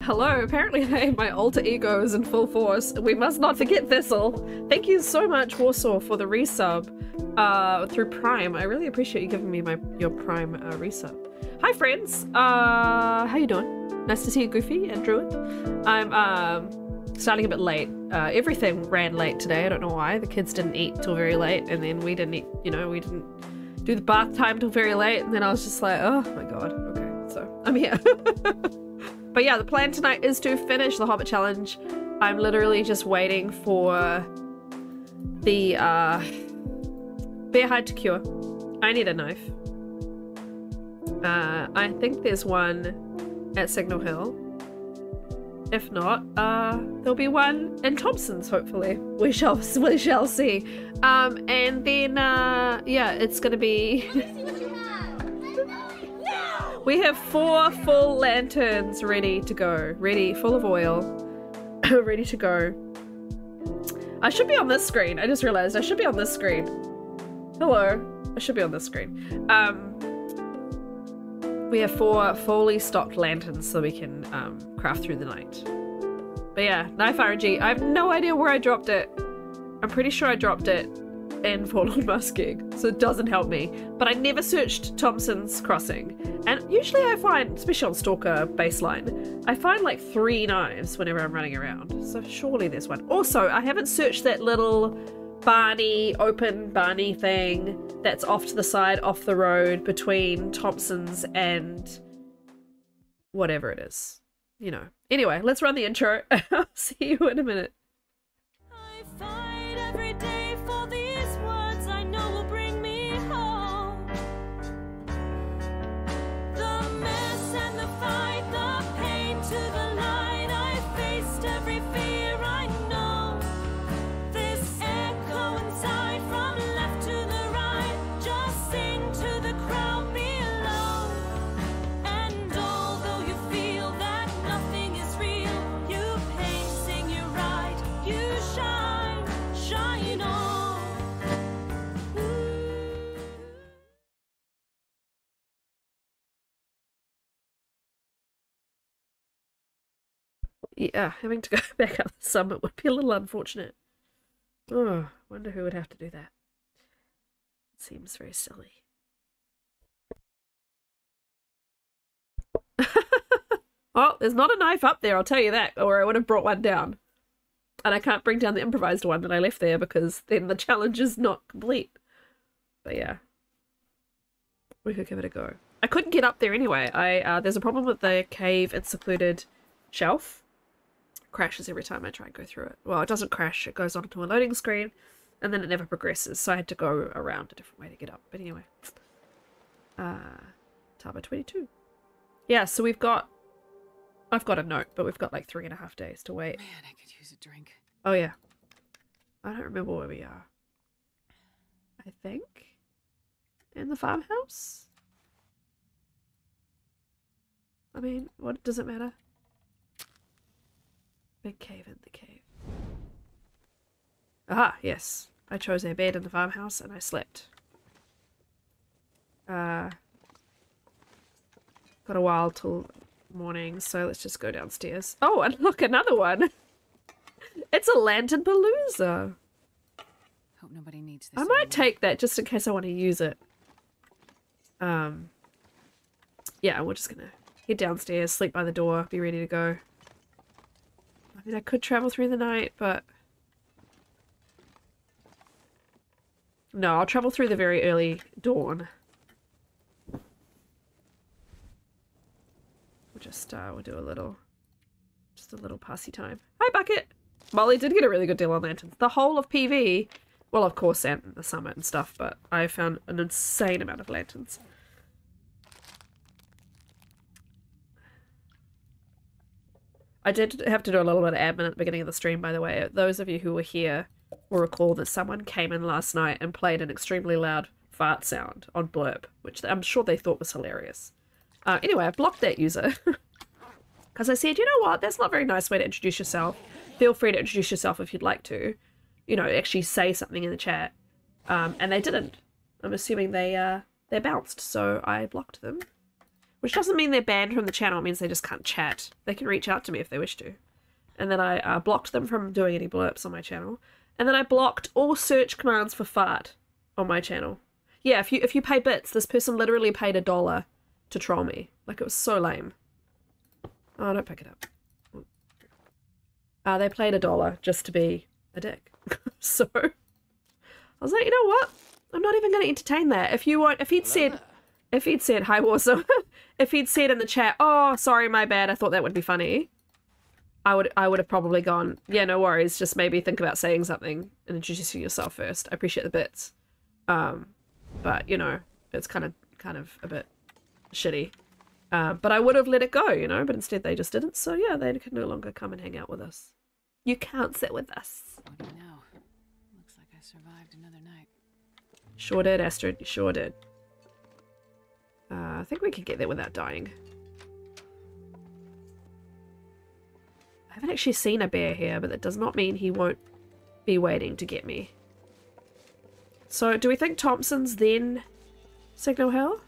hello. Apparently my alter ego is in full force. We must not forget Thistle. Thank you so much, Warsaw, for the resub through Prime. I really appreciate you giving me your Prime resub. Hi, friends. How you doing? Nice to see you, Goofy and Druid. I'm starting a bit late. Everything ran late today. I don't know why. The kids didn't eat till very late, and then we didn't eat, we didn't do the bath time till very late, and then I was just like, oh my god. Okay, so I'm here. But yeah, the plan tonight is to finish the Hobbit Challenge. I'm literally just waiting for the bear hide to cure. I need a knife. I think there's one at Signal Hill. If not, there'll be one in Thompson's, hopefully. We shall see. And then, yeah, it's gonna be... We have 4 full lanterns ready to go. Full of oil. Ready to go. I should be on this screen. I just realized I should be on this screen. Hello. I should be on this screen. We have 4 fully stocked lanterns so we can craft through the night. But yeah, knife RNG. I have no idea where I dropped it. I'm pretty sure I dropped it in Fallen Muskeg, so it doesn't help me. But I never searched Thompson's Crossing. And usually I find, especially on Stalker baseline, I find like 3 knives whenever I'm running around. So surely there's one. Also, I haven't searched that little open Barney thing that's off to the side, off the road between Thompson's and whatever it is. Anyway, let's run the intro. I'll see you in a minute. I fight every day for these words I know will bring me home. The mess and the fight, the pain to the light. I faced every fear I know. This echo inside from left to the right. Just sing to the crowd below. And although you feel that nothing is real, you paint, sing, you write, you shine, shine on. Yeah, having to go back up the summit would be a little unfortunate. Oh, wonder who would have to do that. Seems very silly. Oh, there's not a knife up there, I'll tell you that, or I would have brought one down. And I can't bring down the improvised one that I left there because then the challenge is not complete. But yeah, we could give it a go. I couldn't get up there anyway. There's a problem with the cave and secluded shelf. It crashes every time I try and go through it. Well, it doesn't crash, it goes onto a loading screen and then it never progresses, so I had to go around a different way to get up. But anyway, Taba 22. Yeah, so I've got a note, but we've got like 3.5 days to wait. Man, I could use a drink. Oh yeah, I don't remember where we are. I think in the farmhouse. I mean, what does it matter? Big cave in the cave. Aha, yes. I chose a bed in the farmhouse and I slept. Got a while till morning, so let's just go downstairs. Oh, and look, another one. It's a Lantern Palooza. Hope nobody needs this. I might take that just in case I want to use it. Yeah, we're just gonna head downstairs, sleep by the door, be ready to go. I mean, I could travel through the night, but... No, I'll travel through the very early dawn. We'll just, we'll do just a little passy time. Hi, Bucket! Molly did get a really good deal on lanterns. The whole of PV, well, of course, and the summit and stuff, but I found an insane amount of lanterns. I did have to do a little bit of admin at the beginning of the stream, by the way. Those of you who were here will recall that someone came in last night and played an extremely loud fart sound on Blurb, which I'm sure they thought was hilarious. Anyway, I blocked that user. Because I said, you know what, that's not a very nice way to introduce yourself. Feel free to introduce yourself if you'd like to. Actually say something in the chat. And they didn't. I'm assuming they bounced, so I blocked them. which doesn't mean they're banned from the channel. It means they just can't chat. They can reach out to me if they wish to. And then I blocked them from doing any blurps on my channel. And then I blocked all search commands for fart on my channel. Yeah, if you pay bits, this person literally paid $1 to troll me. Like, it was so lame. Oh, don't pick it up. They paid $1 just to be a dick. So I was like, you know what? I'm not even going to entertain that. If he'd said, hi Warsaw, if he'd said in the chat, oh, sorry, my bad, I thought that would be funny, I would have probably gone, yeah, no worries, just maybe think about saying something and introducing yourself first. I appreciate the bits. But, you know, it's kind of a bit shitty. But I would have let it go, you know, but instead they just didn't. So yeah, they can no longer come and hang out with us. You can't sit with us. What do you know? Looks like I survived another night. Sure did, Astrid. You sure did. I think we could get there without dying. I haven't actually seen a bear here, but that does not mean he won't be waiting to get me. So, do we think Thompson's then Signal Hill?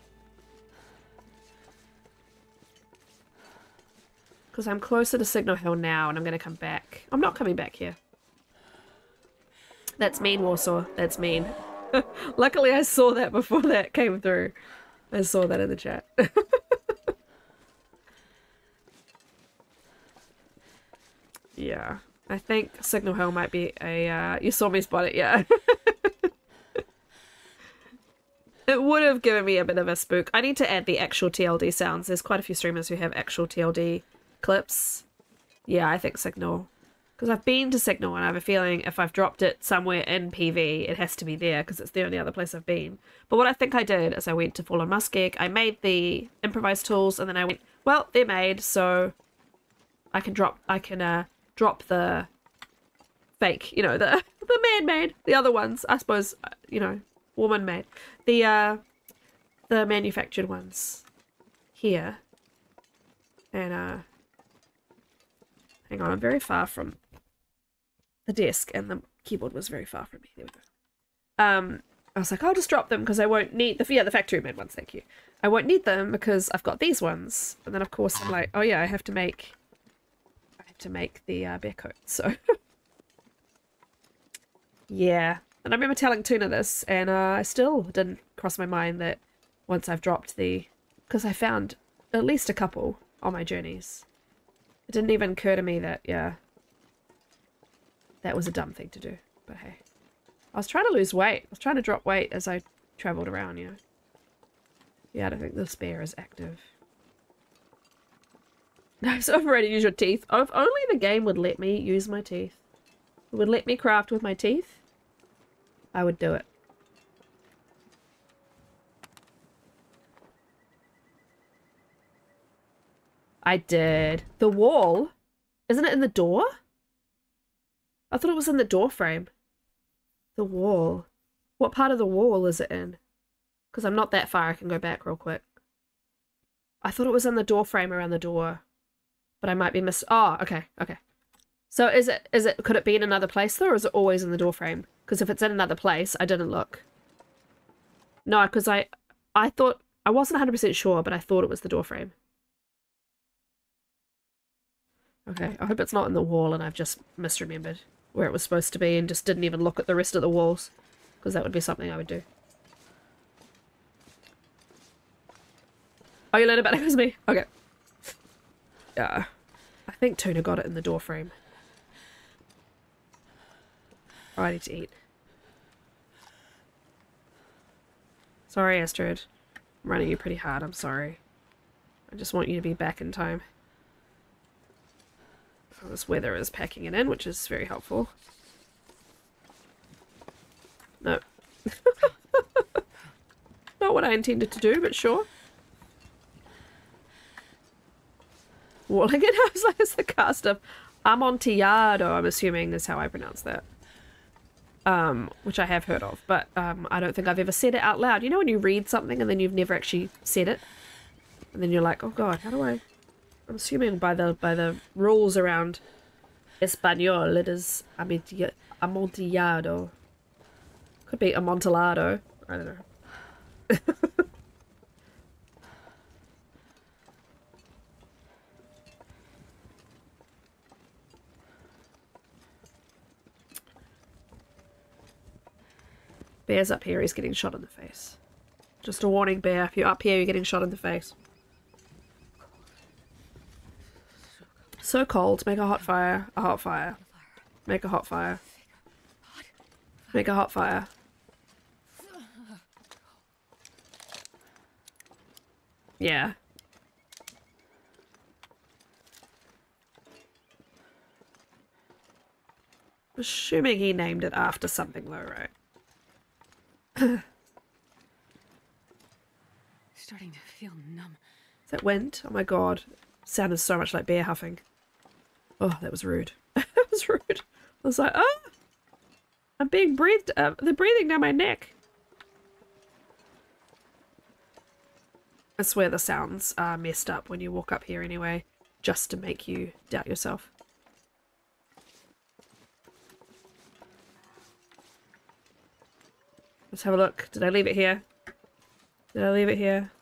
Because I'm closer to Signal Hill now, and I'm going to come back. I'm not coming back here. That's mean, Warsaw. That's mean. Luckily, I saw that before that came through. I saw that in the chat. Yeah. I think Signal Hill might be a... you saw me spot it, yeah. It would have given me a bit of a spook. I need to add the actual TLD sounds. There's quite a few streamers who have actual TLD clips. Yeah, I think Signal. Because I've been to Signal and I have a feeling if I've dropped it somewhere in PV, it has to be there because it's the only other place I've been. But what I think I did is I went to Fallen Muskeg, I made the improvised tools, and then I went, well, they're made, so I can drop the fake, you know, the man-made, the other ones, I suppose, you know, woman-made. The manufactured ones here. And, hang on, I'm very far from the desk, and the keyboard was very far from me. There we go. I was like, I'll just drop them because I won't need the factory-made ones, thank you. I won't need them because I've got these ones. And then, of course, I'm like, oh yeah, I have to make the bear coat, so... Yeah. And I remember telling Tuna this, and I still didn't cross my mind that once I've dropped the... Because I found at least a couple on my journeys. It didn't even occur to me that, yeah, that was a dumb thing to do. But hey. I was trying to lose weight. I was trying to drop weight as I travelled around, you know. Yeah, I don't think this bear is active. No, it's overrated. Use your teeth. Oh, if only the game would let me use my teeth. It would let me craft with my teeth. I would do it. I did. The wall? Isn't it in the door? I thought it was in the door frame. The wall. What part of the wall is it in? Because I'm not that far. I can go back real quick. I thought it was in the door frame around the door. But I might be oh, okay, okay. So could it be in another place though, or is it always in the door frame? Because if it's in another place, I didn't look. No, because I thought, I wasn't 100% sure, but I thought it was the door frame. Okay, I hope it's not in the wall and I've just misremembered where it was supposed to be and just didn't even look at the rest of the walls. Because that would be something I would do. Oh, you learned about it with me? Okay. Yeah. I think Tuna got it in the door frame. Oh, I need to eat. Sorry, Astrid. I'm running you pretty hard, I'm sorry. I just want you to be back in time. Oh, this weather is packing it in, which is very helpful. No. Not what I intended to do, but sure. Walling it, I was like, it's the cast of Amontillado, I'm assuming is how I pronounce that. Which I have heard of, but I don't think I've ever said it out loud. You know when you read something and then you've never actually said it? And then you're like, oh god, how do I... I'm assuming by the rules around Espanol, it is Amontillado. Could be Amontillado. I don't know. Bear's up here, he's getting shot in the face. Just a warning, Bear. If you're up here, you're getting shot in the face. So cold. Make a hot fire. A hot fire. Make a hot fire. Make a hot fire. Yeah. Assuming he named it after something though, right? Starting to feel numb. Is that wind? Oh my god. Sounded so much like bear huffing. Oh, that was rude. That was rude. I was like, oh! I'm being breathed. They're breathing down my neck. I swear the sounds are messed up when you walk up here anyway, just to make you doubt yourself. Let's have a look. Did I leave it here? Did I leave it here?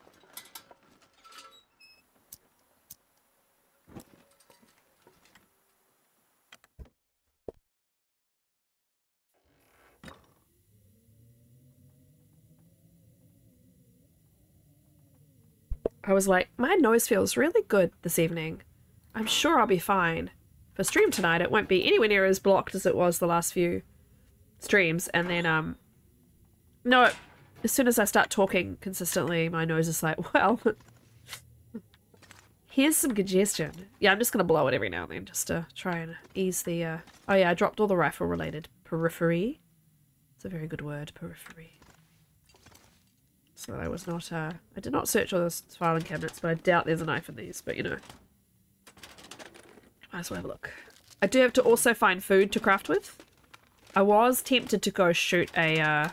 I was like, my nose feels really good this evening. I'm sure I'll be fine. For stream tonight, it won't be anywhere near as blocked as it was the last few streams. And then, no, as soon as I start talking consistently, my nose is like, well, here's some congestion. Yeah, I'm just going to blow it every now and then just to try and ease the, oh yeah, I dropped all the rifle-related periphery. It's a very good word, periphery. So I was not, I did not search all those filing cabinets, but I doubt there's a knife in these, but you know. Might as well have a look. I do have to also find food to craft with. I was tempted to go shoot a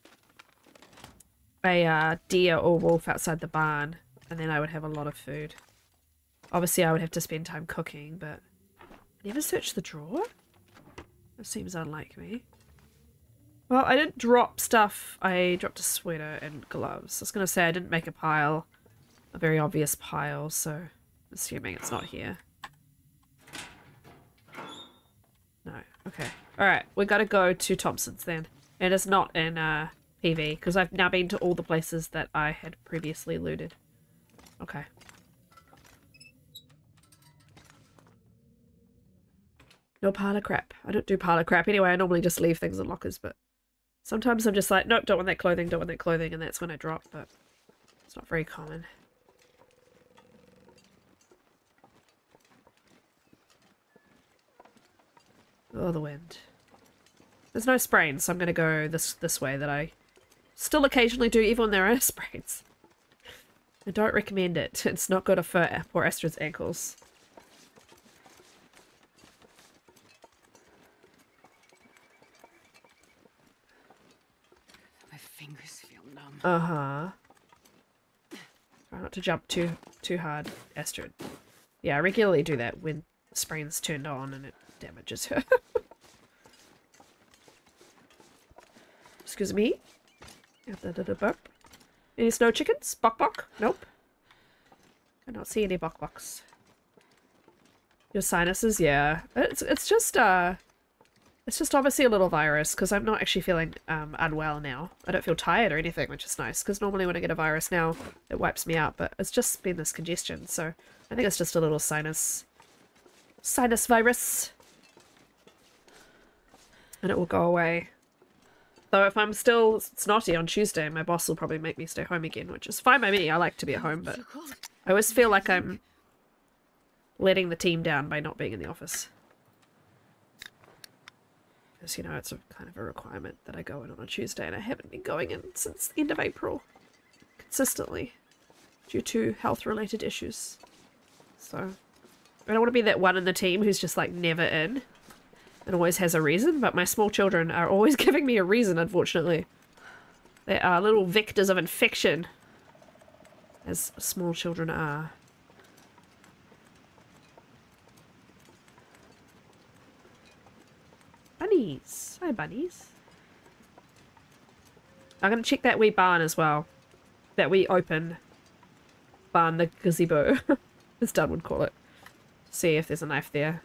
deer or wolf outside the barn, and then I would have a lot of food. Obviously I would have to spend time cooking, but I never searched the drawer? That seems unlike me. Well, I didn't drop stuff. I dropped a sweater and gloves. I was going to say I didn't make a pile. A very obvious pile, so assuming it's not here. No. Okay. Alright, we got to go to Thompson's then. And it's not in PV, because I've now been to all the places that I had previously looted. Okay. No parlor crap. I don't do parlor crap anyway. I normally just leave things in lockers, but sometimes I'm just like, nope, don't want that clothing, don't want that clothing, and that's when I drop, but it's not very common. Oh, the wind. There's no sprains, so I'm going to go this way that I still occasionally do, even when there are sprains. I don't recommend it. It's not good for poor Astra's ankles. Uh-huh. Try not to jump too hard, Astrid. Yeah, I regularly do that when sprain's turned on and it damages her. Excuse me. Any snow chickens? Bok bok? Nope. Cannot see any bok boks. Your sinuses? Yeah. It's just obviously a little virus, because I'm not actually feeling unwell now. I don't feel tired or anything, which is nice, because normally when I get a virus now, it wipes me out, but it's just been this congestion, so I think it's just a little sinus virus. And it will go away. Though if I'm still snotty on Tuesday, my boss will probably make me stay home again, which is fine by me. I like to be at home, but I always feel like I'm letting the team down by not being in the office. Because, you know, it's a kind of a requirement that I go in on a Tuesday, and I haven't been going in since the end of April. Consistently. Due to health-related issues. So, I don't want to be that one in the team who's just, like, never in. And always has a reason, but my small children are always giving me a reason, unfortunately. They are little vectors of infection. As small children are. Bunnies. Hi, bunnies. I'm going to check that wee barn as well. That wee open barn, the gazebo, as Dad would call it. See if there's a knife there.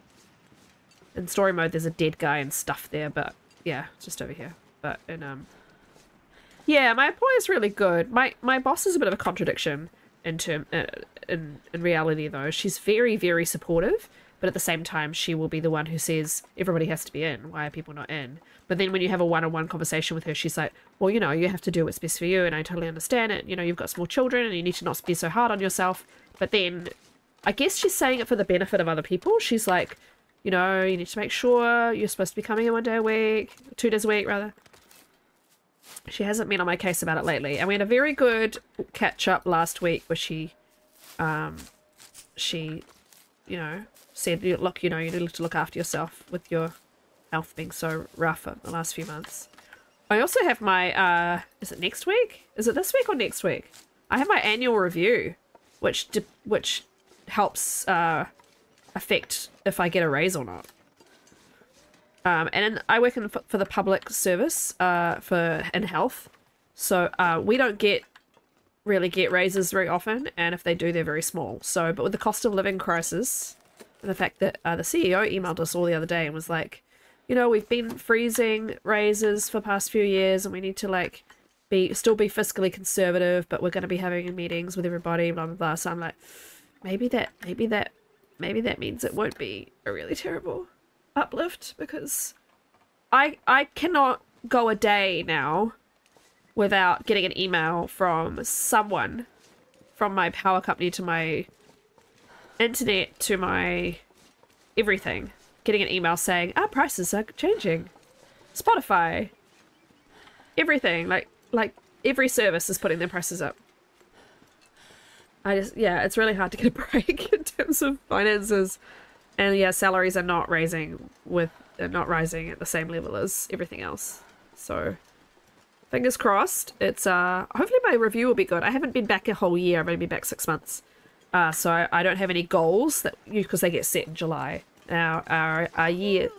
In story mode, there's a dead guy and stuff there, but yeah, it's just over here. But in Yeah, my employer's really good. My boss is a bit of a contradiction in reality though. She's very, very supportive, but at the same time she will be the one who says everybody has to be in. Why are people not in? But then when you have a one-on-one conversation with her, she's like, well, you know, you have to do what's best for you, and I totally understand it. You know, you've got small children and you need to not be so hard on yourself. But then I guess she's saying it for the benefit of other people. She's like, you know, you need to make sure you're supposed to be coming in 1 day a week, 2 days a week rather. She hasn't been on my case about it lately. And we had a very good catch up last week where she, you know, said, look, you know, you need to look after yourself with your health being so rough in the last few months. I also have my, is it next week? Is it this week or next week? I have my annual review, which helps affect if I get a raise or not. And I work for the public service in health, so we don't really get raises very often, and if they do, they're very small. So, but with the cost of living crisis, and the fact that the CEO emailed us all the other day and was like, you know, we've been freezing raises for the past few years, and we need to like still be fiscally conservative, but we're going to be having meetings with everybody, blah blah blah. So I'm like, maybe that means it won't be a really terrible uplift, because I cannot go a day now without getting an email from someone, from my power company to my internet to my everything, getting an email saying our prices are changing. Spotify, everything, like every service is putting their prices up. Yeah, it's really hard to get a break in terms of finances. And yeah, salaries are not rising at the same level as everything else. So fingers crossed. It's hopefully my review will be good. I haven't been back a whole year. I've only been back 6 months. So I don't have any goals that because they get set in July. Now our year,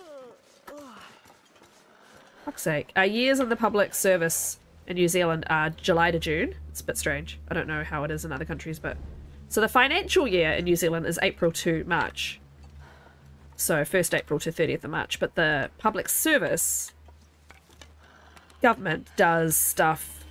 fuck's sake, our years in the public service in New Zealand are July to June. It's a bit strange. I don't know how it is in other countries, but so the financial year in New Zealand is April to March. So 1st April to 30th of March, but the public service government does stuff.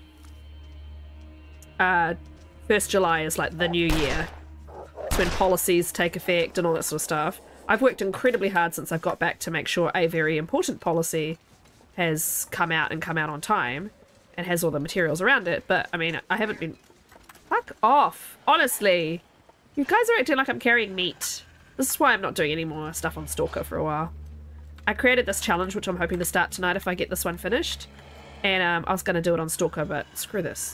1st July is like the new year. It's when policies take effect and all that sort of stuff. I've worked incredibly hard since I've got back to make sure a very important policy has come out on time and has all the materials around it. But I mean, I haven't been. Fuck off, honestly. You guys are acting like I'm carrying meat. This is why I'm not doing any more stuff on Stalker for a while. I created this challenge, which I'm hoping to start tonight if I get this one finished. And I was going to do it on Stalker, but screw this.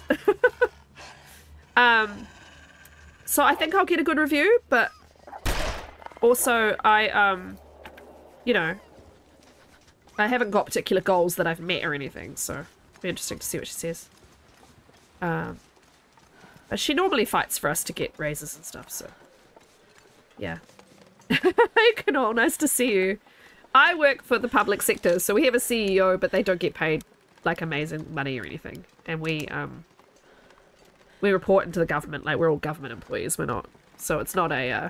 So I think I'll get a good review, but also you know, I haven't got particular goals that I've met or anything, so it'll be interesting to see what she says. But she normally fights for us to get raises and stuff, so yeah. Hey Canol, nice to see you. I work for the public sector, so we have a CEO, but they don't get paid like amazing money or anything. And we report into the government, like we're all government employees, we're not. So it's not a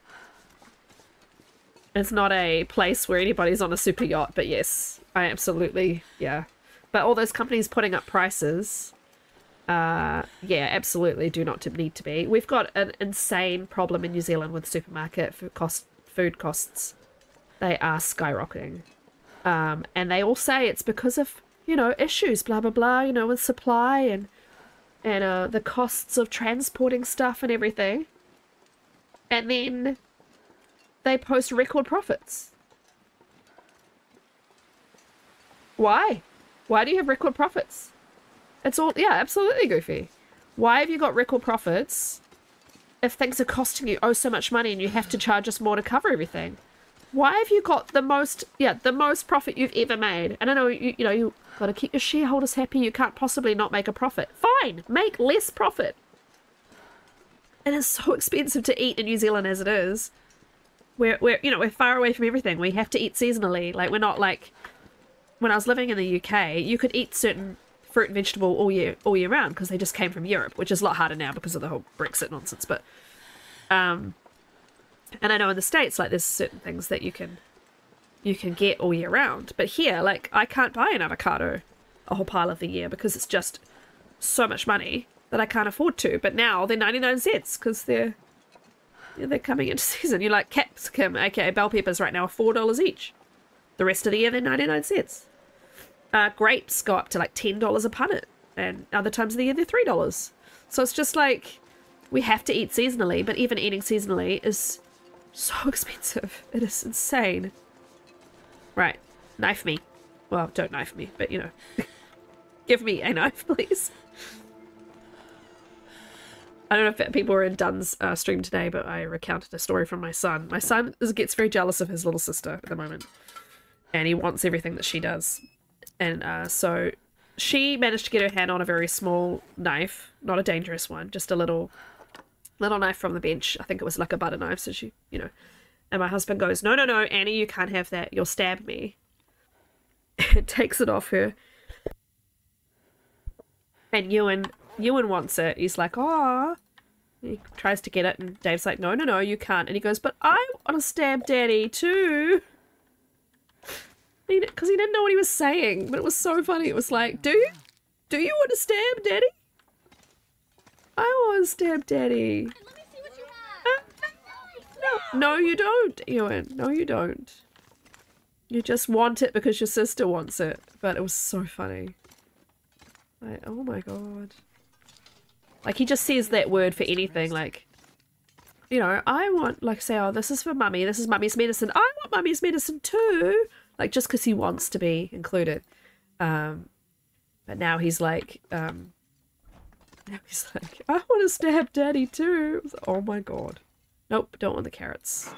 place where anybody's on a super yacht, but yes, I absolutely, yeah. But all those companies putting up prices, yeah, absolutely do not need to be. We've got an insane problem in New Zealand with supermarket food costs. They are skyrocketing. And they all say it's because of, you know, issues, blah, blah, blah, you know, with supply and the costs of transporting stuff and everything. And then they post record profits. Why? Why do you have record profits? It's all, yeah, absolutely, Goofy. Why have you got record profits if things are costing you so much money and you have to charge us more to cover everything? Why have you got the most profit you've ever made? And I know, you know, you got to keep your shareholders happy. You can't possibly not make a profit. Fine, make less profit. And it's so expensive to eat in New Zealand as it is. We're far away from everything. We have to eat seasonally. Like, we're not like when I was living in the UK, you could eat certain fruit and vegetable all year round because they just came from Europe, which is a lot harder now because of the whole Brexit nonsense. But and I know in the States, like, there's certain things that you can get all year round. But here, like, I can't buy an avocado a whole pile of the year because it's just so much money that I can't afford to. But now they're 99 cents because they're coming into season. You like capsicum, aka bell peppers, right now are $4 each. The rest of the year they're 99 cents. Grapes go up to like $10 a punnet, and other times of the year they're $3. So it's just like we have to eat seasonally, but even eating seasonally is so expensive. It is insane. Right, knife me. Well, don't knife me, but you know, give me a knife, please. I don't know if people were in Dunn's stream today, but I recounted a story from my son. My son gets very jealous of his little sister at the moment, and he wants everything that she does. And so she managed to get her hand on a very small knife, not a dangerous one, just a little knife from the bench. I think it was like a butter knife, so she, you know. And my husband goes, no, Annie, you can't have that. You'll stab me. And takes it off her. And Ewan wants it. He's like, oh. He tries to get it, and Dave's like, no, you can't. And he goes, but I want to stab Daddy too. Because he didn't know what he was saying, but it was so funny. It was like, do you want to stab Daddy? I want to stab Daddy. Let me see what you have. No, you don't, Ewan. No, you don't. You just want it because your sister wants it. But it was so funny. Like, oh my god. Like, he just says that word for anything. Like, you know, I want, like, say, oh, this is for Mummy. This is Mummy's medicine. I want Mummy's medicine too. Like, just because he wants to be included. But now he's like, I want to stab Daddy too. Like, oh my god. Nope, don't want the carrots.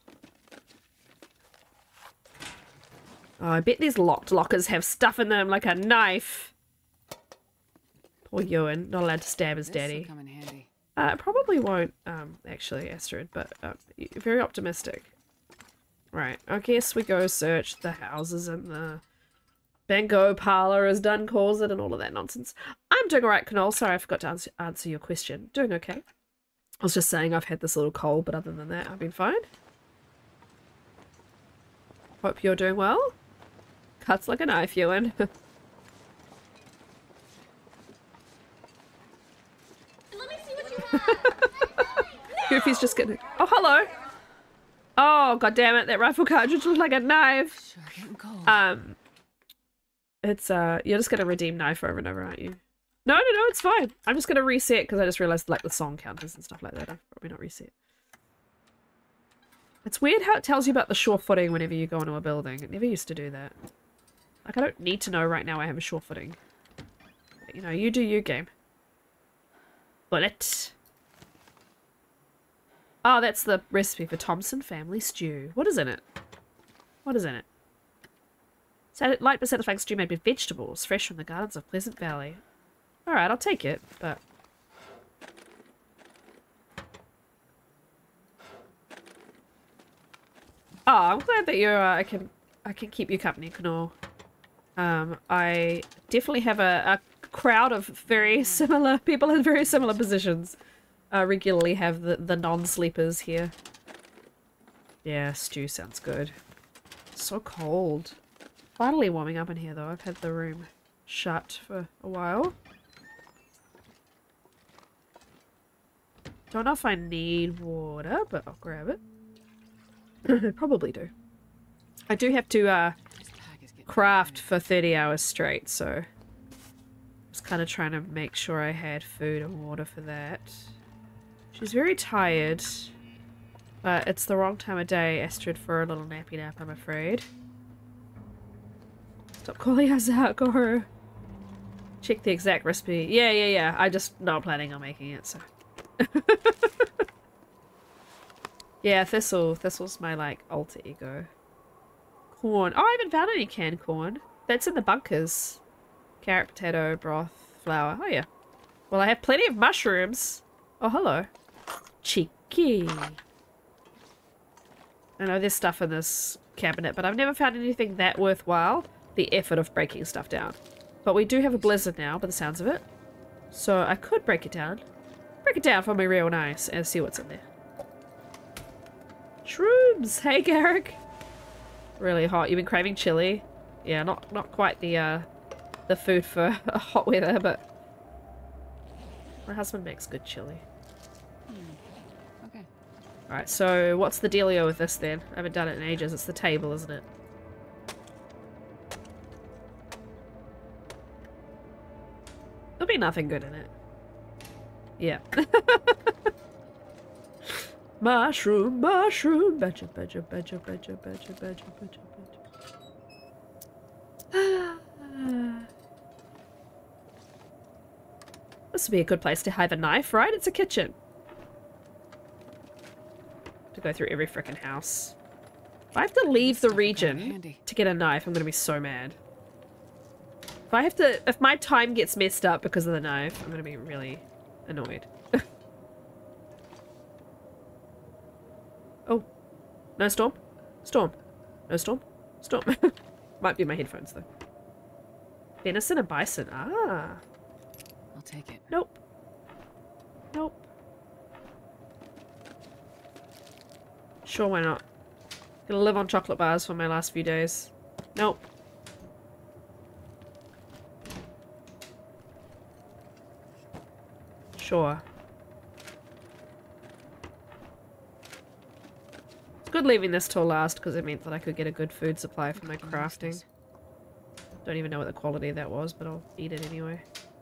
Oh, I bet these locked lockers have stuff in them like a knife. Poor Ewan, not allowed to stab his daddy. Come in handy. It probably won't, actually, Astrid, but very optimistic. Right, I guess we go search the houses and the bingo parlor, as Dunn calls it, and all of that nonsense. I'm doing alright, Knoll. Sorry, I forgot to answer your question. Doing okay. I was just saying I've had this little cold, but other than that, I've been fine. Hope you're doing well. Cuts like a knife, Ewan. Let me see what you have. Goofy's just getting... Oh, hello! Oh, god damn it, that rifle cartridge looks like a knife! Sure, getting cold. It's, you're just gonna redeem knife over and over, aren't you? No, it's fine. I'm just gonna reset, because I just realized, like, the song counters and stuff like that. I've probably not reset. It's weird how it tells you about the sure footing whenever you go into a building. It never used to do that. Like, I don't need to know right now I have a sure footing. But, you know, you do you, game. Bullet. Oh, that's the recipe for Thompson family stew. What is in it? What is in it? Light but satisfying stew made with vegetables, fresh from the gardens of Pleasant Valley. Alright, I'll take it, but... Oh, I'm glad that you're, I can keep you company, Knorr. I definitely have a crowd of very similar people in very similar positions. Regularly have the non-sleepers here. Yeah, stew sounds good. So cold. Finally warming up in here though. I've had the room shut for a while. Don't know if I need water, but I'll grab it. I probably do. I do have to craft for 30 hours straight, so I was kind of trying to make sure I had food and water for that. She's very tired, but it's the wrong time of day, Astrid, for a little nappy nap, I'm afraid. Stop calling us out, Goro. Check the exact recipe. Yeah. I'm just not planning on making it, so. Yeah, Thistle's my, like, alter ego. Corn. Oh, I haven't found any canned corn. That's in the bunkers. Carrot, potato, broth, flour. Oh, yeah. Well, I have plenty of mushrooms. Oh, hello. Cheeky. I know there's stuff in this cabinet, but I've never found anything that worthwhile. The effort of breaking stuff down. But we do have a blizzard now, by the sounds of it. So I could break it down. Break it down for me real nice and see what's in there. Shrooms! Hey, Garrick! Really hot. You've been craving chili? Yeah, not quite the food for hot weather, but My husband makes good chili. Okay. Alright, so what's the dealio with this then? I haven't done it in ages. It's the table, isn't it? There'll be nothing good in it. Yeah. Mushroom, mushroom, badger, badger, badger, badger, badger, badger, badger, badger. This would be a good place to have a knife, right? It's a kitchen. To go through every frickin' house. If I have to leave the region to get a knife, I'm gonna be so mad. If my time gets messed up because of the knife, I'm gonna be really annoyed. Oh. No storm? Storm. No storm? Storm. Might be my headphones though. Venison and bison. Ah. I'll take it. Nope. Nope. Sure, why not? Gonna live on chocolate bars for my last few days. Nope. Sure. It's good leaving this till last because it meant that I could get a good food supply for my crafting. Don't even know what the quality of that was, but I'll eat it anyway.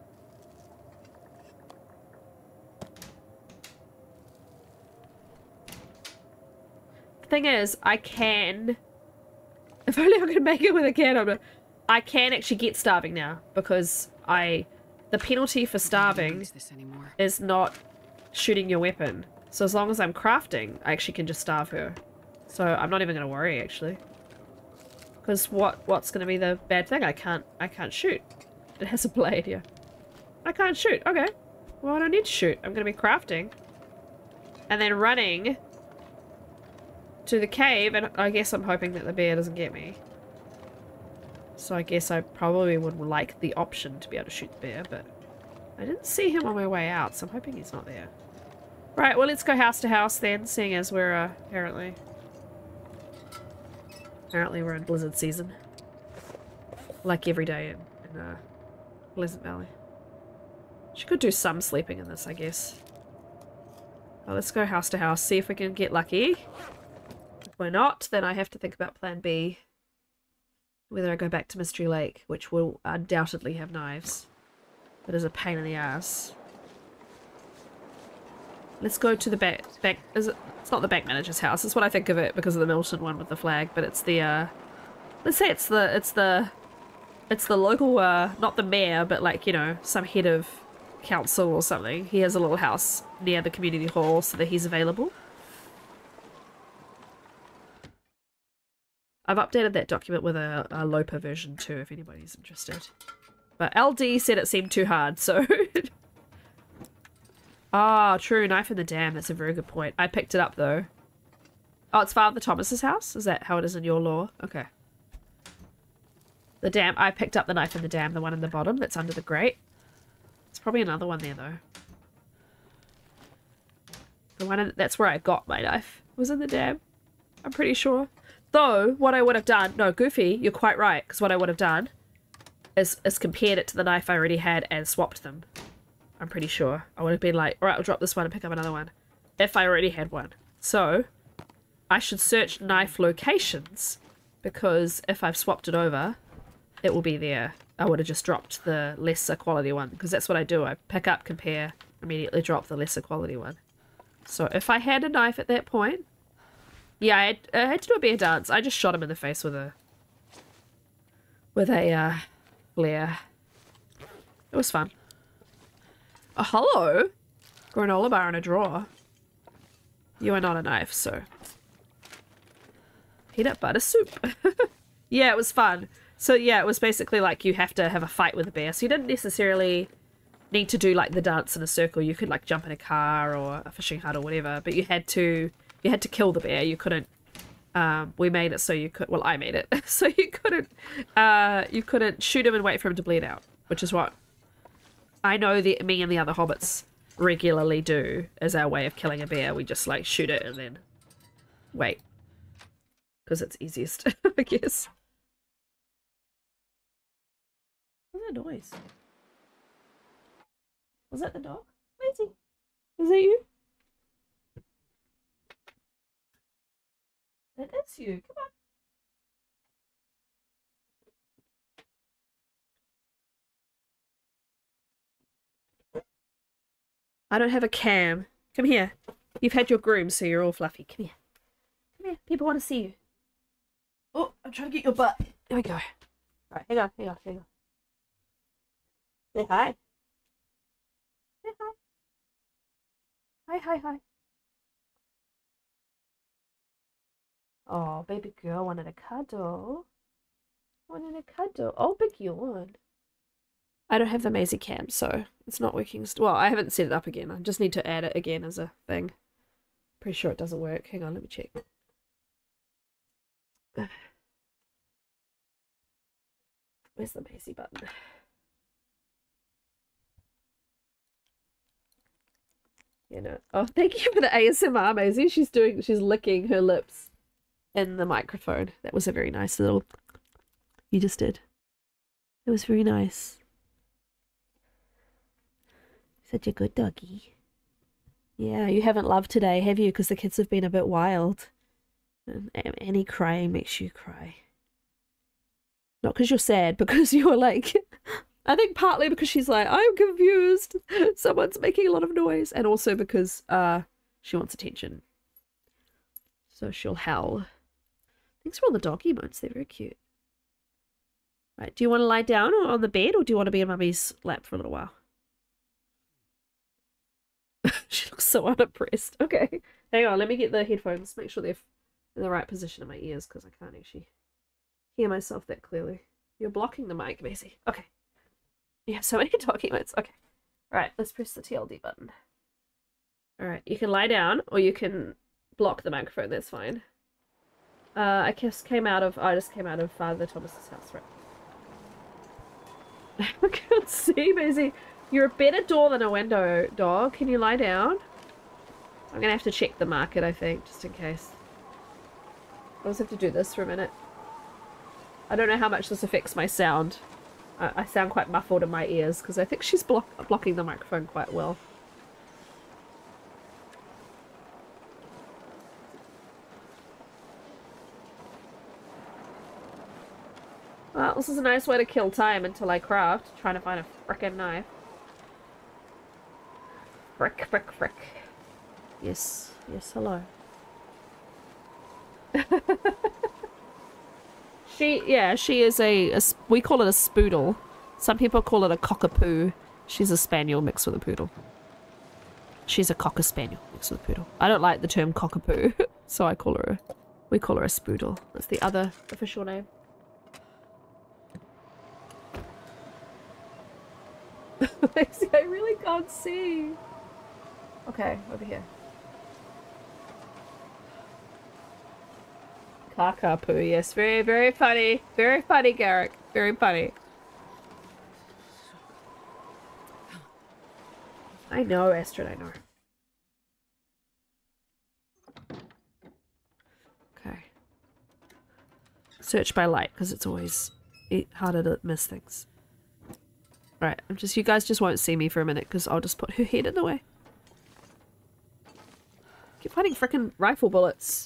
The thing is, I can... If only I could make it with a can, I can actually get starving now because the penalty for starving is not shooting your weapon. So as long as I'm crafting, I actually can just starve her. So I'm not even going to worry, actually. Because what's going to be the bad thing? I can't shoot. It has a blade, yeah. I can't shoot. Okay. Well, I don't need to shoot. I'm going to be crafting. And then running to the cave, and I guess I'm hoping that the bear doesn't get me. So I guess I probably would like the option to be able to shoot the bear, but I didn't see him on my way out, so I'm hoping he's not there. Right, well, let's go house to house then, seeing as we're apparently we're in blizzard season. Like every day in Pleasant Valley. She could do some sleeping in this, I guess. Well, let's go house to house, see if we can get lucky. If we're not, then I have to think about plan B. Whether I go back to Mystery Lake, which will undoubtedly have knives. That is a pain in the ass. Let's go to the back. It's not the bank manager's house. It's what I think of it because of the Milton one with the flag, but it's the let's say it's the local not the mayor, but like, you know, some head of council or something. He has a little house near the community hall so that he's available. I've updated that document with a Lopa version too, if anybody's interested. But LD said it seemed too hard, so... Ah, true, knife in the dam. That's a very good point. I picked it up, though. Oh, it's Father Thomas's house? Is that how it is in your law? Okay. The dam. I picked up the knife in the dam, the one in the bottom that's under the grate. There's probably another one there, though. The one in, that's where I got my knife. Was in the dam. I'm pretty sure. Though, what I would have done... No, Goofy, you're quite right. Because what I would have done is compared it to the knife I already had and swapped them. I'm pretty sure. I would have been like, alright, I'll drop this one and pick up another one. If I already had one. So, I should search knife locations. Because if I've swapped it over, it will be there. I would have just dropped the lesser quality one. Because that's what I do. I pick up, compare, immediately drop the lesser quality one. So, if I had a knife at that point... Yeah, I had to do a bear dance. I just shot him in the face with a flare. It was fun. Oh, hello! Granola bar in a drawer. You are not a knife, so... Peanut butter soup. Yeah, it was fun. So yeah, it was basically like you have to have a fight with a bear. So you didn't necessarily need to do like the dance in a circle. You could like jump in a car or a fishing hut or whatever. But you had to kill the bear. You couldn't... we made it so you could... Well, I made it. So you couldn't shoot him and wait for him to bleed out. Which is what I know that me and the other hobbits regularly do as our way of killing a bear. We just like shoot it and then wait. Because it's easiest, I guess. What's that noise? Was that the dog? Maisie. Is that you? It is you. Come on. I don't have a cam. Come here. You've had your groom, so you're all fluffy. Come here. Come here. People want to see you. Oh, I'm trying to get your butt. There we go. Alright, hang on, hang on, hang on. Say hi. Say hi. Hi, hi, hi. Oh, baby girl wanted a cuddle. Wanted a cuddle. Oh, big yawn. I don't have the Maisie cam, so it's not working. Well, I haven't set it up again. I just need to add it again as a thing. Pretty sure it doesn't work. Hang on, let me check. Where's the Maisie button? You know. Oh, thank you for the ASMR, Maisie. She's licking her lips in the microphone. That was a very nice little you just did. It was very nice. Such a good doggy. Yeah, you haven't loved today, have you? Because the kids have been a bit wild. And Annie crying makes you cry. Not because you're sad, because you're like... I think partly because she's like, I'm confused. Someone's making a lot of noise. And also because she wants attention. So she'll howl. Thanks for all the dog emotes. They're very cute. Right, do you want to lie down or on the bed, or do you want to be in Mummy's lap for a little while? She looks so unimpressed. Okay. Hang on, let me get the headphones. Make sure they're in the right position in my ears, because I can't actually hear myself that clearly. You're blocking the mic, Maisie. Okay. You have so many dog emotes. Okay. Alright, let's press the TLD button. Alright, you can lie down, or you can block the microphone. That's fine. I just came out of Father Thomas's house, right? I can't see, Maisie. You're a better door than a window, dog. Can you lie down? I'm gonna have to check the market, I think, just in case. I just have to do this for a minute. I don't know how much this affects my sound. I sound quite muffled in my ears, because I think she's blocking the microphone quite well. Well, this is a nice way to kill time until I craft, trying to find a frickin' knife. Frick, frick, frick. Yes, yes, hello. She is we call it a spoodle. Some people call it a cockapoo. She's a spaniel mixed with a poodle. She's a cocker spaniel mixed with a poodle. I don't like the term cockapoo, so we call her a spoodle. That's the other official name. I really can't see. Okay, over here. Cockapoo, yes. Very, very funny. Very funny, Garrick. Very funny. I know, Astrid, I know. Okay. Search by light, because it's always harder to miss things. Alright, you guys just won't see me for a minute, because I'll just put her head in the way. Keep finding frickin' rifle bullets.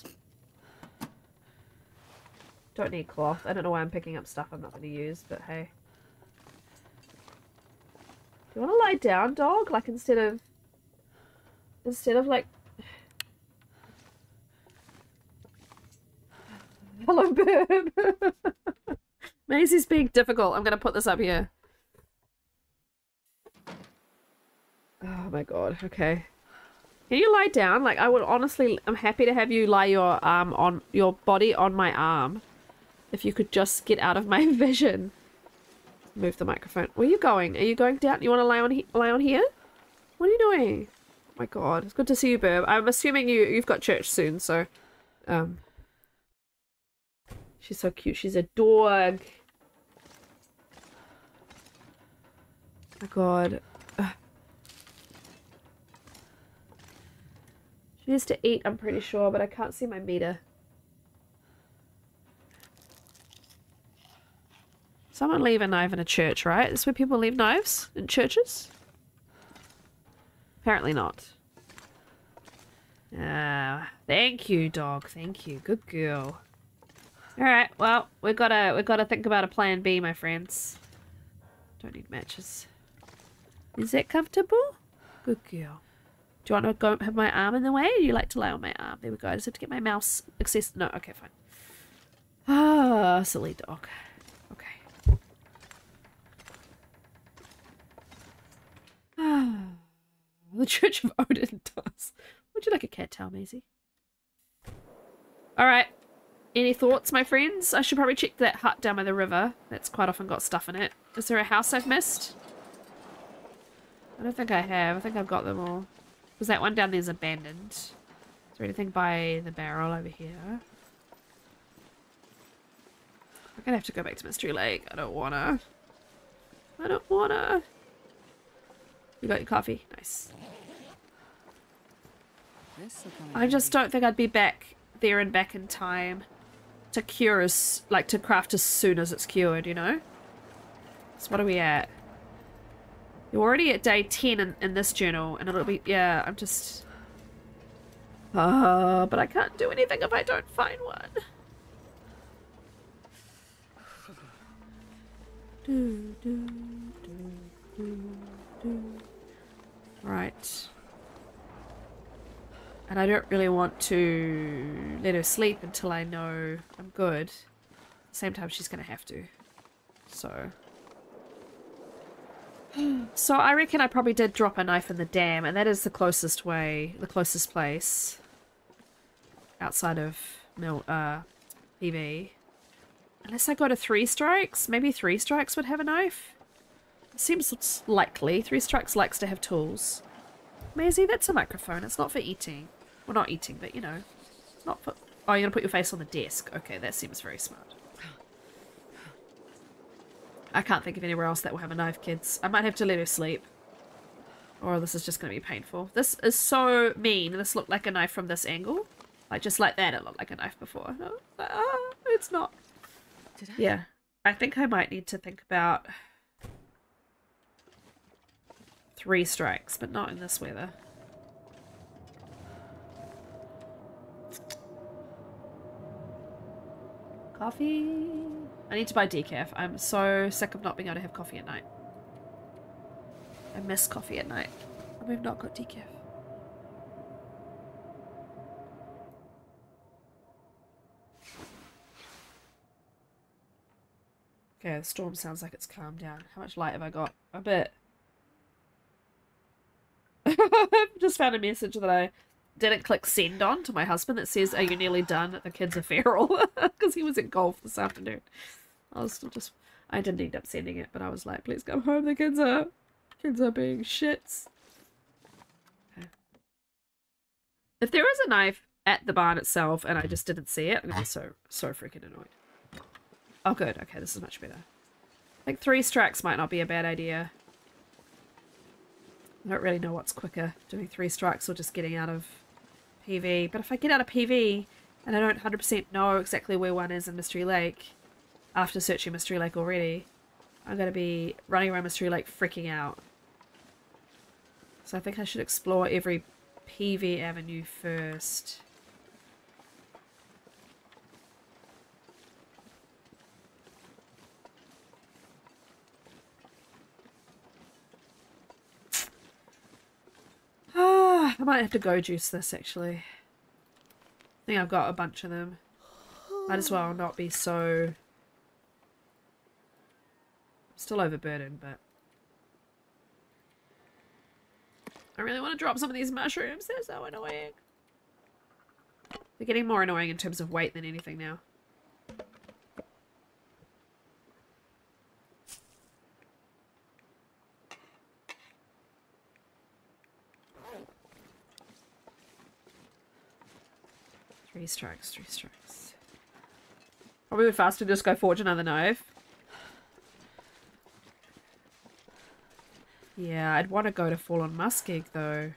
Don't need cloth. I don't know why I'm picking up stuff I'm not going to use, but hey. You want to lie down, dog? Like instead of like... Hello, bird. Maisie's being difficult. I'm going to put this up here. Oh my god, okay. Can you lie down? Like, I would honestly... I'm happy to have you lie your arm on... your body on my arm. If you could just get out of my vision. Move the microphone. Where are you going? Are you going down? You want to lie on here? What are you doing? Oh my god. It's good to see you, Burb. I'm assuming you've got church soon, so... She's so cute. She's a dog. Oh my god. She needs to eat, I'm pretty sure, but I can't see my meter. Someone leave a knife in a church, right? That's where people leave knives? In churches? Apparently not. Thank you, dog. Thank you. Good girl. Alright, well, we gotta think about a plan B, my friends. Don't need matches. Is that comfortable? Good girl. Do you want to go have my arm in the way? Or do you like to lie on my arm? There we go. I just have to get my mouse access. No, okay, fine. Ah, silly dog. Okay. Ah, the Church of Odin does. Would you like a cat tail, Maisie? Alright. Any thoughts, my friends? I should probably check that hut down by the river. That's quite often got stuff in it. Is there a house I've missed? I don't think I have. I think I've got them all. Because that one down there is abandoned. Is there anything by the barrel over here? I'm gonna have to go back to Mystery Lake. I don't wanna. I don't wanna. You got your coffee? Nice. I just don't think I'd be back there and back in time to cure as, like, to craft as soon as it's cured, you know? So what are we at? You're already at day 10 in this journal, and it'll be, yeah, I'm just... but I can't do anything if I don't find one. Right. And I don't really want to let her sleep until I know I'm good. At the same time, she's going to have to. So... So I reckon I probably did drop a knife in the dam, and that is the closest way, the closest place outside of PV. Unless I go to 3 Strikes, maybe 3 Strikes would have a knife. It seems likely. 3 Strikes likes to have tools. Maisie, that's a microphone. It's not for eating. Well, not eating, but you know, it's not for. Oh, you're gonna put your face on the desk. Okay, that seems very smart. I can't think of anywhere else that will have a knife, kids. I might have to let her sleep. Or this is just going to be painful. This is so mean. This looked like a knife from this angle. Like, just like that, it looked like a knife before. No, it's not. Yeah. I think I might need to think about 3 strikes, but not in this weather. Coffee. I need to buy decaf. I'm so sick of not being able to have coffee at night. I miss coffee at night. And we've not got decaf. Okay, the storm sounds like it's calmed down. How much light have I got? A bit. I've just found a message that I didn't click send on to my husband that says, "Are you nearly done? The kids are feral." Because he was at golf this afternoon. I was still just... I didn't end up sending it, but I was like, please come home. The kids are being shits. Okay. If there is a knife at the barn itself and I just didn't see it, I'm going to be so freaking annoyed. Oh, good. Okay, this is much better. I think 3 strikes might not be a bad idea. I don't really know what's quicker, doing 3 strikes or just getting out of PV. But if I get out of PV and I don't 100% know exactly where one is in Mystery Lake, after searching Mystery Lake already, I'm going to be running around Mystery Lake freaking out. So I think I should explore every PV avenue first. I might have to go juice this actually. I think I've got a bunch of them. Might as well not be so... Still overburdened, but... I really want to drop some of these mushrooms. They're so annoying. They're getting more annoying in terms of weight than anything now. Three strikes, 3 strikes. Probably would faster just go forge another knife. Yeah, I'd want to go to Fallen Muskeg though.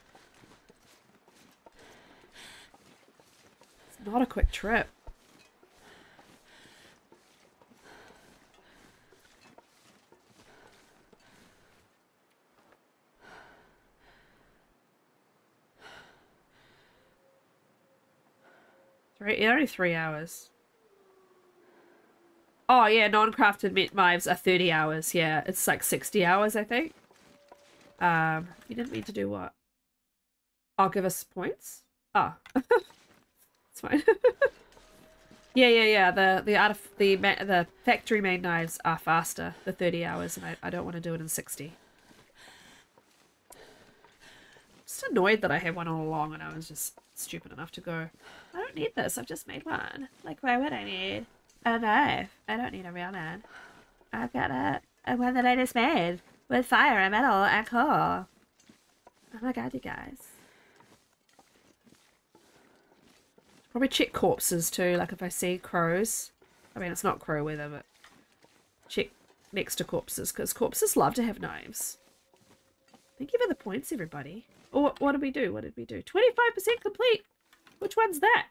It's not a quick trip. Only 3 hours. Oh yeah, non-crafted knives are 30 hours. Yeah, it's like 60 hours, I think. You didn't mean to do what? I'll give us points? Oh. It's fine. Yeah. The factory made knives are faster, the 30 hours, and I don't want to do it in 60. Just annoyed that I had one all along and I was just stupid enough to go, I don't need this, I've just made one. Like, why would I need a knife? I don't need a real one. I've got a one that I just made with fire and metal and coal. Oh my god, you guys. Probably check corpses too, like if I see crows. I mean, it's not crow weather, but check next to corpses, because corpses love to have knives. Thank you for the points, everybody. Oh, what did we do? 25% complete. Which one's that?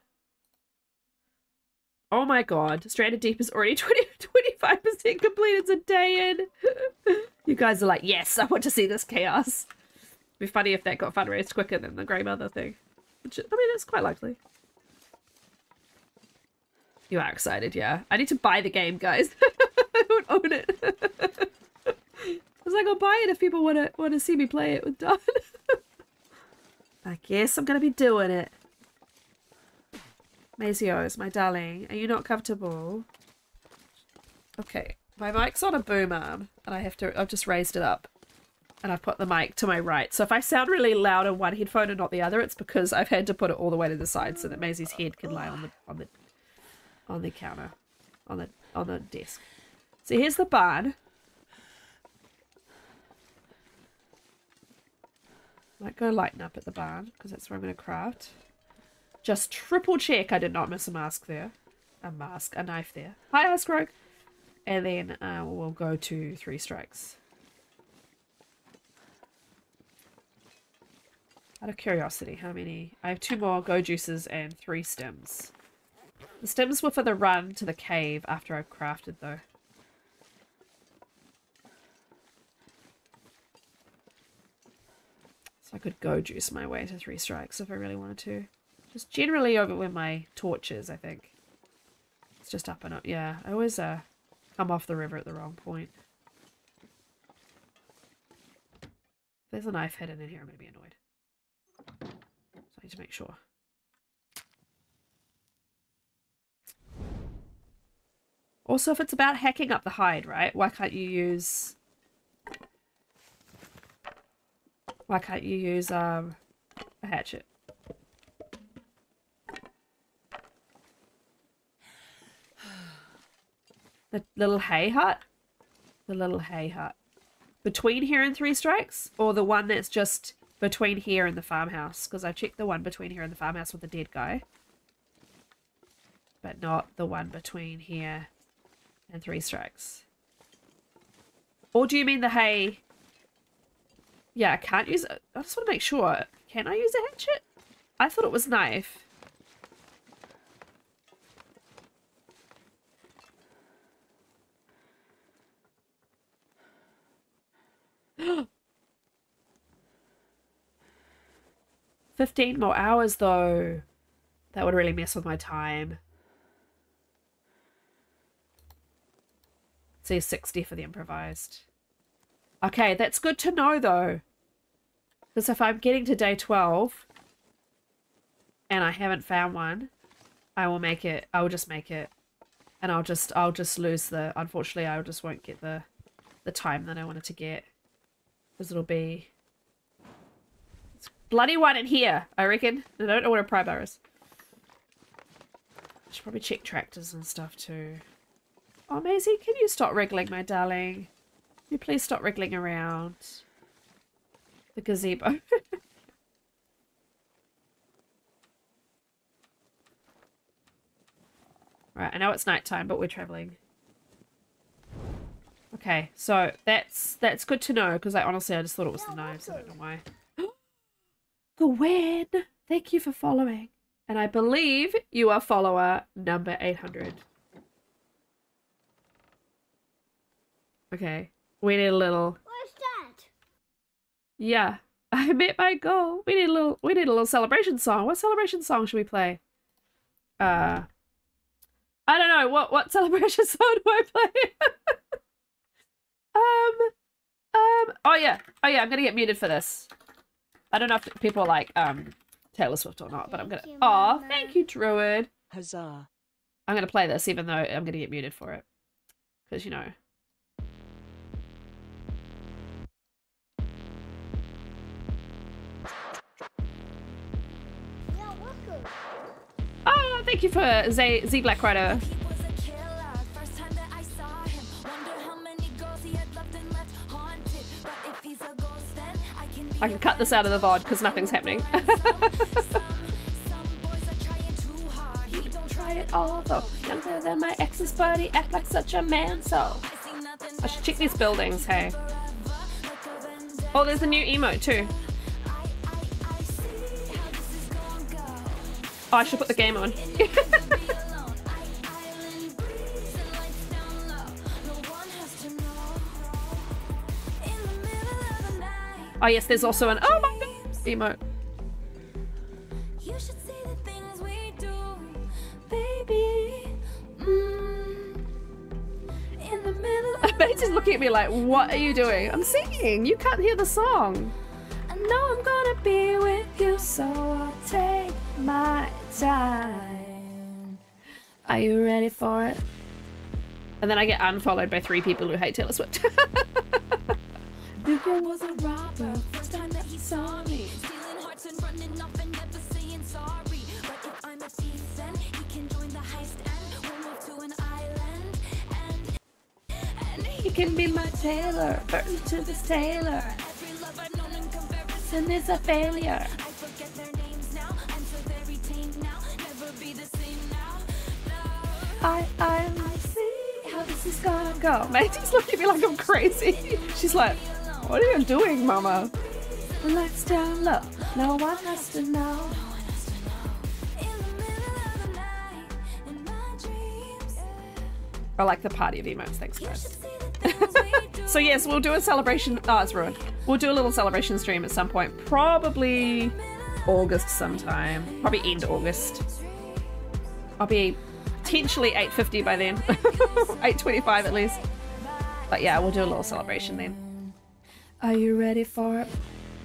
Oh my god. Stranded Deep is already 25% complete. It's a day in. You guys are like, yes, I want to see this chaos. It'd be funny if that got fundraised quicker than the Grey Mother thing. Which, I mean, it's quite likely. You are excited, yeah. I need to buy the game, guys. I don't own it. I was like, I'll buy it if people want to see me play it with Don. I guess I'm gonna be doing it. Mazios, my darling, are you not comfortable? Okay, my mic's on a boom arm, and I've just raised it up, and I've put the mic to my right. So if I sound really loud on one headphone and not the other, it's because I've had to put it all the way to the side so that Maisie's head can lie on the counter, on the desk. So here's the barn. Might go lighten up at the barn, because that's where I'm going to craft. Just triple check I did not miss a mask there. A knife there. Hi, Askrog. And then we'll go to 3 strikes. Out of curiosity, how many? I have 2 more go juices and 3 stems. The stems were for the run to the cave after I've crafted, though. So I could go juice my way to 3 strikes if I really wanted to. Just generally over where my torch is, I think. It's just up and up. Yeah, I always come off the river at the wrong point. If there's a knife hidden in here, I'm going to be annoyed. So I need to make sure. Also, if it's about hacking up the hide, right? Why can't you use a hatchet? The little hay hut? The little hay hut. Between here and 3 strikes? Or the one that's just between here and the farmhouse? Because I checked the one between here and the farmhouse with the dead guy. But not the one between here and 3 strikes. Or do you mean the hay? Yeah, I can't use it. I just want to make sure. Can I use a hatchet? I thought it was knife. $15 more hours though. That would really mess with my time. See, 60 for the improvised. Okay, that's good to know though. Because if I'm getting to day 12 and I haven't found one, I will make it. I will just make it. And I'll just lose the, unfortunately I just won't get the time that I wanted to get. Because it'll be bloody one in here, I reckon. I don't know what a pry bar is. I should probably check tractors and stuff too. Oh, Maisie, can you stop wriggling, my darling? Can you please stop wriggling around the gazebo? Right, I know it's nighttime, but we're traveling. Okay, so that's good to know, because I just thought it was the knives. I don't know why. Gwen, thank you for following. And I believe you are follower number 800. Okay, we need a little... What's that? Yeah, I met my goal. We need a little celebration song. What celebration song should we play? I don't know, what celebration song do I play? Oh yeah, I'm gonna get muted for this. I don't know if people like Taylor Swift or not, but I'm gonna. Oh, thank you, Druid. Huzzah. I'm gonna play this even though I'm gonna get muted for it, because you know. Oh, thank you for Z Black Rider. He was a killer. First time that I saw him. Wonder how many girls he had loved and left haunted. But if he's a ghost, then I can be I can cut this out of the VOD because nothing's happening. some boys are trying too hard. He don't Try it all though. Younger than my ex's buddy, act like such a man, so see nothing I should check these buildings, hey. forever. Like a vendetta. Oh, there's a new emote too. I see how this is gonna go. Oh, I should put the game on. Be alone. Island breeze and lights down low. No one has to know. In the middle of the night. Oh yes, there's also an oh my god emote. You should see the things we do, baby. In the middle of Maisie's looking at me like, what are you doing? I'm singing. You can't hear the song. I know I'm gonna be with you, so I'll take my time. Are you ready for it? And then I get unfollowed by 3 people who hate Taylor Swift. Luca was a robber, first time that he saw me. Stealing hearts and running off and never saying sorry. But if I'm a thief, then he can join the heist and we'll move to an island. And You can be my Taylor, burn to this Taylor. every love I've known in comparison. And it's a failure. I forget their names now. I'm so very tamed now. Never be the same now. I see how this is gonna go. Maisie's looking at me like I'm crazy. She's like, what are you doing, mama? Lights down low. No one has to know. In the middle of the night, in my dreams. I like the party of emotes. Thanks, You guys. should see the things we do. So yes, we'll do a celebration. Oh, it's ruined. We'll do a little celebration stream at some point. Probably August sometime. Probably end August. I'll be potentially 850 by then. 825 at least. But yeah, we'll do a little celebration then. Are you ready for it?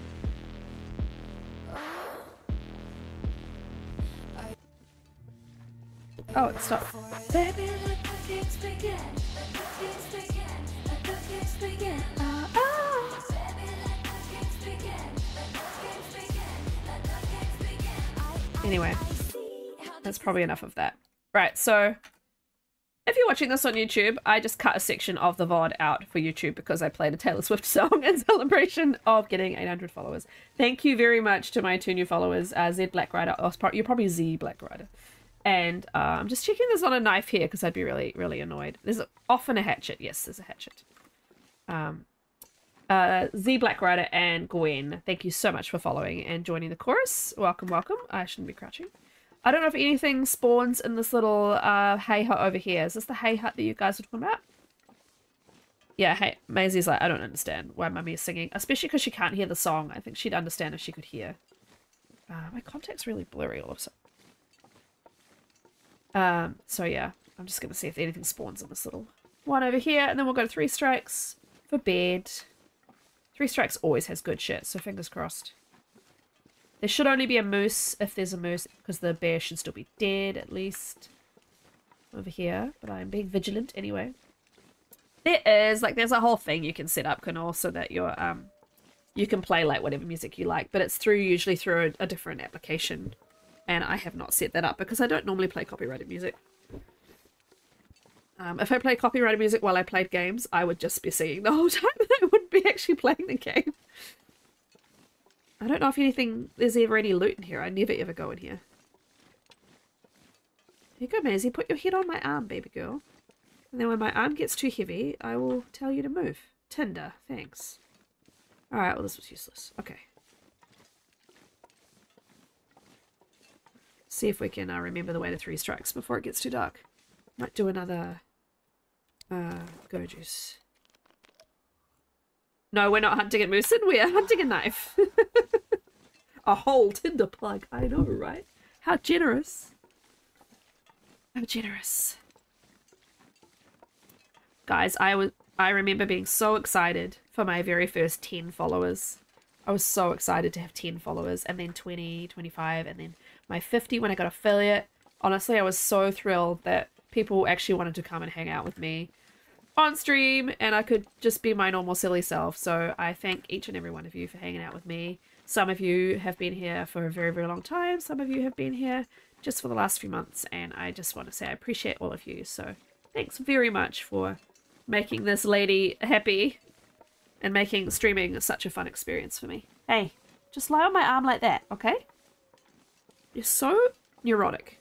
Oh, it stopped. Baby, let the games begin. Let the games begin. Let the games begin. Baby, let the games begin. Let the games begin. Let the games begin. Anyway, See how that's probably enough of that. Right, so if you're watching this on YouTube, I just cut a section of the VOD out for YouTube because I played a Taylor Swift song in celebration of getting 800 followers. Thank you very much to my 2 new followers, Z Black Rider. You're probably Z Black Rider. And I'm just checking there's not a knife here because I'd be really, really annoyed. There's often a hatchet. Yes, there's a hatchet. Z Black Rider and Gwen, thank you so much for following and joining the chorus. Welcome, welcome. I shouldn't be crouching. I don't know if anything spawns in this little hay hut over here. Is this the hay hut that you guys were talking about? Yeah, hey, Maisie's like, I don't understand why Mummy is singing. Especially because she can't hear the song. I think she'd understand if she could hear. My contact's really blurry all of a sudden. So yeah, I'm just going to see if anything spawns in this little one over here. And then we'll go to 3 strikes for bed. 3 strikes always has good shit, so fingers crossed. There should only be a moose if there's a moose, because the bear should still be dead, at least. Over here, but I'm being vigilant anyway. There is, like, there's a whole thing you can set up, Canor, so that you're, you can play, like, whatever music you like, but it's usually through a different application. And I have not set that up, because I don't normally play copyrighted music. If I played copyrighted music while I played games, I would just be singing the whole time, and I wouldn't be actually playing the game. I don't know if there's ever any loot in here. I never ever go in here. Here you go, Maisie. Put your head on my arm, baby girl. And then when my arm gets too heavy, I will tell you to move. Tinder, thanks. Alright, well this was useless. Okay. See if we can remember the way to 3 strikes before it gets too dark. Might do another go juice. No, we're not hunting a moosin, we are hunting a knife. A whole Tinder plug. I know, right? How generous. I'm generous. Guys, I remember being so excited for my very first 10 followers. I was so excited to have 10 followers, and then 20, 25, and then my 50 when I got affiliate. Honestly, I was so thrilled that people actually wanted to come and hang out with me on stream, and I could just be my normal silly self. So I thank each and every one of you for hanging out with me. Some of you have been here for a very, very long time. Some of you have been here just for the last few months, and I just want to say I appreciate all of you. So thanks very much for making this lady happy and making streaming such a fun experience for me. Hey, just lie on my arm like that, okay? You're so neurotic.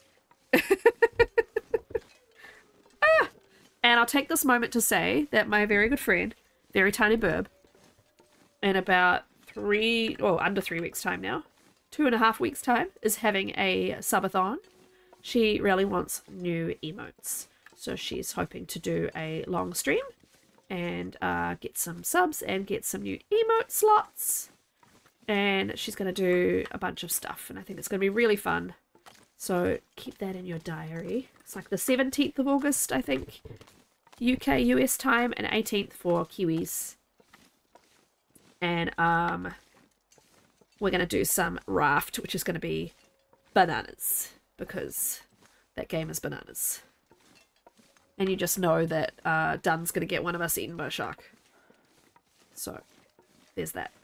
And I'll take this moment to say that my very good friend, Very Tiny Burb, in about under 3 weeks time now, 2.5 weeks time, is having a subathon. She really wants new emotes. So she's hoping to do a long stream and get some subs and get some new emote slots. And she's going to do a bunch of stuff, and I think it's going to be really fun. So keep that in your diary. It's like the 17th of August, I think, UK, US time, and 18th for Kiwis. And we're going to do some Raft, which is going to be bananas, because that game is bananas. And you just know that Dun's going to get one of us eaten by a shark. So, there's that.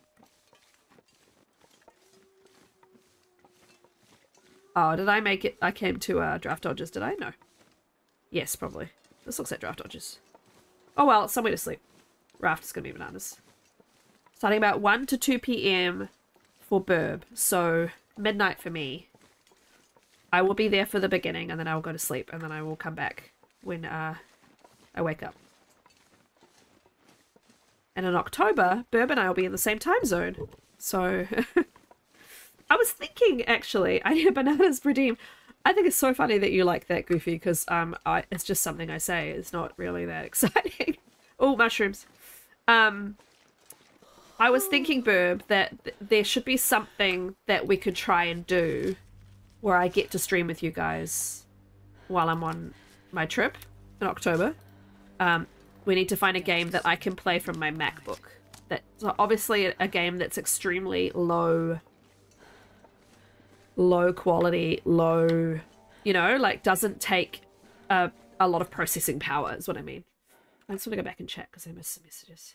Oh, did I make it? I came to Draft Dodgers, did I? No. Yes, probably. This looks like Draft Dodgers. Oh well, it's somewhere to sleep. Raft is going to be bananas. Starting about 1 to 2 p.m. for Burb. So, midnight for me. I will be there for the beginning, and then I will go to sleep, and then I will come back when I wake up. And in October, Burb and I will be in the same time zone. So, I was thinking, actually, I need a bananas redeem. I think it's so funny that you like that, Goofy, because it's just something I say. It's not really that exciting. Oh, mushrooms. I was thinking, Burb, that there should be something that we could try and do where I get to stream with you guys while I'm on my trip in October. We need to find a game that I can play from my MacBook. That's obviously a game that's extremely low quality, you know, like doesn't take a lot of processing power is what I mean. I just want to go back and check because I missed some messages.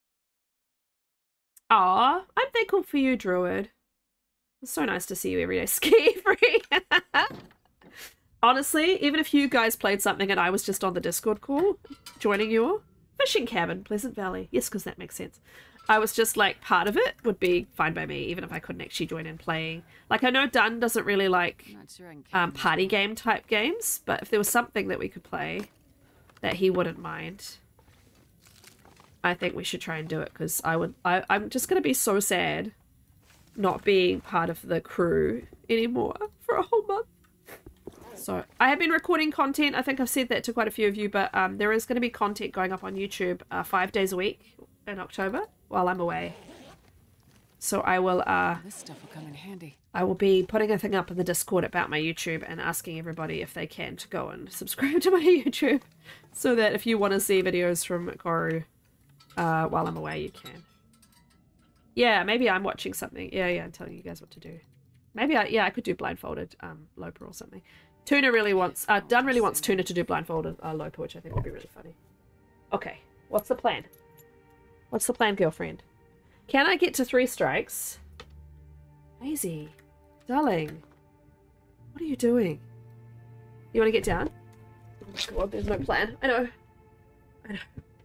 Aw, I'm thankful for you, Druid. It's so nice to see you every day. Ski free. Honestly, even if you guys played something and I was just on the Discord call, joining you all. Fishing cabin, Pleasant Valley. Yes, because that makes sense. I was just like, part of it would be fine by me, even if I couldn't actually join in playing. Like, I know Dun doesn't really like party game type games, but if there was something that we could play that he wouldn't mind, I think we should try and do it, because I'm just going to be so sad not being part of the crew anymore for a whole month. So, I have been recording content. I think I've said that to quite a few of you, but there is going to be content going up on YouTube 5 days a week in October while I'm away. So I will This stuff will come in handy. I will be putting a thing up in the Discord about my YouTube and asking everybody if they can to go and subscribe to my YouTube, so that if you want to see videos from Koru while I'm away, you can. Yeah, maybe I'm watching something. Yeah, I'm telling you guys what to do. Maybe I could do blindfolded Lopa or something. Tuna really wants Dun really wants Tuna to do blindfolded Lopa, which I think would be really funny. Okay, what's the plan? What's the plan, girlfriend? Can I get to 3 strikes? Maisie, darling, what are you doing? You want to get down? Oh God, there's no plan. I know. Okay.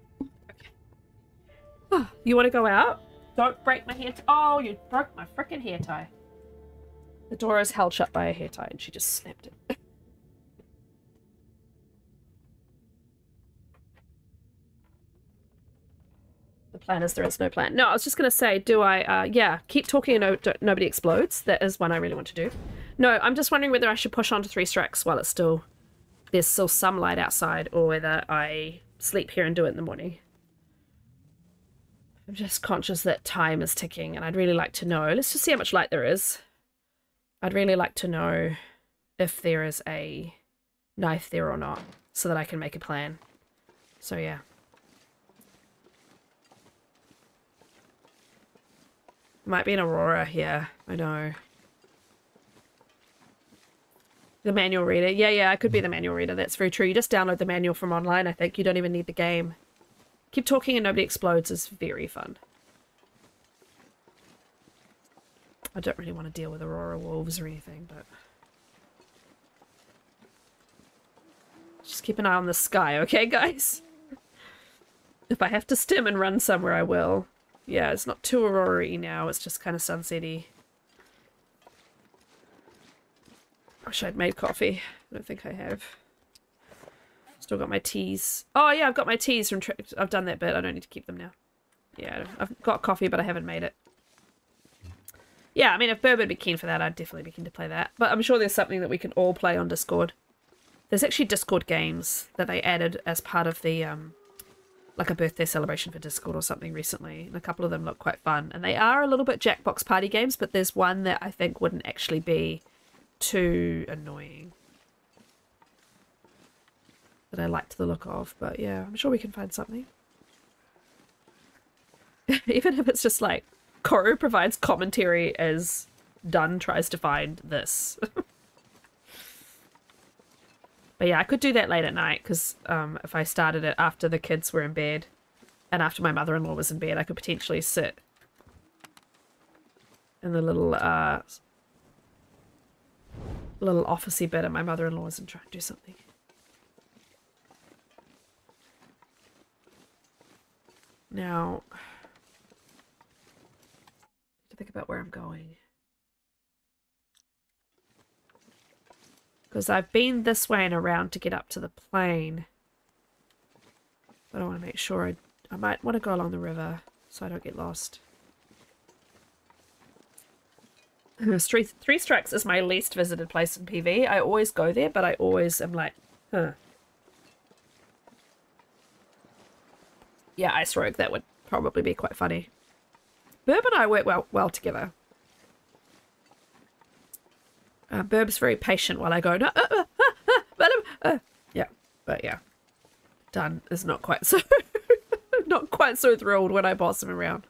Oh, you want to go out? Don't break my hair tie. Oh, you broke my freaking hair tie. The door is held shut by a hair tie and she just snapped it. The plan is there is no plan. No, I was just going to say, do I, yeah, keep talking and nobody explodes. That is one I really want to do. No, I'm just wondering whether I should push on to 3 strikes while there's still some light outside, or whether I sleep here and do it in the morning. I'm just conscious that time is ticking and I'd really like to know. Let's just see how much light there is. I'd really like to know if there is a knife there or not, so that I can make a plan. So yeah. Might be an Aurora here. I know. The manual reader. Yeah, I could be the manual reader. That's very true. You just download the manual from online, I think. You don't even need the game. Keep Talking and Nobody Explodes is very fun. I don't really want to deal with Aurora wolves or anything, but... just keep an eye on the sky, okay, guys? If I have to stim and run somewhere, I will. Yeah, it's not too Aurora-y now. It's just kind of sunset-y. Wish I'd made coffee. I don't think I have. Still got my teas. Oh, yeah, I've got my teas from... I've done that bit. I don't need to keep them now. Yeah, I've got coffee, but I haven't made it. Yeah, I mean, if Burb would be keen for that, I'd definitely be keen to play that. But I'm sure there's something that we can all play on Discord. There's actually Discord games that they added as part of the, like a birthday celebration for Discord or something recently. And a couple of them look quite fun. And they are a little bit Jackbox party games, but there's one that I think wouldn't actually be too annoying. That I liked the look of. But yeah, I'm sure we can find something. Even if it's just like, Koru provides commentary as Dunn tries to find this. But yeah, I could do that late at night, because if I started it after the kids were in bed and after my mother-in-law was in bed, I could potentially sit in the little little officey bit and my mother-in-law's and try and do something. Now, I have to think about where I'm going. Because I've been this way and around to get up to the plane. But I want to make sure I might want to go along the river so I don't get lost. Three Strikes is my least visited place in PV. I always go there, but I always am like, huh. Yeah, Ice Rogue, that would probably be quite funny. Burb and I work well together. Burb's very patient while I go, no, yeah, but yeah. Dunn is not quite so, not quite so thrilled when I boss him around.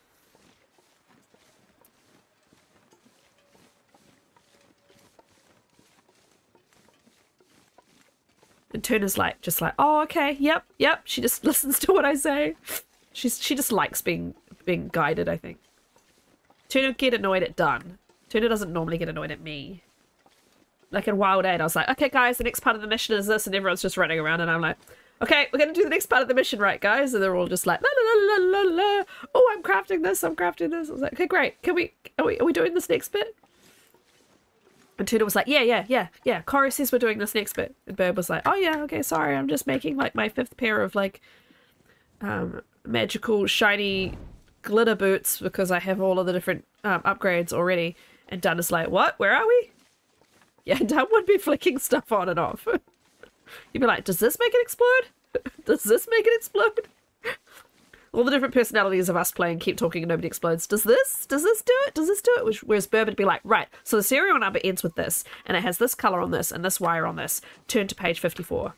And Turner's like, just like, oh, okay, yep. She just listens to what I say. She just likes being guided, I think. Turner get annoyed at Dunn. Turner doesn't normally get annoyed at me. Like in Wild 8, I was like, okay, guys, the next part of the mission is this, and everyone's just running around, and I'm like, okay, we're gonna do the next part of the mission, right, guys? And they're all just like, la la la la la. Oh, I'm crafting this. I was like, okay, great. Are we doing this next bit? And Turner was like, yeah. Koru says we're doing this next bit. And Burb was like, oh yeah, okay, sorry, I'm just making like my 5th pair of like magical shiny glitter boots because I have all of the different upgrades already. And Dunn is like, what? Where are we? Yeah, Dunn would be flicking stuff on and off. You'd be like, does this make it explode? Does this make it explode? All the different personalities of us playing Keep Talking and Nobody Explodes. Does this do it? Does this do it? Whereas Burb would be like, right, so the serial number ends with this, and it has this color on this, and this wire on this. Turn to page 54.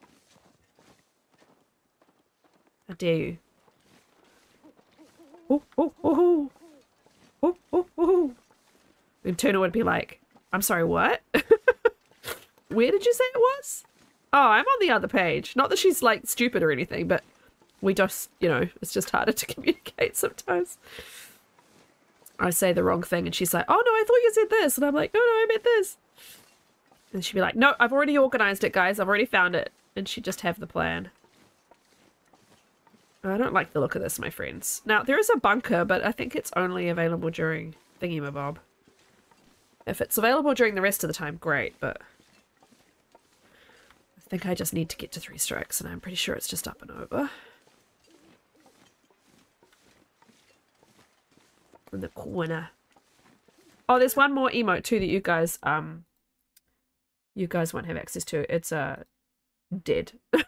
How dare you? Oh. And Turner would be like, I'm sorry, what? Where did you say it was? Oh, I'm on the other page. Not that she's like stupid or anything, but we just, you know, it's just harder to communicate sometimes. I say the wrong thing and she's like, oh no, I thought you said this. And I'm like, no, I meant this. And she'd be like, no, I've already organized it, guys. I've already found it. And she'd just have the plan. I don't like the look of this, my friends. Now, there is a bunker, but I think it's only available during Thingy-mabob. If it's available during the rest of the time, great, but I think I just need to get to 3 Strikes, and I'm pretty sure it's just up and over. In the corner. Oh, there's one more emote too that you guys won't have access to. It's dead.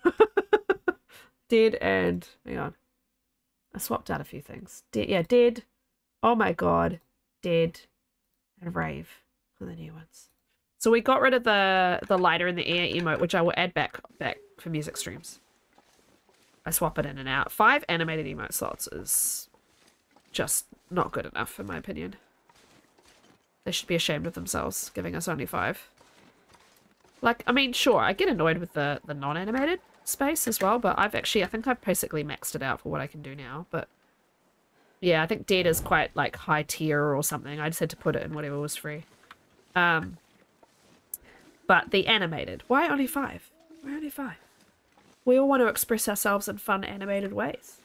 Dead and hang on. I swapped out a few things. Dead. Oh my god. Dead and rave. For the new ones. So we got rid of the lighter in the air emote, which I will add back for music streams. I swap it in and out. 5 animated emote slots is just not good enough, in my opinion. They should be ashamed of themselves, giving us only 5. Like, I mean, sure, I get annoyed with the non-animated space as well, but I think I've basically maxed it out for what I can do now, but yeah, I think Dead is quite, like, high tier or something. I just had to put it in whatever was free. But the animated, why only 5? Why only 5? We all want to express ourselves in fun animated ways.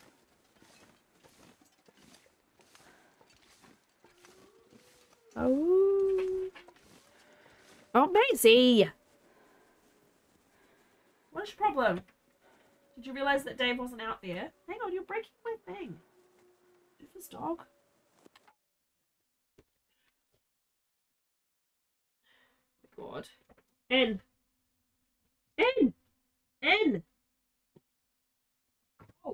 Oh. Oh, Maisie! What's your problem? Did you realize that Dave wasn't out there? Hang on, you're breaking my thing. This dog. Oh my God. In. In. In. Oh.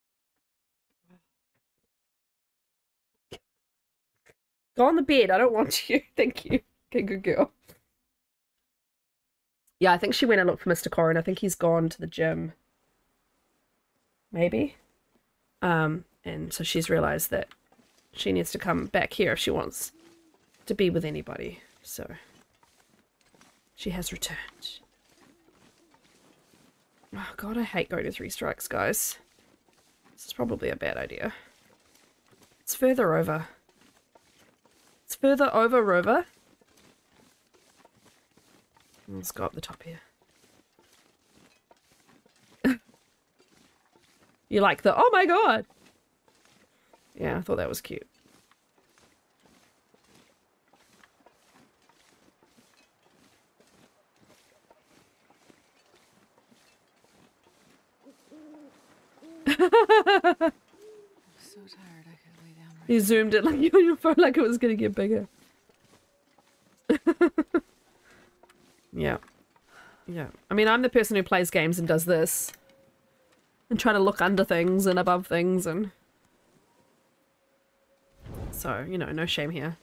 Go on the bed. I don't want you. Thank you. Okay, good girl. Yeah, I think she went and looked for Mr. Corrin. I think he's gone to the gym. Maybe. And so she's realized that she needs to come back here if she wants to be with anybody. So she has returned. Oh God, I hate going to 3 strikes, guys. This is probably a bad idea. It's further over. It's further over, Rover. Let's go up the top here. You like the, oh my God. Yeah, I thought that was cute. I'm so tired I could lay down right You zoomed it like you on your phone like it was gonna get bigger. Yeah. Yeah. I mean, I'm the person who plays games and does this. And try to look under things and above things and... So, you know, no shame here.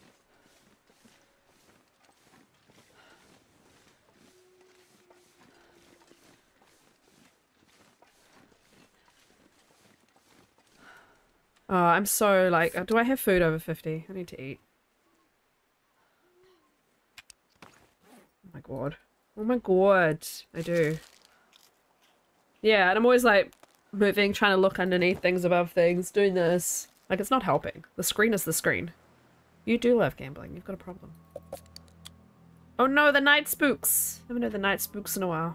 Oh, I'm so like, do I have food over 50? I need to eat. Oh my God. Oh my God. I do. Yeah, and I'm always like moving, trying to look underneath things, above things, doing this. Like, it's not helping. The screen is the screen. You do love gambling. You've got a problem. Oh no, the night spooks. I haven't had the night spooks in a while.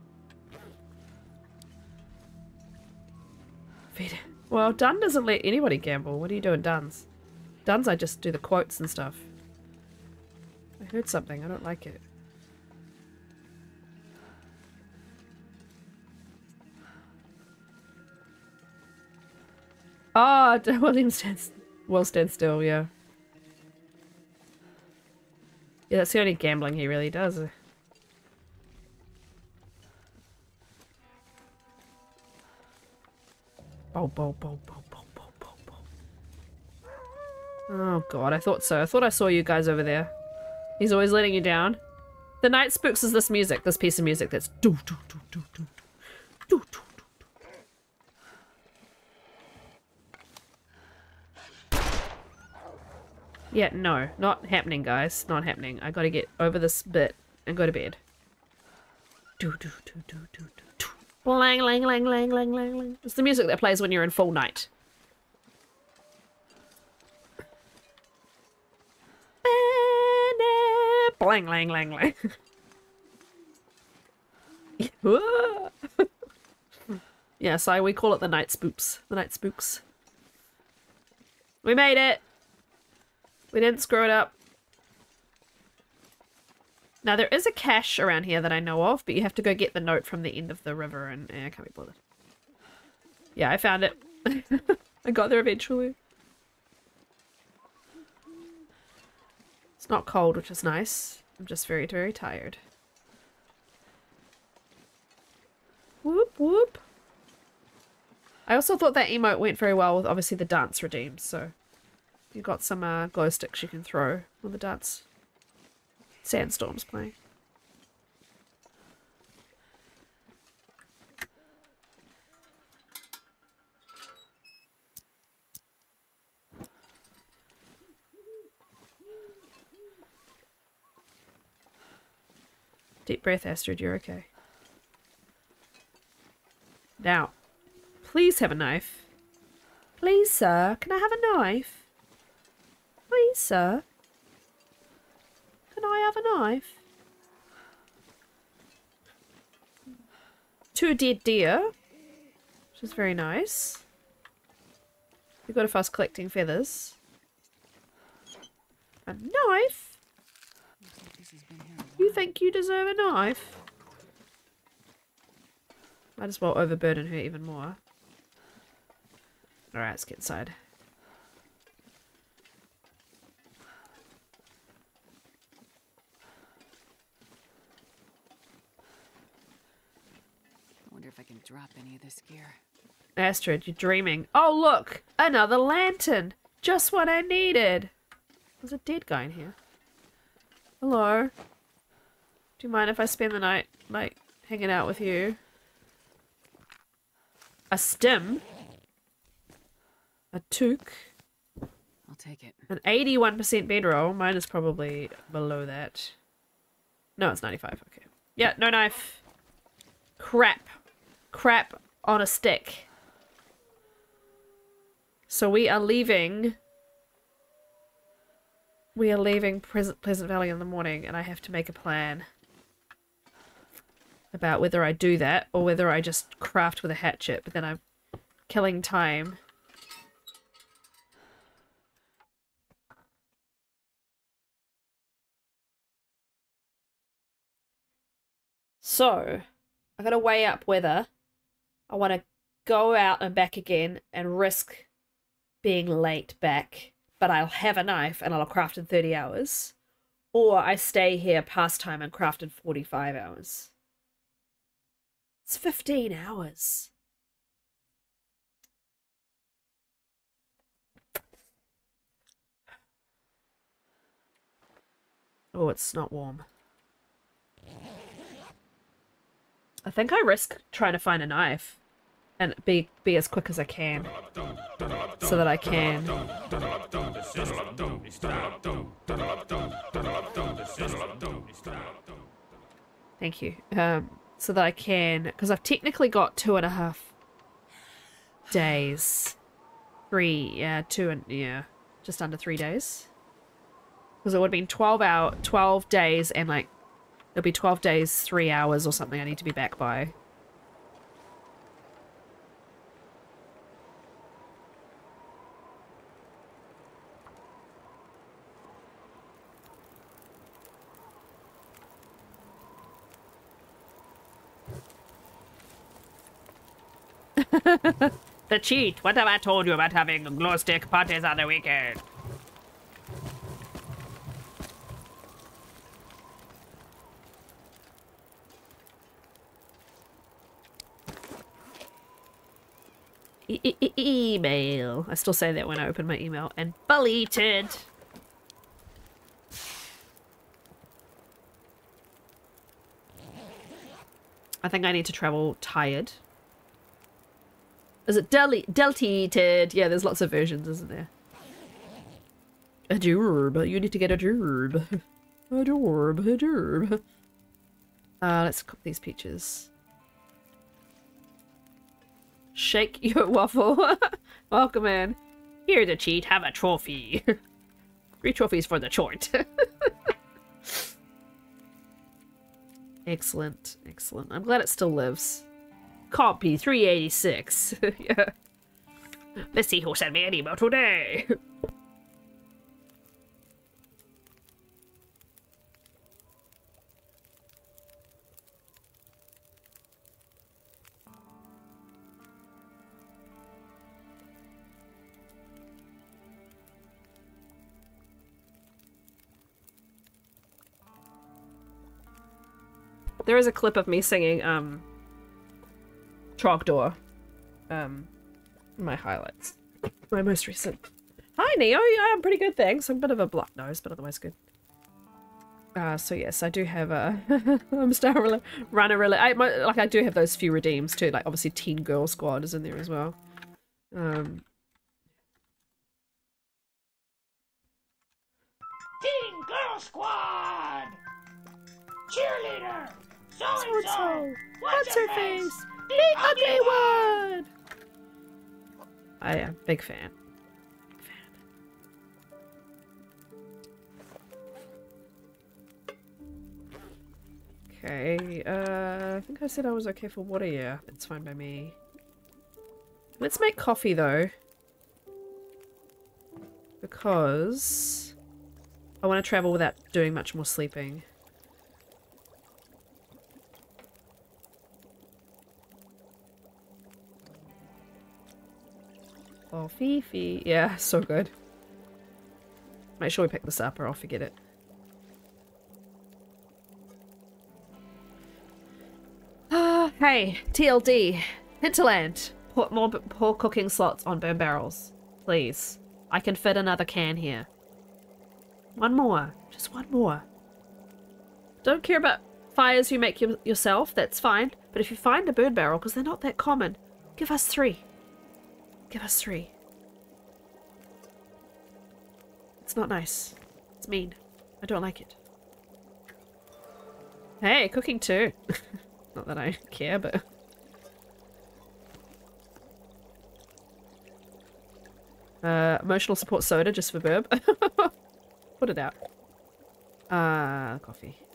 Feed it. Well, Dun doesn't let anybody gamble. What are you doing, Duns? Duns, I just do the quotes and stuff. I heard something. I don't like it. Oh, William will stand still, yeah. Yeah, that's the only gambling he really does. Bow, bow, bow, bow, bow, bow, bow, bow. Oh God, I thought so. I thought I saw you guys over there. He's always letting you down. The Night Spooks is this music, this piece of music that's do do do do do do do. Yeah, no, not happening, guys. Not happening. I gotta get over this bit and go to bed. Do do do do do do do. Blang lang lang lang lang lang lang. It's the music that plays when you're in full night. Blang lang lang lang. Yeah, so we call it the Night Spooks. The Night Spooks. We made it! We didn't screw it up. Now, there is a cache around here that I know of, but you have to go get the note from the end of the river, and I can't be bothered. Yeah, I found it. I got there eventually. It's not cold, which is nice. I'm just very, very tired. Whoop, whoop. I also thought that emote went very well with, obviously, the dance redeemed, so... You've got some glow sticks you can throw when the dance sandstorm's playing. Deep breath, Astrid, you're okay. Now, please have a knife. Please, sir, can I have a knife? Please, sir. Can I have a knife? Two dead deer, which is very nice. We got a fuss collecting feathers. A knife? You think you deserve a knife? Might as well overburden her even more. Alright, let's get inside. I wonder if I can drop any of this gear. Astrid, you're dreaming. Oh, look! Another lantern! Just what I needed! There's a dead guy in here. Hello? Do you mind if I spend the night, like, hanging out with you? A stim? A toque? I'll take it. An 81% bedroll. Mine is probably below that. No, it's 95. Okay. Yeah, no knife. Crap. Crap on a stick. So we are leaving... We are leaving Pleasant Valley in the morning, and I have to make a plan about whether I do that or whether I just craft with a hatchet, but then I'm killing time. So, I gotta weigh up whether I want to go out and back again and risk being late back, but I'll have a knife and I'll craft in 30 hours, or I stay here past time and craft in 45 hours. It's 15 hours. Oh, it's not warm. I think I risk trying to find a knife and be as quick as I can so that I can. Thank you. So that I can, because I've technically got 2.5 days. 3, yeah, 2 and, yeah, just under 3 days. Because it would have been 12 days and like, it'll be 12 days, 3 hours or something I need to be back by. The cheat! What have I told you about having glow stick parties on the weekend? Email. I still say that when I open my email. And deleted. I think I need to travel tired. Is it deleted? Yeah, there's lots of versions, isn't there? A gerb. You need to get a gerb. A gerb. A gerb. Let's cook these peaches. Shake your waffle. Welcome in. Here's a cheat. Have a trophy. 3 trophies for the chort. Excellent. Excellent. I'm glad it still lives. Copy 386. Yeah. Let's see who sent me an email today. There is a clip of me singing, Trogdor, my highlights. My most recent. Hi, Neo! Yeah, I'm pretty good, thanks. I'm a bit of a block nose, but otherwise good. So yes, I do have a... I'm Star Runner really... I do have those few redeems too, like obviously Teen Girl Squad is in there as well. Teen Girl Squad! cheerleader. So and So-and-so. so. What's her face? The ugly one! I am big fan. Okay, I think I said I was okay for water, yeah. That's fine by me. Let's make coffee, though. Because I want to travel without doing much more sleeping. Oh, Fifi. Yeah, so good. Make sure we pick this up or I'll forget it. Hey, TLD. Hinterland. Put more pork cooking slots on burn barrels. Please. I can fit another can here. One more. Just one more. Don't care about fires you make yourself. That's fine. But if you find a burn barrel, because they're not that common, give us 3. Give us 3. It's not nice. It's mean. I don't like it. Hey, cooking too. Not that I care, but... emotional support soda just for Burb. Put it out. Coffee.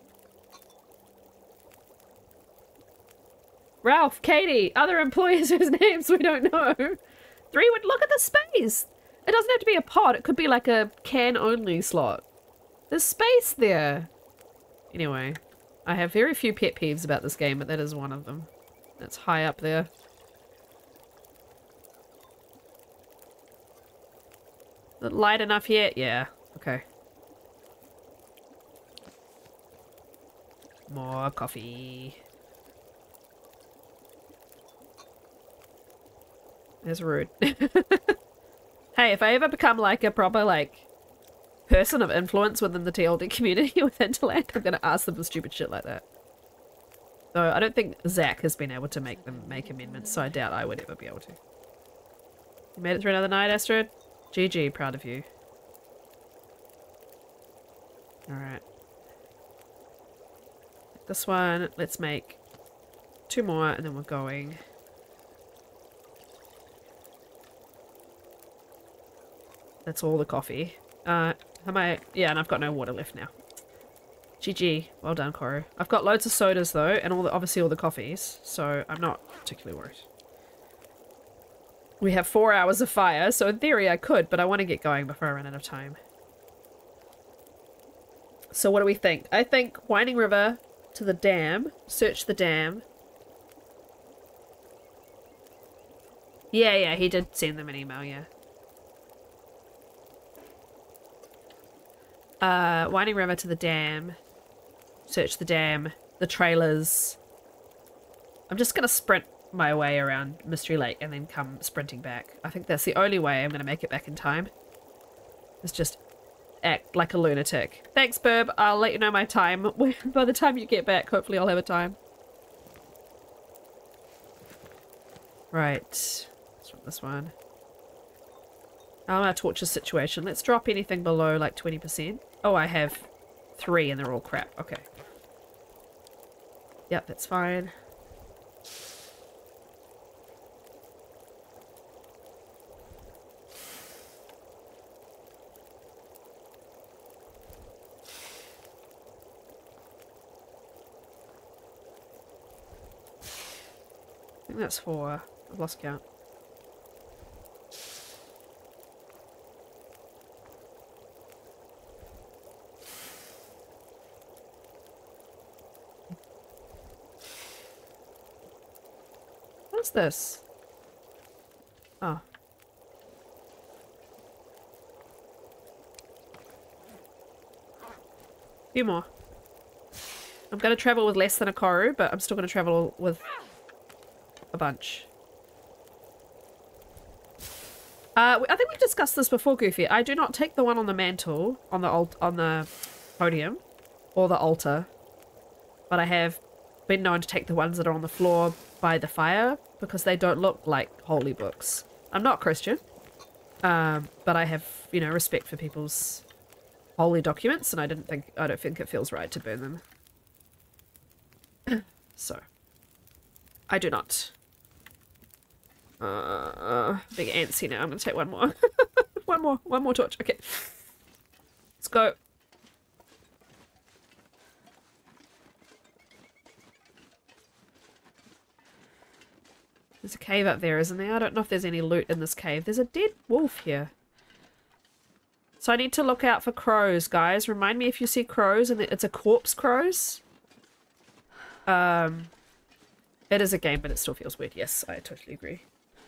Ralph, Katie, other employees whose names we don't know. 3 would look at the space. It doesn't have to be a pod. It could be like a can-only slot. There's space there. Anyway, I have very few pet peeves about this game, but that is one of them. That's high up there. Is it light enough yet? Yeah. Okay. More coffee. That's rude. Hey, if I ever become like a proper like person of influence within the TLD community with Hinterland, I'm gonna ask them for stupid shit like that. Though I don't think Zach has been able to make them make amendments, so I doubt I would ever be able to. You made it through another night, Astrid? GG, proud of you. Alright. This one, let's make 2 more and then we're going. That's all the coffee. Yeah, and I've got no water left now. GG. Well done, Koru. I've got loads of sodas though, and obviously all the coffees, so I'm not particularly worried. We have 4 hours of fire, so in theory I could, but I want to get going before I run out of time. So what do we think? I think Winding River to the dam. Search the dam. Yeah, he did send them an email, yeah. Winding River to the dam. Search the dam. The trailers. I'm just gonna sprint my way around Mystery Lake and then come sprinting back. I think that's the only way I'm gonna make it back in time. Is just act like a lunatic. Thanks, Burb. I'll let you know my time. By the time you get back, hopefully I'll have a time. Right. Let's drop this one. I'm in a torture situation. Let's drop anything below like 20%. Oh, I have 3 and they're all crap. Okay. Yep, that's fine. I think that's 4. I've lost count. What's this? Oh. Few more. I'm going to travel with less than a Koru, but I'm still going to travel with a bunch. I think we've discussed this before, Goofy. I do not take the one on the mantle, on the podium, or the altar, but I have been known to take the ones that are on the floor by the fire because they don't look like holy books. I'm not Christian, but I have, you know, respect for people's holy documents, and I don't think it feels right to burn them. So, I do not. Big antsy now. I'm gonna take one more. one more torch. Okay. Let's go. There's a cave up there, isn't there? I don't know if there's any loot in this cave. There's a dead wolf here. So I need to look out for crows, guys. Remind me if you see crows, and it's a corpse crows. It is a game, but it still feels weird. Yes, I totally agree.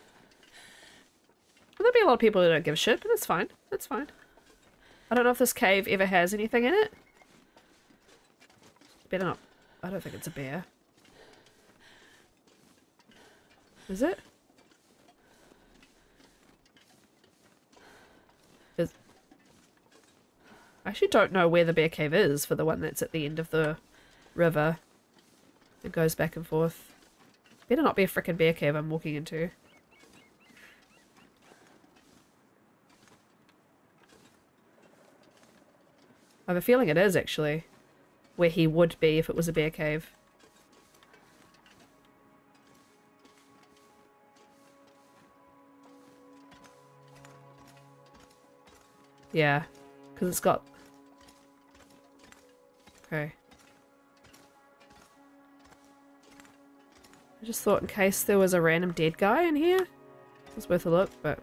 Well, there'll be a lot of people who don't give a shit, but that's fine. That's fine. I don't know if this cave ever has anything in it. Better not. I don't think it's a bear. Is it? I actually don't know where the bear cave is for the one that's at the end of the river. It goes back and forth. Better not be a frickin' bear cave I'm walking into. I have a feeling it is, actually. Where he would be if it was a bear cave. Yeah, because it's got... Okay. I just thought in case there was a random dead guy in here, it was worth a look, but...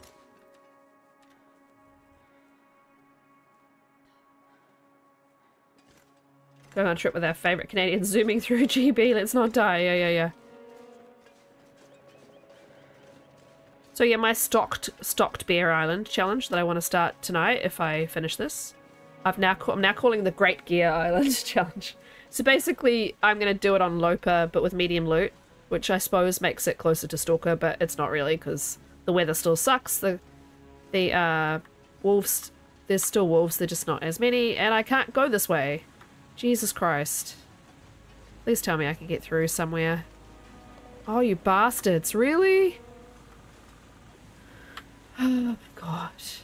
Going on a trip with our favourite Canadians, zooming through GB, let's not die, yeah. So yeah, my stocked Bear Island challenge that I want to start tonight if I finish this. I'm now calling the Great Gear Island challenge. So basically, I'm going to do it on Lopa, but with medium loot, which I suppose makes it closer to Stalker, but it's not really because the weather still sucks. The wolves, there's still wolves, they're just not as many, and I can't go this way. Jesus Christ. Please tell me I can get through somewhere. Oh, you bastards, really? Oh my gosh.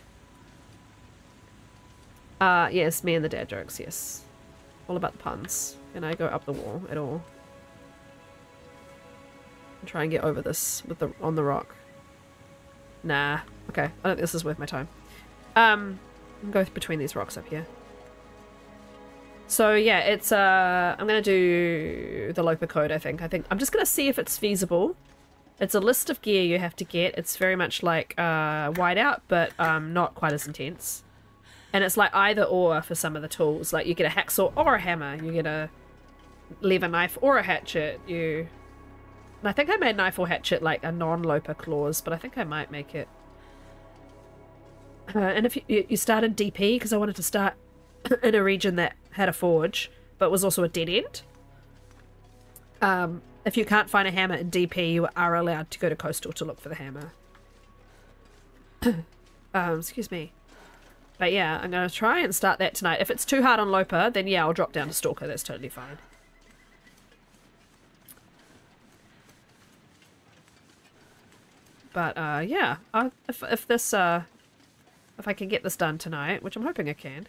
Yes, me and the dad jokes, yes. All about the puns. Can I go up the wall at all? And try and get over this with on the rock. Nah. Okay, I don't think this is worth my time. I'll go between these rocks up here. So yeah, it's I'm gonna do the Lopa code, I think. I'm just gonna see if it's feasible. It's a list of gear you have to get. It's very much like Whiteout, but not quite as intense. And it's like either or for some of the tools. Like you get a hacksaw or a hammer. You get a lever knife or a hatchet. And I think I made knife or hatchet like a non-Lopa clause, but I think I might make it. And if you start in DP, because I wanted to start in a region that had a forge, but was also a dead end. If you can't find a hammer in DP, you are allowed to go to Coastal to look for the hammer. Excuse me. But yeah, I'm going to try and start that tonight. If it's too hard on Lopa, then yeah, I'll drop down to Stalker. That's totally fine. But yeah, if I can get this done tonight, which I'm hoping I can,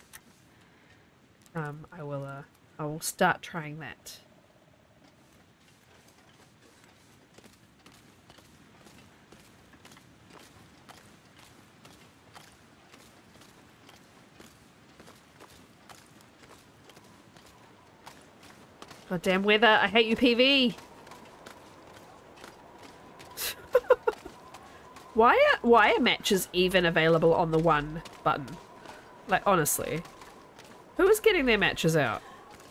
I will start trying that. Goddamn weather, I hate you, PV. Why are matches even available on the one button? Like, honestly. Who is getting their matches out?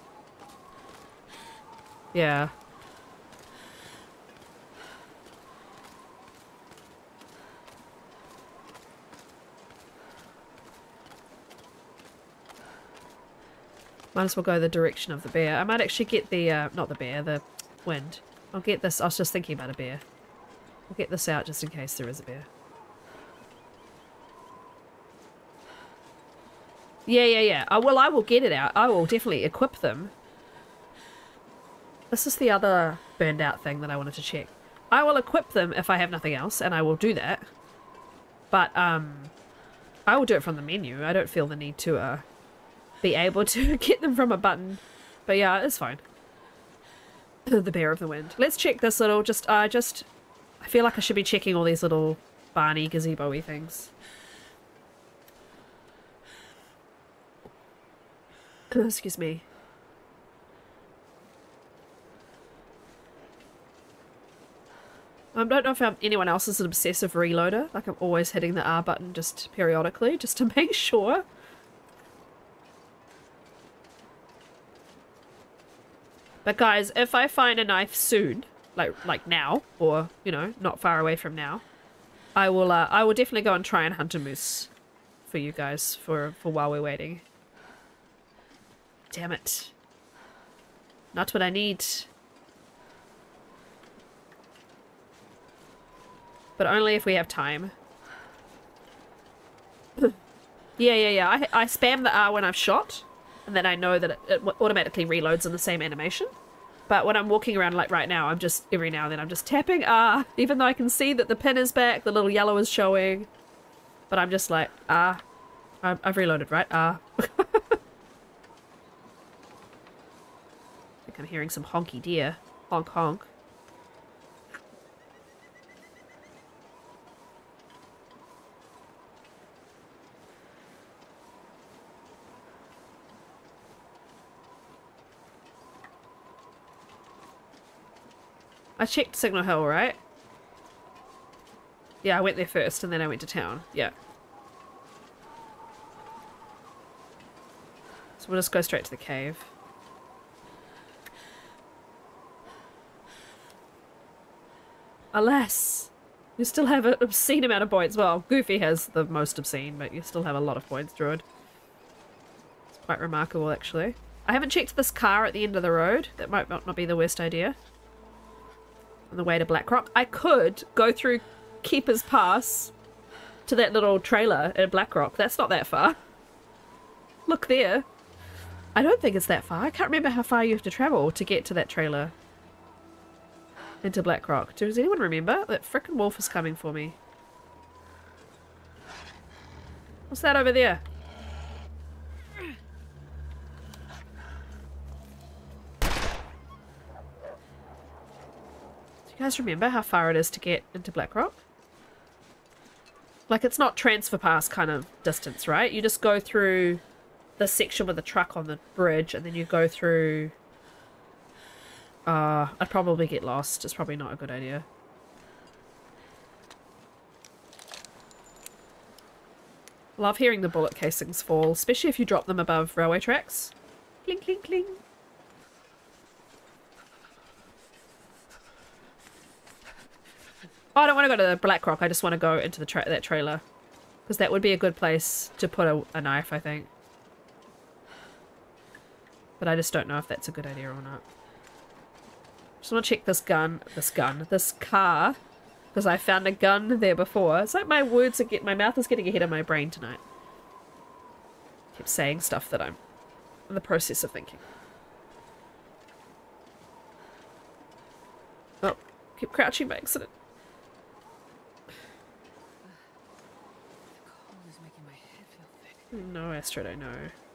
Yeah. Might as well go the direction of the bear. I might actually get the, not the bear, the wind. I'll get this. I was just thinking about a bear. I'll get this out just in case there is a bear. Yeah. Well, I will get it out. I will definitely equip them. This is the other burned out thing that I wanted to check. I will equip them if I have nothing else, and I will do that. But, I will do it from the menu. I don't feel the need to, be able to get them from a button. But yeah, it's fine. The Bear of the Wind. Let's check this little, I feel like I should be checking all these little Barney gazebo-y things. Excuse me. I don't know if anyone else is an obsessive reloader. Like, I'm always hitting the R button just periodically, just to make sure. But guys, if I find a knife soon, like now, or, you know, not far away from now, I will definitely go and try and hunt a moose for you guys for while we're waiting. Damn it. Not what I need. But only if we have time. Yeah. I spam the R when I've shot, and then I know that it automatically reloads in the same animation. But when I'm walking around like right now, every now and then I'm just tapping R, even though I can see that the pin is back, the little yellow is showing. But I'm just like, R. I've reloaded, right? R. I think I'm hearing some honky deer. Honk honk. I checked Signal Hill, right? Yeah, I went there first and then I went to town. Yeah. So we'll just go straight to the cave. Alas! You still have an obscene amount of points. Well, Goofy has the most obscene, but you still have a lot of points, Druid. It's quite remarkable, actually. I haven't checked this car at the end of the road. That might not be the worst idea. On the way to Blackrock. I could go through Keeper's Pass to that little trailer at Blackrock. That's not that far. Look there. I don't think it's that far. I can't remember how far you have to travel to get to that trailer. Into Blackrock. Does anyone remember? That frickin' wolf is coming for me. What's that over there? Do you guys remember how far it is to get into Blackrock? Like, it's not transfer pass kind of distance, right? You just go through the section with the truck on the bridge, and then you go through... I'd probably get lost. It's probably not a good idea. Love hearing the bullet casings fall, especially if you drop them above railway tracks. Cling, cling, cling. Oh, I don't want to go to the Blackrock. I just want to go into the that trailer. Because that would be a good place to put a knife, I think. But I just don't know if that's a good idea or not. Just want to check this car. Because I found a gun there before. It's like my mouth is getting ahead of my brain tonight. Keep saying stuff that I'm in the process of thinking. Oh, keep crouching by accident. No, Astrid, I know.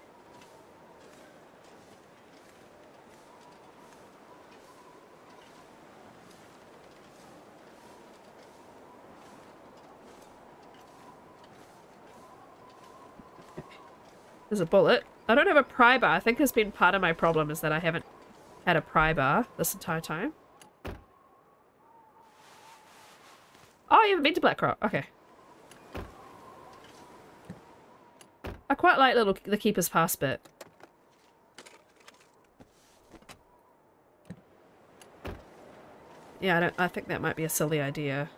There's a bullet. I don't have a pry bar. I think it's been part of my problem is that I haven't had a pry bar this entire time. Oh, you haven't been to Blackrock. Okay. I quite like the Keeper's Pass bit. Yeah, I think that might be a silly idea.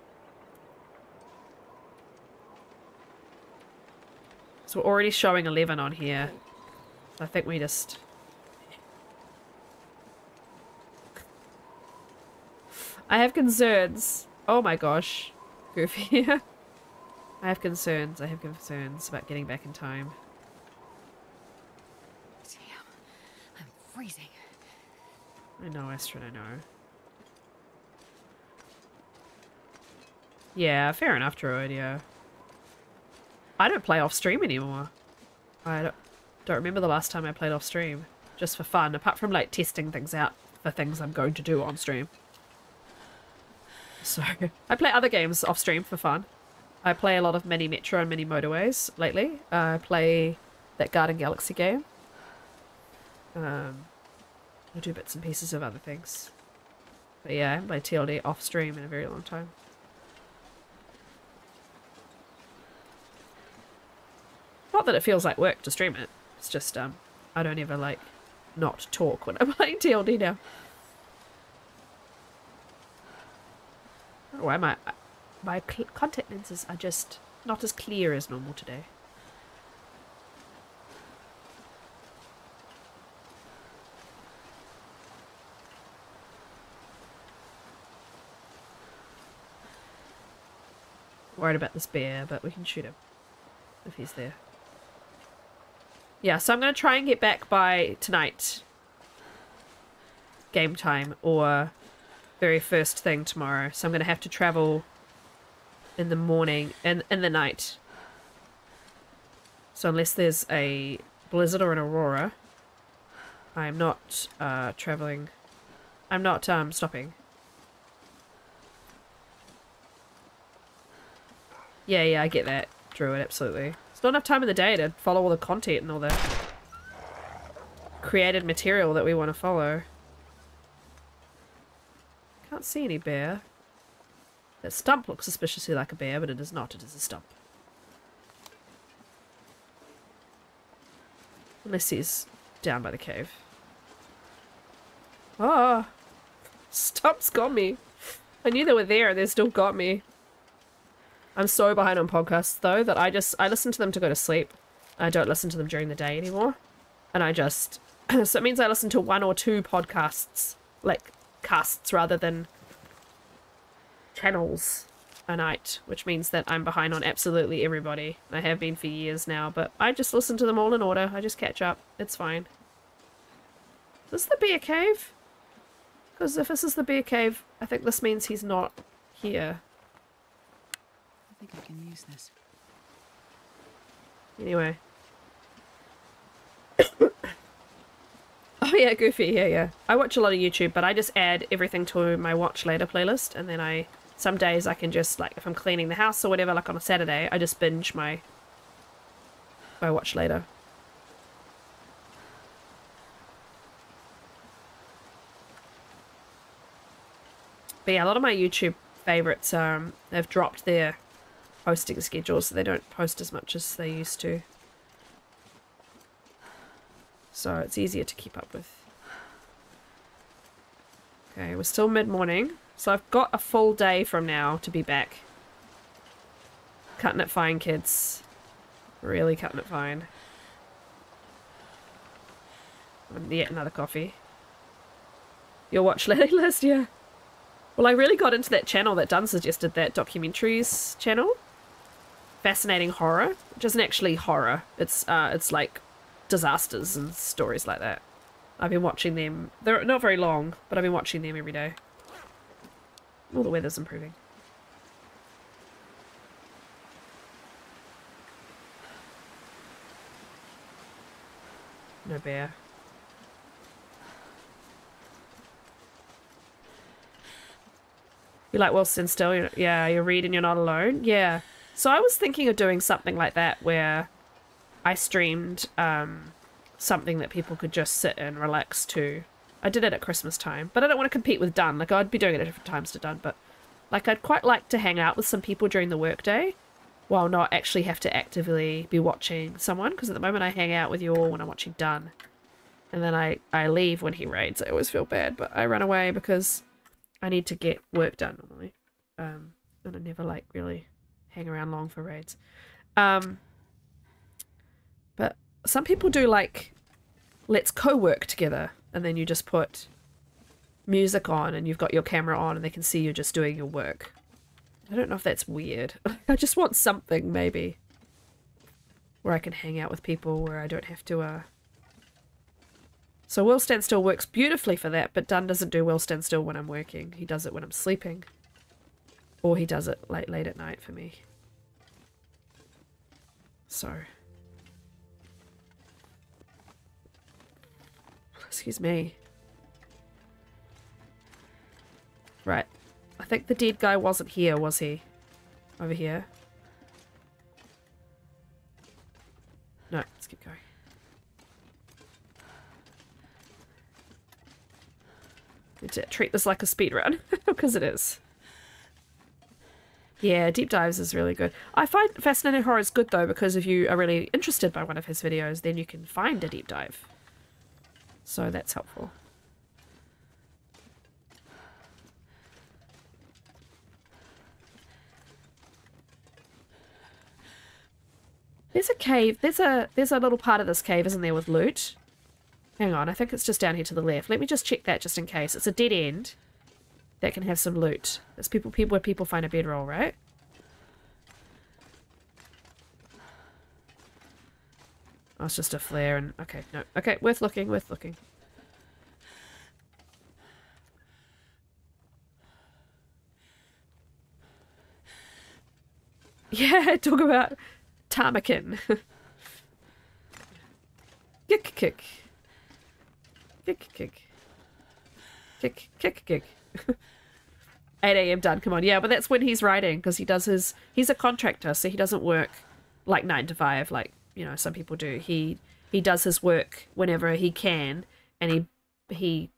So we're already showing 11 on here. I think we just... I have concerns. Oh my gosh. Goofy. I have concerns. I have concerns about getting back in time. Damn. I'm freezing. I know, Astrid, I know. Yeah, fair enough, Druid, yeah. I don't play off stream anymore. I don't remember the last time I played off stream. Just for fun, apart from like testing things out for things I'm going to do on stream. So, I play other games off stream for fun. I play a lot of Mini Metro and Mini Motorways lately. I play that Garden Galaxy game. I do bits and pieces of other things. But yeah, I haven't played TLD off stream in a very long time. Not that it feels like work to stream it. It's just, I don't ever, like, not talk when I'm playing TLD now. I don't know why my contact lenses are just not as clear as normal today. Worried about this bear, but we can shoot him if he's there. Yeah, so I'm going to try and get back by tonight. Game time, or very first thing tomorrow. So I'm going to have to travel in the morning and in the night. So unless there's a blizzard or an aurora, I'm not traveling. I'm not stopping. Yeah, I get that, Druid, absolutely. There's not enough time in the day to follow all the content and all the created material that we want to follow. Can't see any bear. That stump looks suspiciously like a bear, but it is not. It is a stump. Unless he's down by the cave. Ah! Stumps got me. I knew they were there and they still got me. I'm so behind on podcasts though that I listen to them to go to sleep. I don't listen to them during the day anymore. And I just so it means I listen to 1 or 2 podcasts, like casts rather than channels a night, which means that I'm behind on absolutely everybody. I have been for years now, but I just listen to them all in order. I just catch up. It's fine. Is this the bear cave? Because if this is the bear cave, I think this means he's not here. I think I can use this. Anyway. Oh yeah, Goofy, yeah. I watch a lot of YouTube, but I just add everything to my watch later playlist, and then some days I can just, like, if I'm cleaning the house or whatever, like on a Saturday, I just binge my watch later. But yeah, a lot of my YouTube favorites, have dropped their posting schedules, so they don't post as much as they used to. So it's easier to keep up with. Okay, we're still mid-morning, so I've got a full day from now to be back. Cutting it fine, kids. Really cutting it fine. Yet another coffee. Your watch list, yeah. Well, I really got into that channel that Dunn suggested, that documentaries channel. Fascinating Horror, which isn't actually horror. It's like disasters and stories like that. I've been watching them. They're not very long, but I've been watching them every day. Oh, the weather's improving. No bear. You like, well, stand still. Yeah, you read and you're not alone. Yeah. So I was thinking of doing something like that where I streamed something that people could just sit and relax to. I did it at Christmas time, but I don't want to compete with Dunn. Like, I'd be doing it at different times to Dunn, but like, I'd quite like to hang out with some people during the workday while not actually have to actively be watching someone, because at the moment I hang out with you all when I'm watching Dunn. And then I leave when he raids. I always feel bad, but I run away because I need to get work done normally. And I never, like, really hang around long for raids. But some people do, like, let's co-work together, and then you just put music on and you've got your camera on and they can see you just doing your work. I don't know if that's weird. I just want something, maybe, where I can hang out with people, where I don't have to, So Will Stand Still works beautifully for that, but Dunn doesn't do Will Stand Still when I'm working. He does it when I'm sleeping. Or he does it late at night for me. So. Excuse me. Right. I think the dead guy wasn't here, was he? Over here. No, let's keep going. Need to treat this like a speed run, because it is. Yeah, Deep Dives is really good. I find Fascinating Horrors good though, because if you are really interested by one of his videos, then you can find a deep dive. So that's helpful. There's a cave. There's a little part of this cave, isn't there, with loot? Hang on, I think it's just down here to the left. Let me just check that just in case. It's a dead end that can have some loot. It's people where people find a bedroll, right? Oh, it's just a flare and okay, no. Okay, worth looking, worth looking. Yeah, talk about Ptarmigan. Kick, kick. Kick, kick. Kick, kick, kick. 8 a.m. done, come on. Yeah, but that's when he's writing, because he does his... He's a contractor, so he doesn't work like 9 to 5, like, you know, some people do. He does his work whenever he can, and he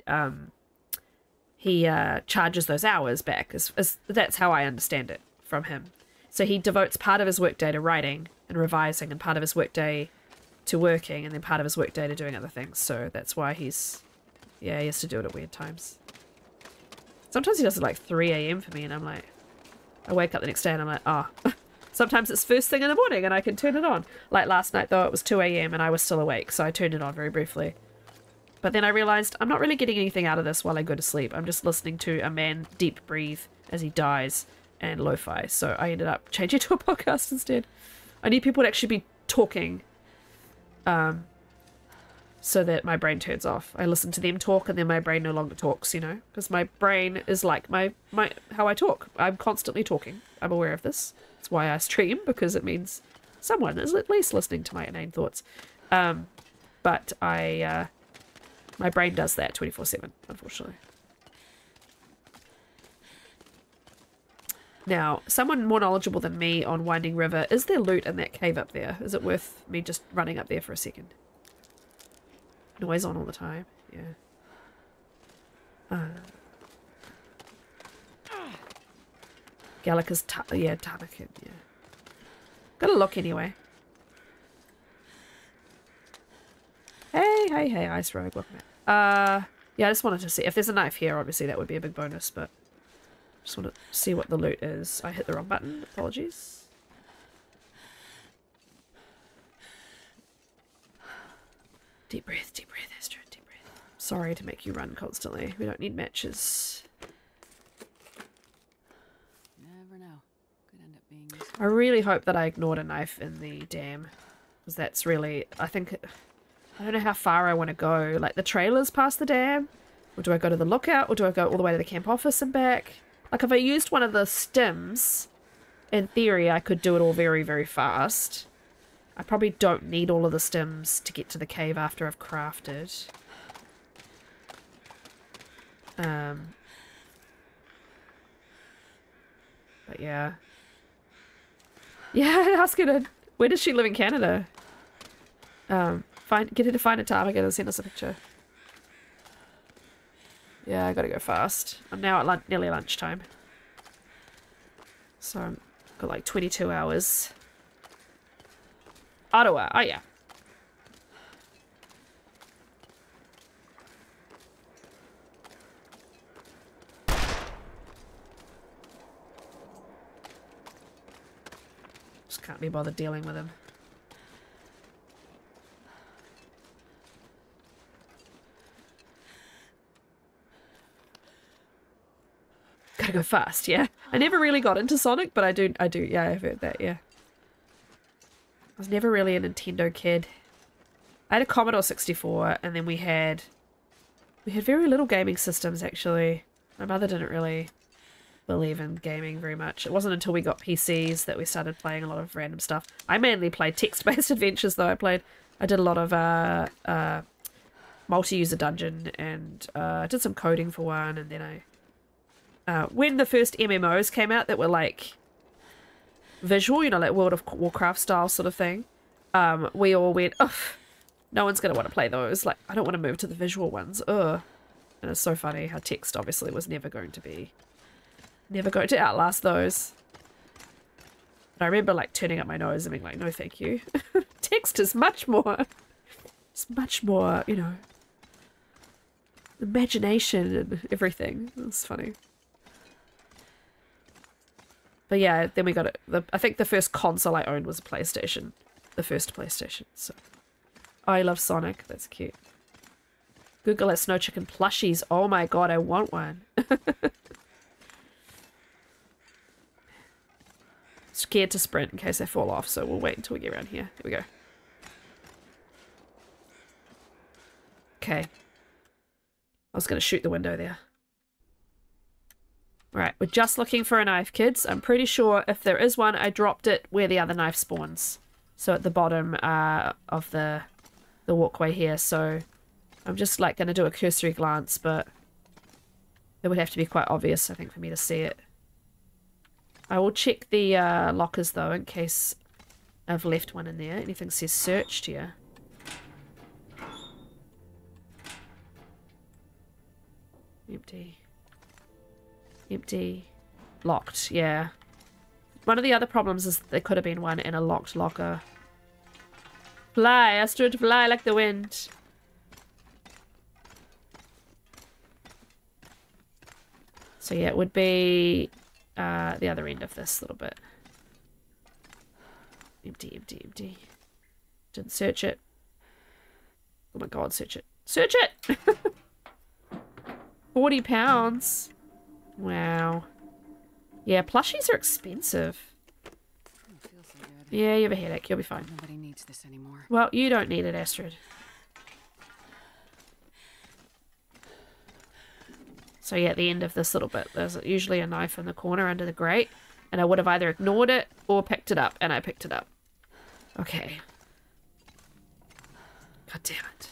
charges those hours back. That's how I understand it from him. So he devotes part of his workday to writing and revising, and part of his workday to working, and then part of his workday to doing other things. So that's why he has to do it at weird times. Sometimes he does it like 3 a.m. for me, and I'm like, I wake up the next day and I'm like, oh. Sometimes it's first thing in the morning and I can turn it on. Like last night though, it was 2 a.m. and I was still awake, so I turned it on very briefly. But then I realized I'm not really getting anything out of this while I go to sleep. I'm just listening to a man deep breathe as he dies and lo-fi. So I ended up changing to a podcast instead. I need people to actually be talking so that my brain turns off. I listen to them talk and then my brain no longer talks, you know? Because my brain is like my how I talk. I'm constantly talking. I'm aware of this. That's why I stream, because it means someone is at least listening to my inane thoughts. But my brain does that 24/7, unfortunately. Now, someone more knowledgeable than me on Winding River, is there loot in that cave up there? Is it worth me just running up there for a second? Noise on all the time, yeah. Gallica's Ptarmigan, yeah. Gotta look anyway. Hey, Ice Rogue, welcome back. Yeah, I just wanted to see if there's a knife here. Obviously, that would be a big bonus, but just want to see what the loot is. I hit the wrong button. Apologies. Deep breath, Astrid, deep breath. Sorry to make you run constantly. We don't need matches. Never know. Could end up being useful. I really hope that I ignored a knife in the dam, because that's really, I don't know how far I want to go. Like, the trailer's past the dam, or do I go to the lookout, or do I go all the way to the camp office and back? Like, if I used one of the stims, in theory, I could do it all very, very fast. I probably don't need all of the stims to get to the cave after I've crafted. But yeah. Yeah, ask her to... Where does she live in Canada? Get her to find a ptarmigan and send us a picture. Yeah, I gotta go fast. I'm now at nearly lunchtime. So I've got like 22 hours. Ottawa, oh yeah. Just can't be bothered dealing with him. Gotta go fast, yeah. I never really got into Sonic, but I do, yeah, I've heard that, yeah. I was never really a Nintendo kid. I had a Commodore 64, and then we had very little gaming systems, actually. My mother didn't really believe in gaming very much. It wasn't until we got PCs that we started playing a lot of random stuff. I mainly played text-based adventures, though. I did a lot of multi-user dungeon, and I did some coding for one, and then when the first MMOs came out that were like visual, you know, like World of Warcraft style sort of thing, we all went, ugh, no one's going to want to play those. Like, I don't want to move to the visual ones. Ugh. And it's so funny how text obviously was never going to outlast those. And I remember like turning up my nose and being like, no thank you. Text is much more, it's much more, you know, imagination and everything. It's funny. But yeah, then we got it. I think the first console I owned was a PlayStation. The first PlayStation. So I love Sonic. That's cute. Google has Snow Chicken plushies. Oh my god, I want one. Scared to sprint in case they fall off, so we'll wait until we get around here. Here we go. Okay. I was going to shoot the window there. Right, we're just looking for a knife, kids. I'm pretty sure if there is one, I dropped it where the other knife spawns. So at the bottom of the walkway here. So I'm just like going to do a cursory glance, but it would have to be quite obvious, I think, for me to see it. I will check the lockers, though, in case I've left one in there. Anything says searched here. Empty. Empty. Locked, yeah. One of the other problems is there could have been one in a locked locker. Fly, Astrid, fly like the wind. So yeah, it would be the other end of this little bit. Empty, empty, empty. Didn't search it. Oh my god, search it. Search it! 40 pounds. Wow. Yeah, plushies are expensive. Feels so good. Yeah, you have a headache. You'll be fine. Nobody needs this anymore. Well, you don't need it, Astrid. So yeah, at the end of this little bit, there's usually a knife in the corner under the grate. And I would have either ignored it or picked it up. And I picked it up. Okay. God damn it.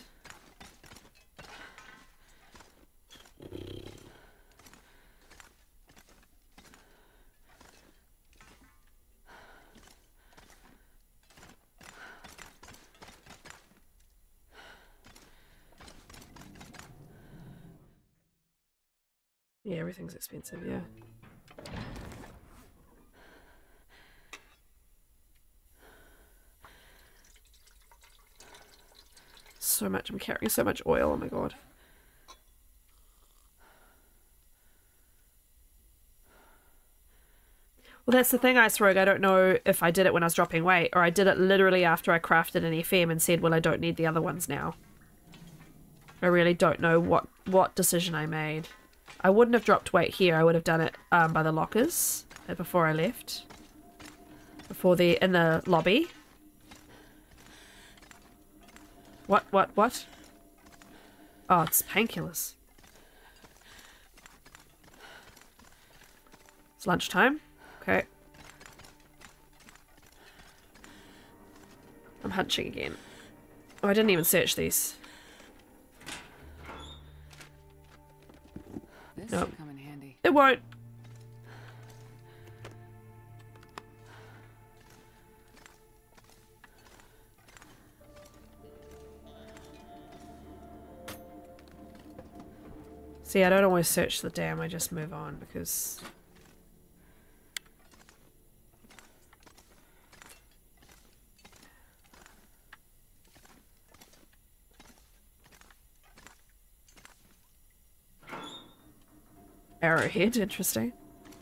Yeah, everything's expensive, yeah. So much, I'm carrying so much oil, oh my god. Well, that's the thing, Ice Rogue. I don't know if I did it when I was dropping weight, or I did it literally after I crafted an FM and said, well, I don't need the other ones now. I really don't know what decision I made. I wouldn't have dropped weight here. I would have done it by the lockers before I left. In the lobby. What? Oh, it's painkillers. It's lunchtime. Okay. I'm hunching again. Oh, I didn't even search these. This Nope. should come in handy. It won't. See, I don't always search the dam, I just move on because... Arrowhead, interesting.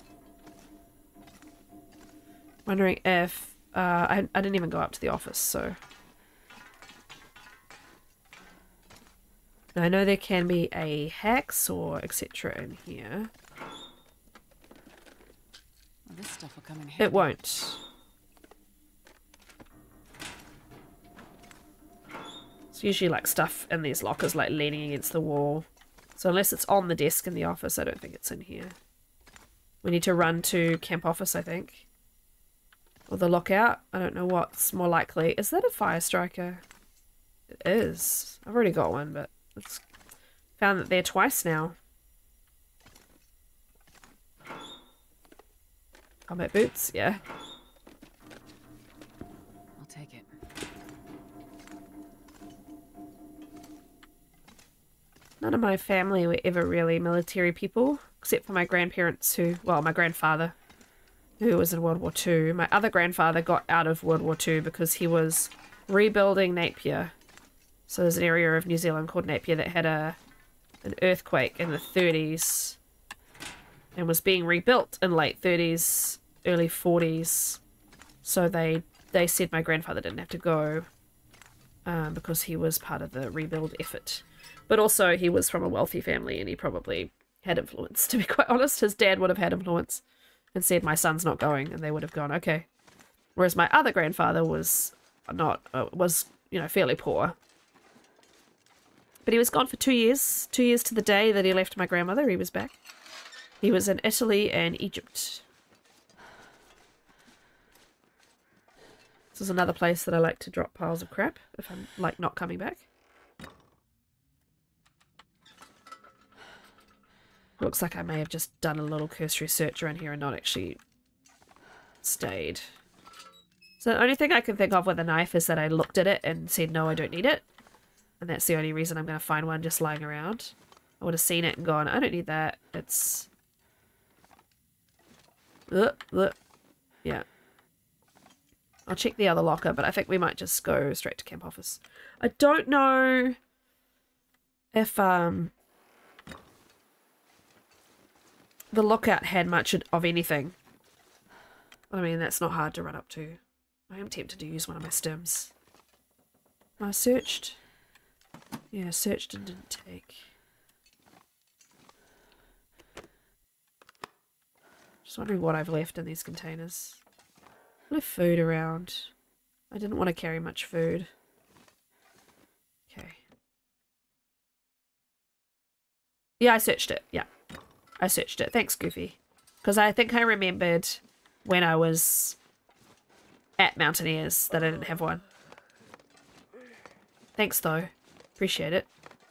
Wondering if... I didn't even go up to the office, so... I know there can be a hacksaw, etc. in here. Well, this stuff will come in handy. It won't. It's usually like stuff in these lockers like leaning against the wall. So unless it's on the desk in the office, I don't think it's in here. We need to run to camp office, I think. Or the lookout. I don't know what's more likely. Is that a fire striker? It is. I've already got one, but it's found that they're twice now. Combat boots, yeah. I'll take it. None of my family were ever really military people, except for my grandparents who, well, my grandfather, who was in World War II. My other grandfather got out of World War II because he was rebuilding Napier. So there's an area of New Zealand called Napier that had an earthquake in the 30s and was being rebuilt in late 30s, early 40s. So they said my grandfather didn't have to go because he was part of the rebuild effort. But also he was from a wealthy family and he probably had influence, to be quite honest. His dad would have had influence and said, my son's not going, and they would have gone, okay. Whereas my other grandfather was not, you know, fairly poor. But he was gone for 2 years. 2 years to the day that he left my grandmother, he was back. He was in Italy and Egypt. This is another place that I like to drop piles of crap if I'm, like, not coming back. Looks like I may have just done a little cursory search around here and not actually stayed. So the only thing I can think of with a knife is that I looked at it and said, no, I don't need it. And that's the only reason I'm going to find one just lying around. I would have seen it and gone, I don't need that. It's... Yeah. I'll check the other locker, but I think we might just go straight to camp office. I don't know if, the lookout had much of anything. I mean, that's not hard to run up to. I am tempted to use one of my stims. I searched. Yeah, searched and didn't take. Just wondering what I've left in these containers. I left food around. I didn't want to carry much food. Okay. Yeah, I searched it. Yeah. I searched it. Thanks, Goofy. Because I think I remembered when I was at Mountaineers that I didn't have one. Thanks, though. Appreciate it.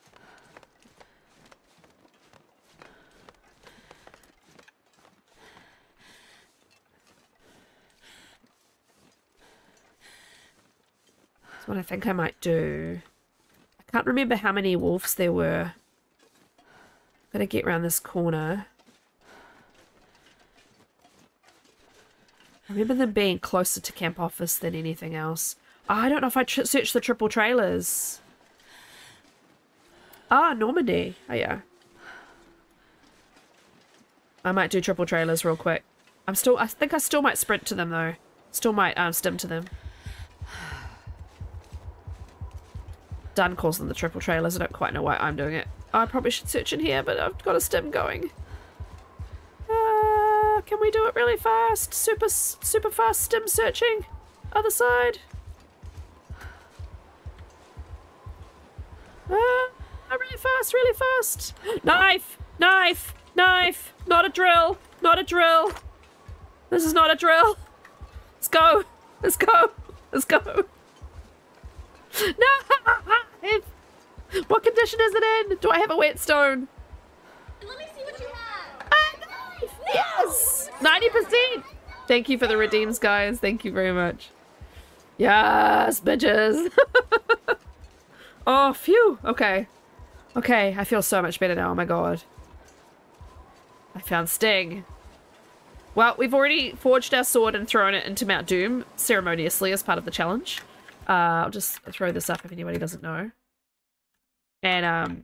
That's what I think I might do. I can't remember how many wolves there were. Gotta get around this corner. I remember them being closer to camp office than anything else. Oh, I don't know if I searched the triple trailers. Ah, Normandy. Oh, yeah. I might do triple trailers real quick. I think I still might sprint to them, though. Still might stim to them. Dunn calls them the triple trailers. I don't quite know why I'm doing it. I probably should search in here, but I've got a stim going. Can we do it really fast? Super fast stim searching. Other side. Really fast, really fast. Knife! Knife! Knife! Not a drill! Not a drill! This is not a drill! Let's go! Let's go! Let's go! No! What condition is it in? Do I have a whetstone? Let me see what you have. A knife! Yes! 90%! Thank you for the redeems, guys. Thank you very much. Yes, bitches! Oh, phew! Okay. Okay, I feel so much better now. Oh my god. I found Sting. Well, we've already forged our sword and thrown it into Mount Doom ceremoniously as part of the challenge. I'll just throw this up if anybody doesn't know. And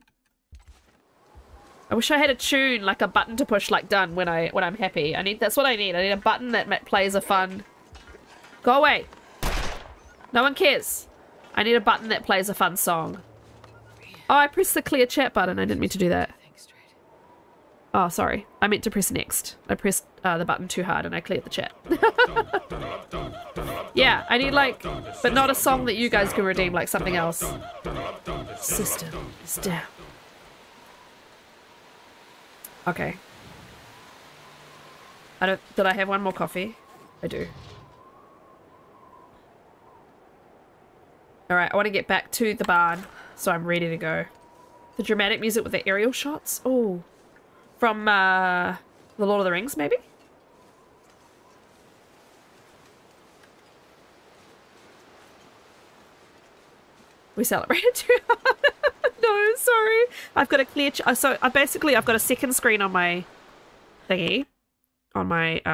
I wish I had a tune, like a button to push like done when I'm happy. That's what I need. I need a button that plays a fun... Go away. No one cares. I need a button that plays a fun song. Oh, I pressed the clear chat button. I didn't mean to do that. Oh, sorry. I meant to press next. I pressed the button too hard and I cleared the chat. Yeah, I need like... But not a song that you guys can redeem, like something else. System is down. Okay. Did I have one more coffee? I do. Alright, I want to get back to the barn, so I'm ready to go. The dramatic music with the aerial shots? Oh. From, The Lord of the Rings, maybe? We celebrated too hard. No, sorry. I've got a clear... so basically, I've got a second screen on my thingy. On my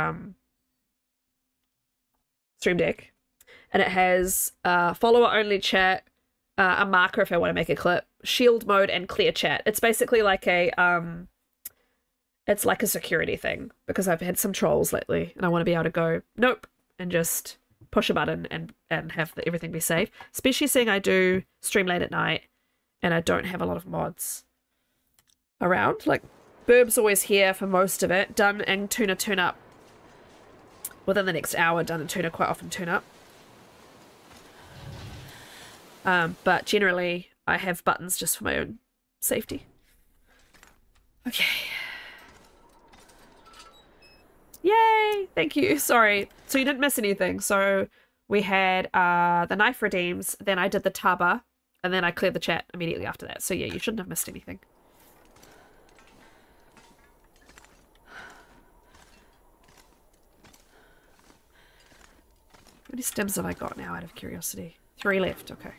Stream Deck. And it has follower-only chat, a marker if I want to make a clip, shield mode, and clear chat. It's basically like a... it's like a security thing. Because I've had some trolls lately. And I want to be able to go, nope, and just push a button and have everything be safe. Especially seeing I do stream late at night and I don't have a lot of mods around. Like, Burb's always here for most of it. Dun and Tuna tune up within the next hour. Dun and Tuna quite often tune up. But generally, I have buttons just for my own safety. Okay. Yay! Thank you. Sorry. So you didn't miss anything. So we had the knife redeems, then I did the taba, and then I cleared the chat immediately after that. So yeah, you shouldn't have missed anything. How many stems have I got now out of curiosity? 3 left, okay.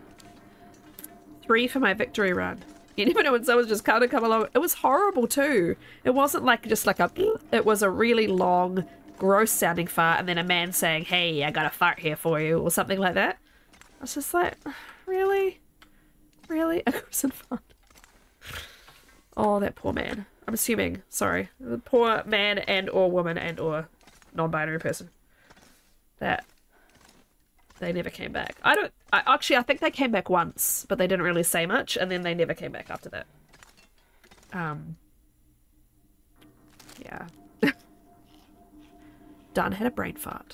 3 for my victory run. You never know when someone's just kind of come along. It was horrible too. It wasn't like just like a... It was a really long, gross sounding fart and then a man saying, hey, I got a fart here for you, or something like that. I was just like, really? Really? A gross and fart. Oh, that poor man. I'm assuming, sorry. The poor man and or woman and or non-binary person. That... They never came back. Actually, I think they came back once, but they didn't really say much, and then they never came back after that. Yeah. Dun had a brain fart.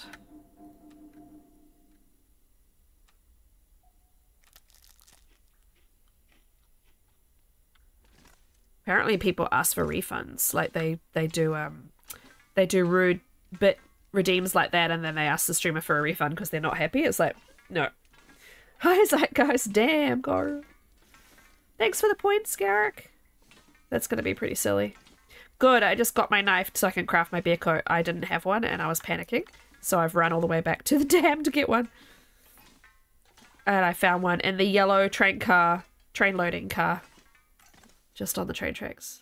Apparently people ask for refunds. Like they do rude bit redeems like that, and then they ask the streamer for a refund because they're not happy. It's like, no. Hi, Zeitgeist. Damn, Goro. Thanks for the points, Garrick. That's going to be pretty silly. Good, I just got my knife so I can craft my bear coat. I didn't have one, and I was panicking. So I've run all the way back to the dam to get one. And I found one in the yellow train loading car. Just on the train tracks.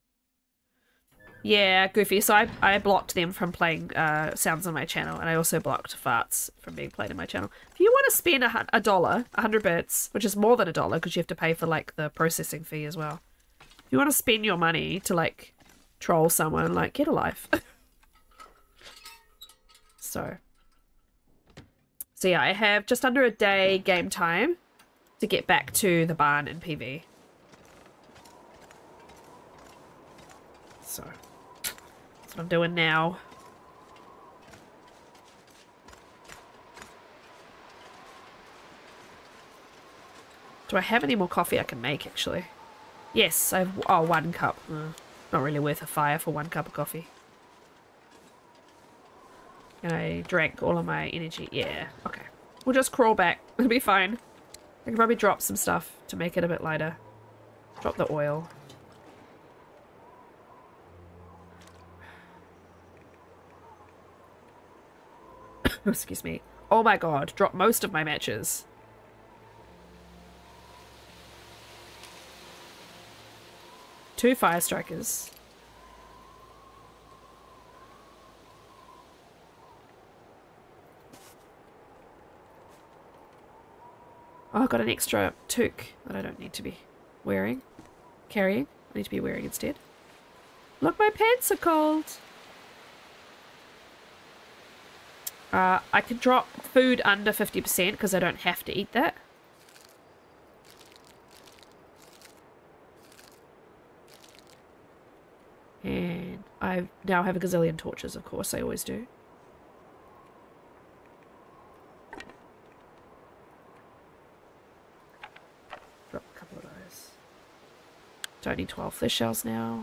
Yeah, Goofy. So I blocked them from playing sounds on my channel, and I also blocked farts from being played in my channel. If you want to spend a dollar, 100 bits, which is more than $1 because you have to pay for like the processing fee as well. If you want to spend your money to like troll someone, like get a life. So yeah, I have just under a day game time to get back to the barn in PV. So that's what I'm doing now. Do I have any more coffee I can make, actually? Yes, I have... Oh, 1 cup. Not really worth a fire for 1 cup of coffee. And I drank all of my energy. Yeah, okay. We'll just crawl back. It'll be fine. I can probably drop some stuff to make it a bit lighter. Drop the oil. Excuse me. Oh my god, drop most of my matches. Two fire strikers. Oh, I've got an extra toque that I don't need to be carrying. I need to be wearing instead. Look, my pants are cold. I can drop food under 50% because I don't have to eat that. And I now have a gazillion torches, of course, I always do. Drop a couple of those. Don't need 12 flesh shells now.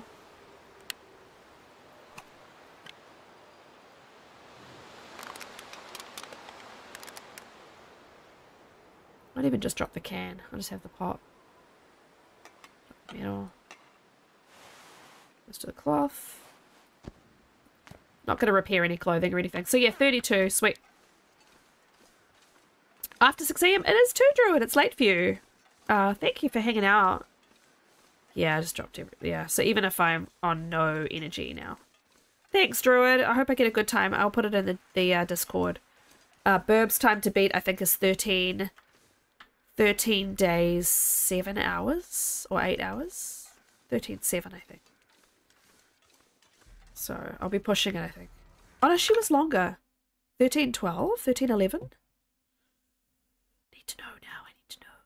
I might even just drop the can. I'll just have the pot. Drop the metal. Let's do the cloth. Not going to repair any clothing or anything. So yeah, 32. Sweet. After 6 a.m. It is too, Druid. It's late for you. Thank you for hanging out. Yeah, I just dropped it. Yeah, so even if I'm on no energy now. Thanks, Druid. I hope I get a good time. I'll put it in the Discord. Burb's time to beat, I think, is 13 days, 7 hours? Or 8 hours? 13.7, I think. So, I'll be pushing it, I think. Oh, no, she was longer. 13.12? 13.11? Need to know now. I need to know.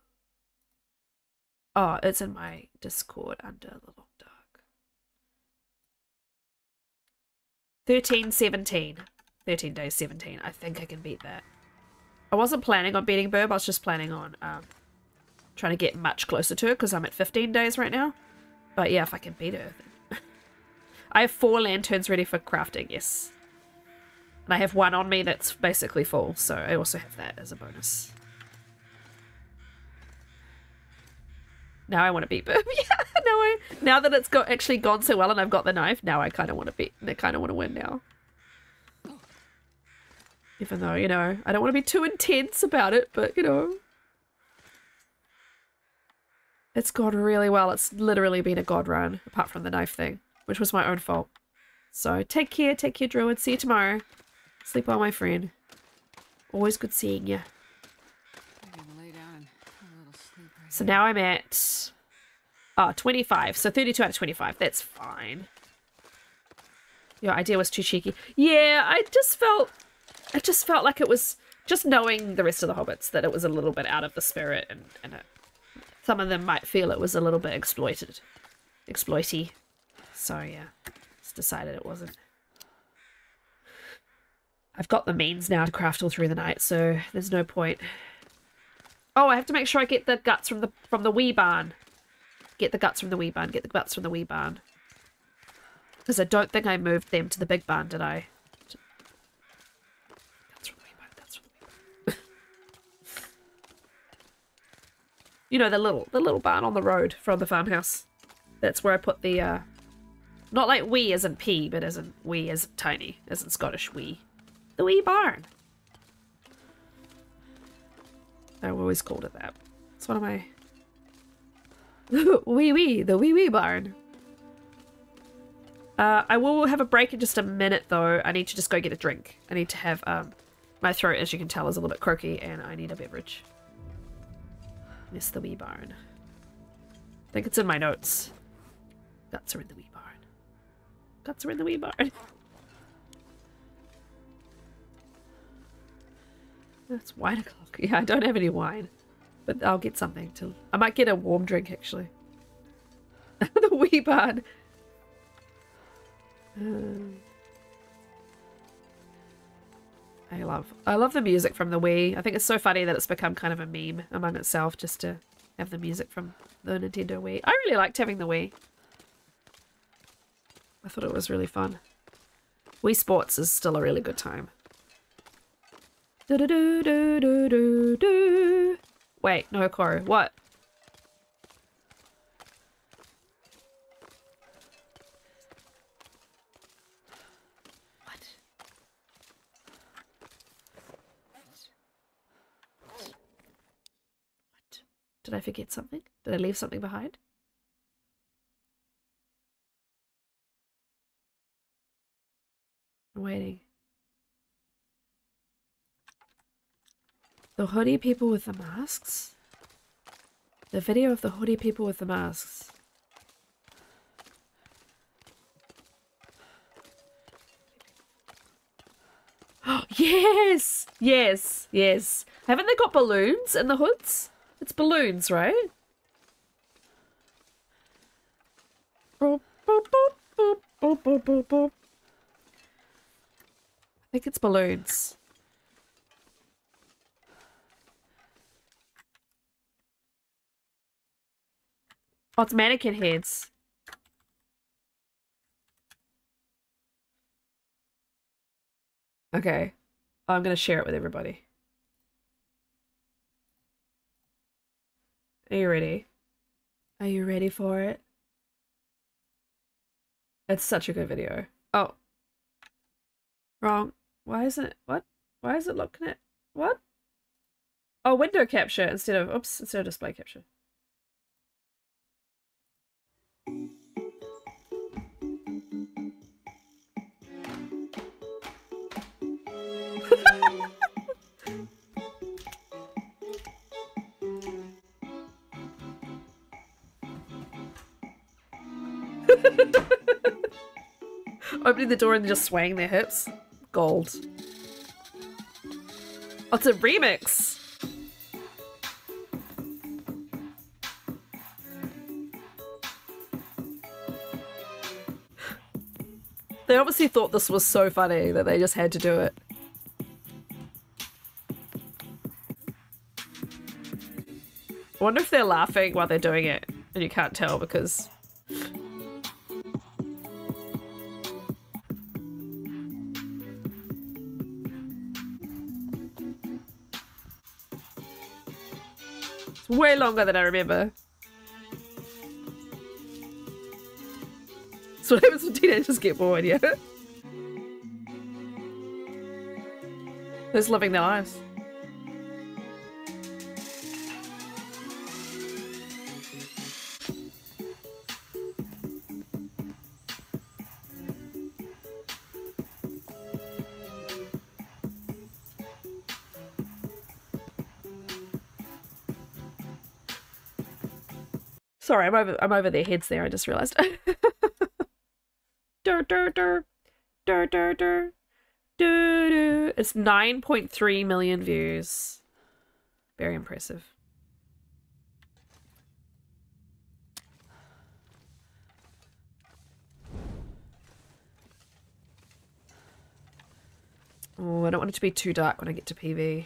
Oh, it's in my Discord under the Long Dark. 13.17. 13 days, 17. I think I can beat that. I wasn't planning on beating Burb. I was just planning on trying to get much closer to her because I'm at 15 days right now. But yeah, if I can beat her, then... I have 4 lanterns ready for crafting, yes. And I have 1 on me that's basically full, so I also have that as a bonus. Now I want to beat Burb. Yeah, now that it's actually gone so well and I've got the knife, now I kind of want to beat. I kind of want to win now. Even though, you know, I don't want to be too intense about it, but, you know. It's gone really well. It's literally been a god run, apart from the knife thing, which was my own fault. So, take care, Druid. See you tomorrow. Sleep well, my friend. Always good seeing you. Lay down and have a little sleep right So now I'm at 25. So 32 out of 25. That's fine. Your idea was too cheeky. Yeah, I just felt like it was, just knowing the rest of the hobbits, that it was a little bit out of the spirit, and some of them might feel it was a little bit exploity. So yeah, just decided it wasn't. I've got the means now to craft all through the night, so there's no point. Oh, I have to make sure I get the guts from the wee barn. Get the guts from the wee barn. Get the guts from the wee barn. Because I don't think I moved them to the big barn, did I? Guts from the wee barn. Guts from the wee barn. You know, the little barn on the road from the farmhouse. That's where I put the not like wee as in pea, but as in wee as tiny, as in Scottish wee. The wee barn. I've always called it that. It's one of my... the wee barn. I will have a break in just a minute, though. I need to just go get a drink. I need to have... my throat, as you can tell, is a little bit croaky, and I need a beverage. Yes, the wee barn. I think it's in my notes. Guts are in the wee barn. Guts are in the wee barn. It's wine o'clock. Yeah, I don't have any wine. But I'll get something to... I might get a warm drink, actually. The wee barn. I love the music from the Wii. I think it's so funny that it's become kind of a meme among itself just to have the music from the Nintendo Wii. I really liked having the Wii. I thought it was really fun. Wii Sports is still a really good time. Do-do-do-do-do-do-do. Wait, no, Koru. What? What? What? Did I forget something? Did I leave something behind? I'm waiting. The hoodie people with the masks? The video of the hoodie people with the masks. Yes! Yes! Yes! Haven't they got balloons in the hoods? It's balloons, right? Boop, boop, boop, boop, boop, boop, boop, boop. I think it's balloons. Oh, it's mannequin heads. Okay. I'm gonna share it with everybody. Are you ready? Are you ready for it? It's such a good video. Oh. Wrong. Why isn't it? What? Why is it looking at? What? Oh, window capture instead of display capture. Opening the door and just swaying their hips. Gold. Oh, it's a remix. They obviously thought this was so funny that they just had to do it. I wonder if they're laughing while they're doing it, and you can't tell because... It's way longer than I remember. That's what happens when teenagers get bored, yeah? Who's living their lives? Sorry, I'm over their heads there, I just realized. Dur, dur, dur. Dur, dur, dur. Doo, doo. It's 9.3 million views. Very impressive. Oh, I don't want it to be too dark when I get to PV.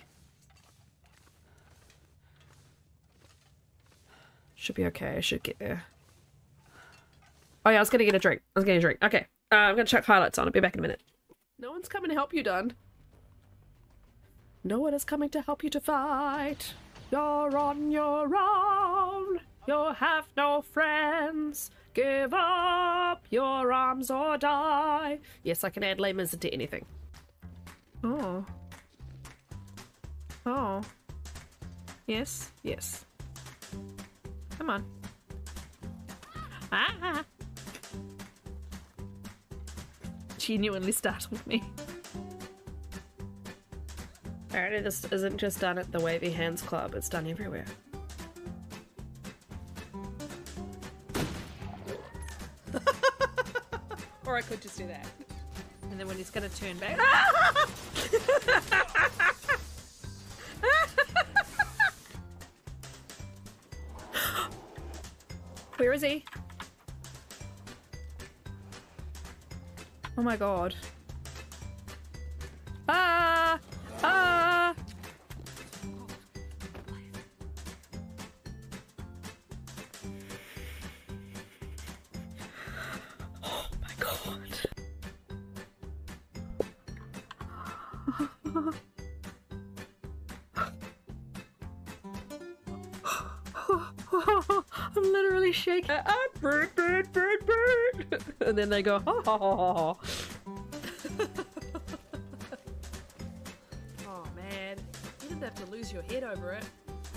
Should be okay. I should get there. Oh yeah, I was gonna get a drink. Okay. I'm gonna check highlights on. I'll be back in a minute. No one's coming to help you, Dun. No one is coming to help you to fight. You're on your own. You have no friends. Give up your arms or die. Yes, I can add lemons into anything. Oh. Oh. Yes, yes. Come on. Ah! Genuinely startled me. Apparently this isn't just done at the Wavy Hands Club, it's done everywhere. Or I could just do that. And then when he's gonna turn back... Where is he? Oh my god. Ah! Ah! Oh my god. I'm literally shaking. Bird, bird, bird, bird. And then they go, ha ha ha ha. Oh man, you didn't have to lose your head over it.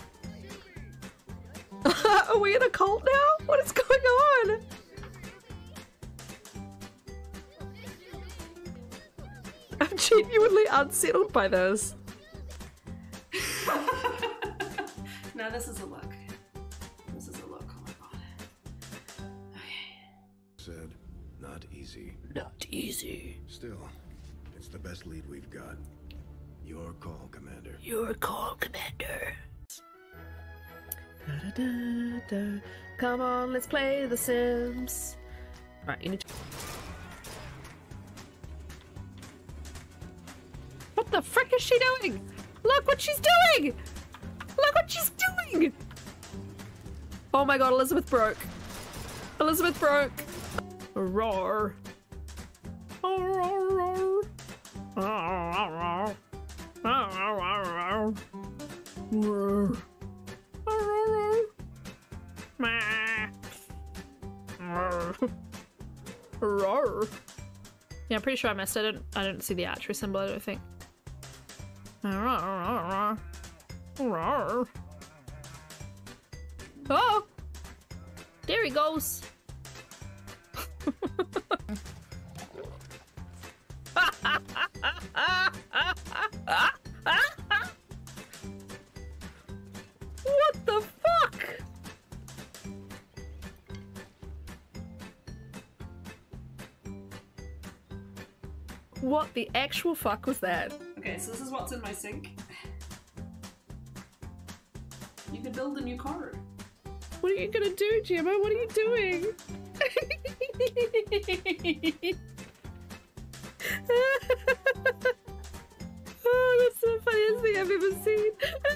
Are we in a cult now? What is going on? I'm genuinely unsettled by this. Now this is a look. This is a look. Oh my god. Okay. Said, not easy. Not easy. Still, it's the best lead we've got. Your call, Commander. Your call, Commander. Da, da, da, da. Come on, let's play The Sims. Right, you need to... What the frick is she doing? Look what she's doing! Look what she's doing! Oh my god, Elizabeth broke. Elizabeth broke. Roar. Roar. Roar. Roar. Roar. Yeah, I'm pretty sure I missed it. I didn't see the archery symbol, I don't think. Rawr. Oh! There he goes! What the fuck? What the actual fuck was that? Okay, so this is what's in my sink. You could build a new card. What are you gonna do, Gemma? What are you doing? Oh, that's the funniest thing I've ever seen.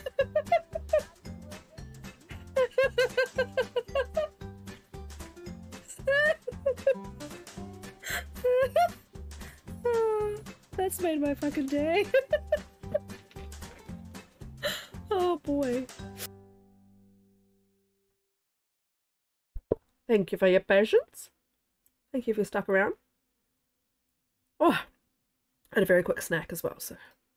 That's made my fucking day. Oh boy. Thank you for your patience. Thank you for stuck around. Oh, I had a very quick snack as well, so.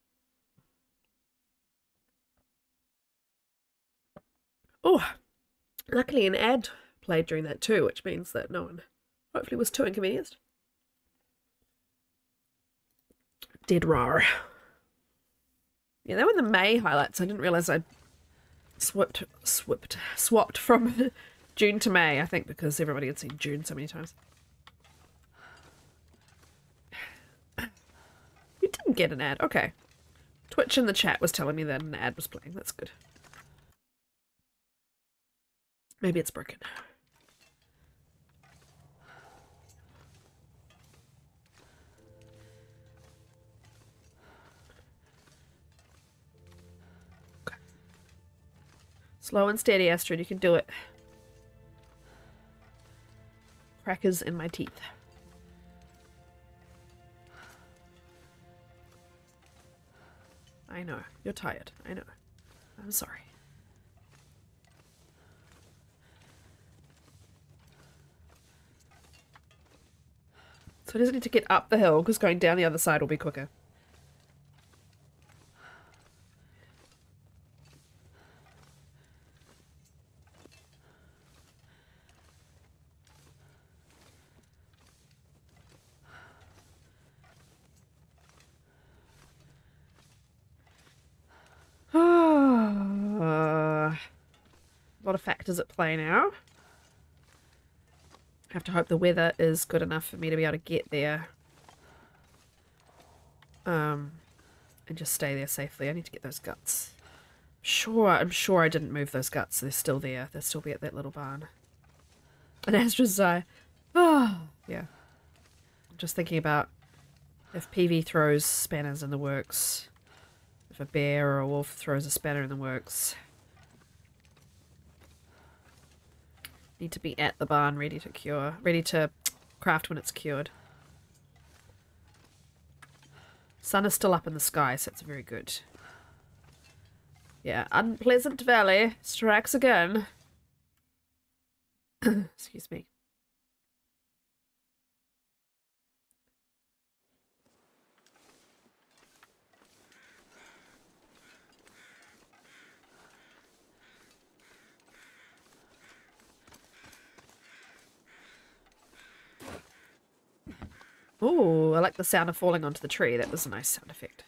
Oh, luckily an ad played during that too, which means that no one hopefully was too inconvenienced. Dead rar. Yeah, they were the May highlights. I didn't realise I'd swapped from June to May, I think because everybody had seen June so many times. You didn't get an ad. Okay. Twitch in the chat was telling me that an ad was playing. That's good. Maybe it's broken. Okay. Slow and steady, Astrid. You can do it. Crackers in my teeth. I know. You're tired. I know. I'm sorry. So I just need to get up the hill because going down the other side will be quicker. A lot of factors at play now. I have to hope the weather is good enough for me to be able to get there. And just stay there safely. I need to get those guts. I'm sure I didn't move those guts. They're still there. They'll still be at that little barn. And Astra's eye. Oh, yeah. I'm just thinking about if PV throws spanners in the works. If a bear or a wolf throws a spanner in the works. Need to be at the barn, ready to craft when it's cured. Sun is still up in the sky, so it's very good. Yeah, Unpleasant Valley strikes again. Excuse me. Ooh, I like the sound of falling onto the tree. That was a nice sound effect.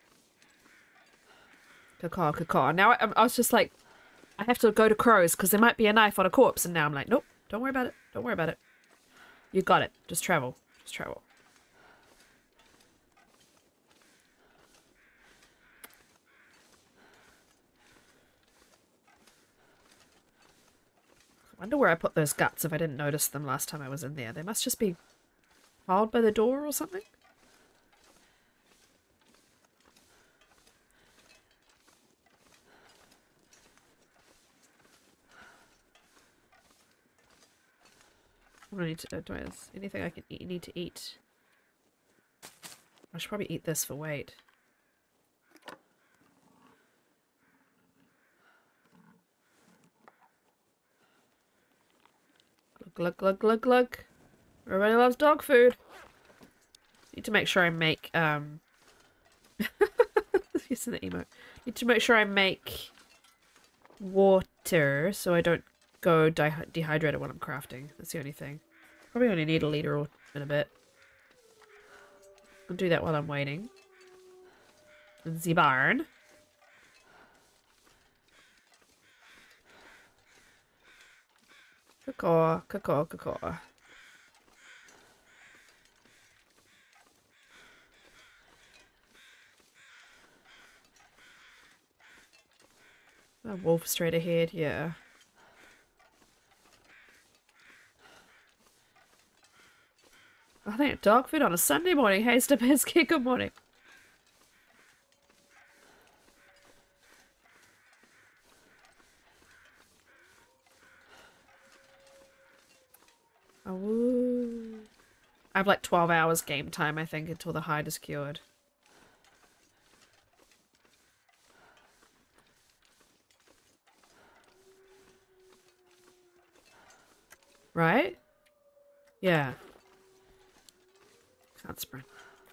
Caw, caw. Now I was just like, I have to go to crows because there might be a knife on a corpse. And now I'm like, nope, don't worry about it. Don't worry about it. You got it. Just travel. Just travel. I wonder where I put those guts if I didn't notice them last time I was in there. They must just be piled by the door or something? What do I need to do? Is anything I can eat, need to eat? I should probably eat this for weight. Glug, glug, glug, glug. Everybody loves dog food. Need to make sure I make, using the emote. Need to make sure I make water so I don't go dehydrated when I'm crafting. That's the only thing. Probably only need a liter or in a bit. I'll do that while I'm waiting. In the barn. Caw, caw, caw. A wolf straight ahead, yeah. I think dog food on a Sunday morning. Hey, Stepansky, good morning. Oh, I have like 12 hours game time, I think, until the hide is cured. Right? Yeah. Can't sprint.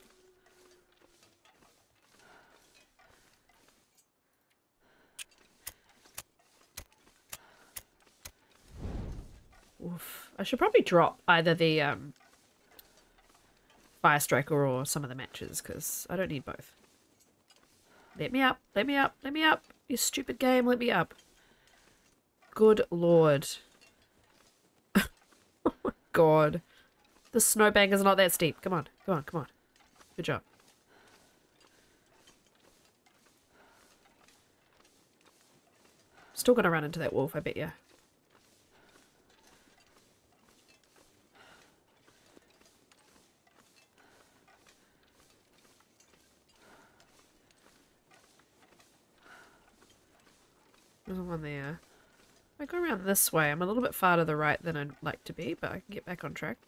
Oof. I should probably drop either the Fire Striker or some of the matches, because I don't need both. Let me up, let me up, let me up. You stupid game, let me up. Good lord. Oh my god. The snowbank is not that steep. Come on, come on, come on. Good job. Still gonna run into that wolf, I bet ya. There's one there. I go around this way. I'm a little bit far to the right than I'd like to be, but I can get back on track.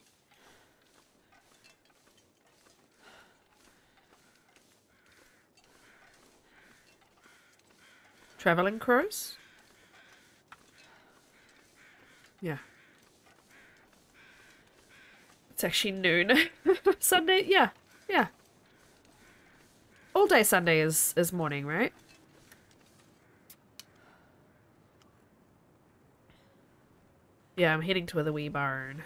Traveling crows? Yeah. It's actually noon. Sunday? Yeah. Yeah. All day Sunday is morning, right? Yeah, I'm heading to the wee barn.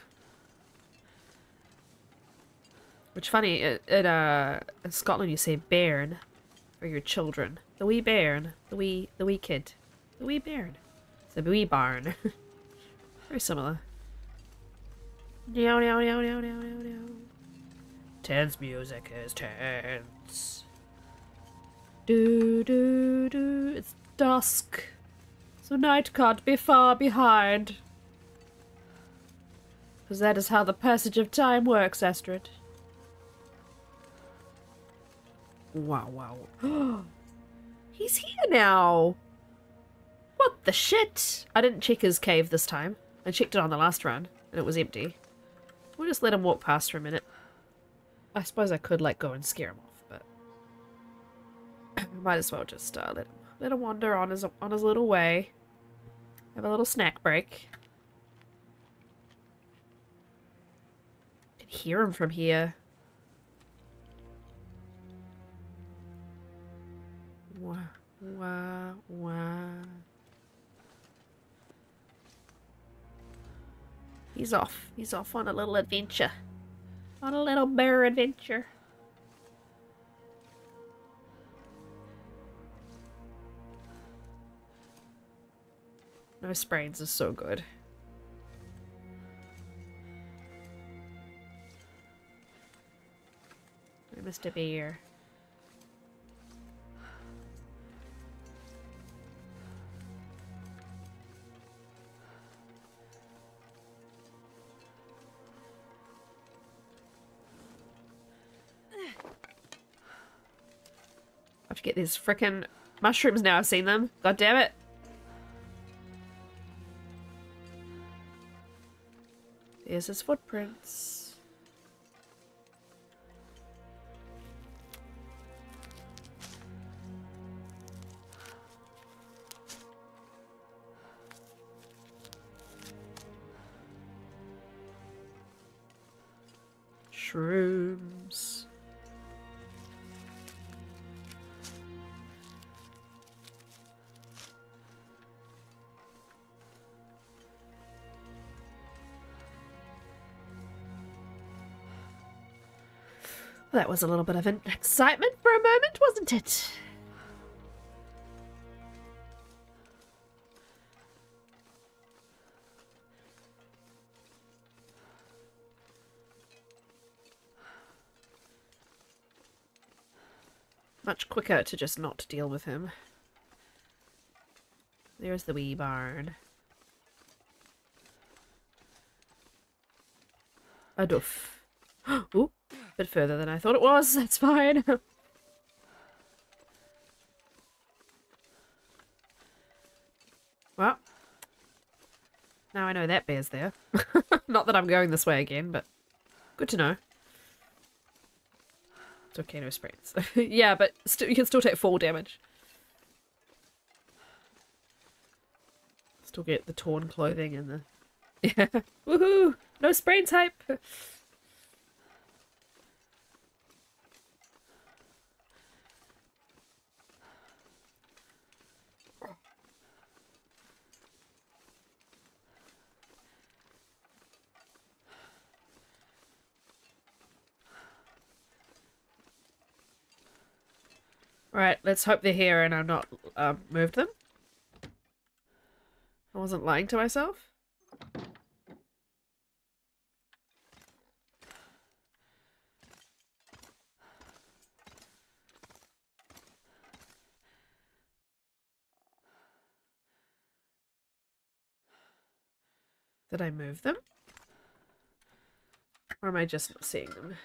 Which funny, in Scotland you say bairn for your children. The wee bairn, the wee kid. The wee bairn. It's a wee barn. Very similar. Meow meow meow meow meow meow meow. Tense music is tense. Do do do. It's dusk, so night can't be far behind. Because that is how the passage of time works, Astrid. Wow, wow. He's here now! What the shit? I didn't check his cave this time. I checked it on the last run, and it was empty. We'll just let him walk past for a minute. I suppose I could, like, go and scare him off, but... might as well just let him wander on his little way. Have a little snack break. Hear him from here. Wah, wah, wah. He's off. He's off on a little adventure. On a little bear adventure. No sprains is so good. Mr. Bear. I have to get these frickin' mushrooms now. I've seen them. God damn it. There's his footprints. Shrooms. That was a little bit of an excitement for a moment, wasn't it? Much quicker to just not deal with him. There's the wee barn. A doof. Ooh, a bit further than I thought it was. That's fine. Well, now I know that bear's there. Not that I'm going this way again, but good to know. It's okay, no sprains. Yeah, but you can still take fall damage. Still get the torn clothing and the... Yeah. Woohoo! No sprain type! Right, let's hope they're here and I've not moved them. I wasn't lying to myself. Did I move them? Or am I just not seeing them?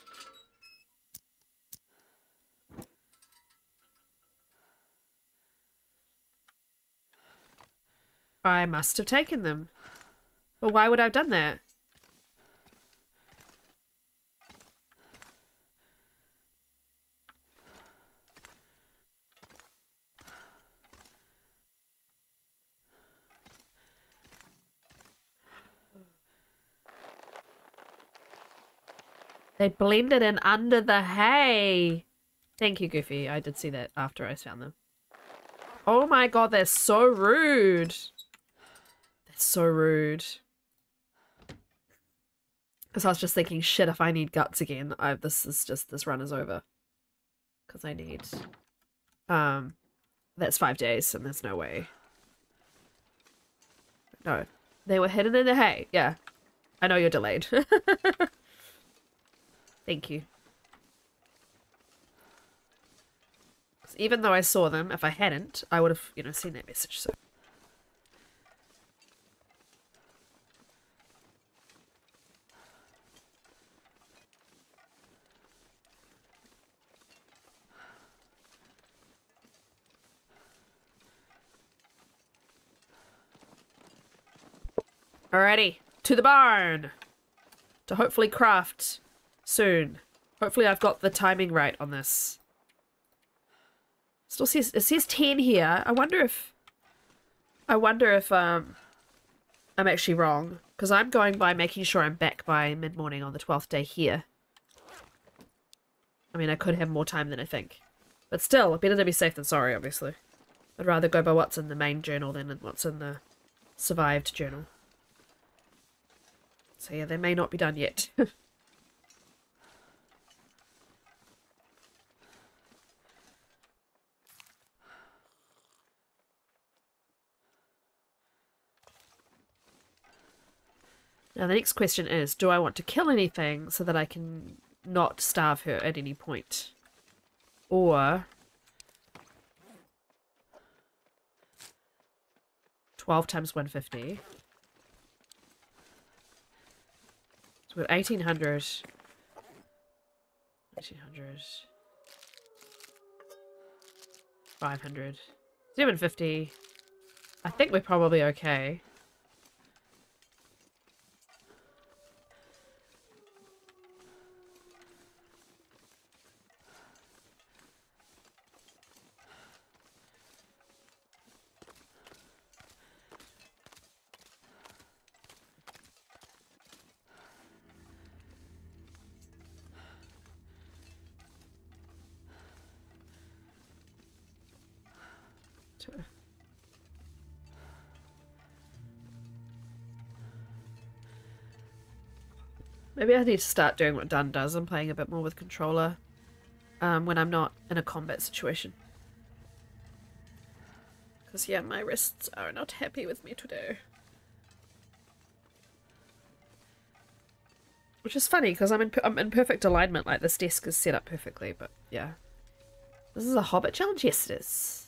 I must have taken them. Well, why would I have done that? They blended in under the hay. Thank you, Goofy. I did see that after I found them. Oh my god, they're so rude. They're so rude. Because I was just thinking, shit, if I need guts again, this run is over. Because I need... That's 5 days, and there's no way. No. They were hidden in the hay. Yeah. I know you're delayed. Thank you. Even though I saw them, if I hadn't, I would have, you know, seen that message, so... Alrighty, to the barn! To hopefully craft soon. Hopefully I've got the timing right on this. Still says, it says 10 here. I wonder if I'm actually wrong. Because I'm going by making sure I'm back by mid-morning on the 12th day here. I mean, I could have more time than I think. But still, better to be safe than sorry, obviously. I'd rather go by what's in the main journal than what's in the survived journal. So yeah, they may not be done yet. Now the next question is, do I want to kill anything so that I can not starve her at any point? Or 12 times 150. So we've got 1800. 1800. 500. 750. I think we're probably okay. Maybe I need to start doing what Dunn does and playing a bit more with controller when I'm not in a combat situation. Because, yeah, my wrists are not happy with me today. Which is funny, because I'm in perfect alignment, like this desk is set up perfectly, but yeah. This is a Hobbit challenge? Yes, it is.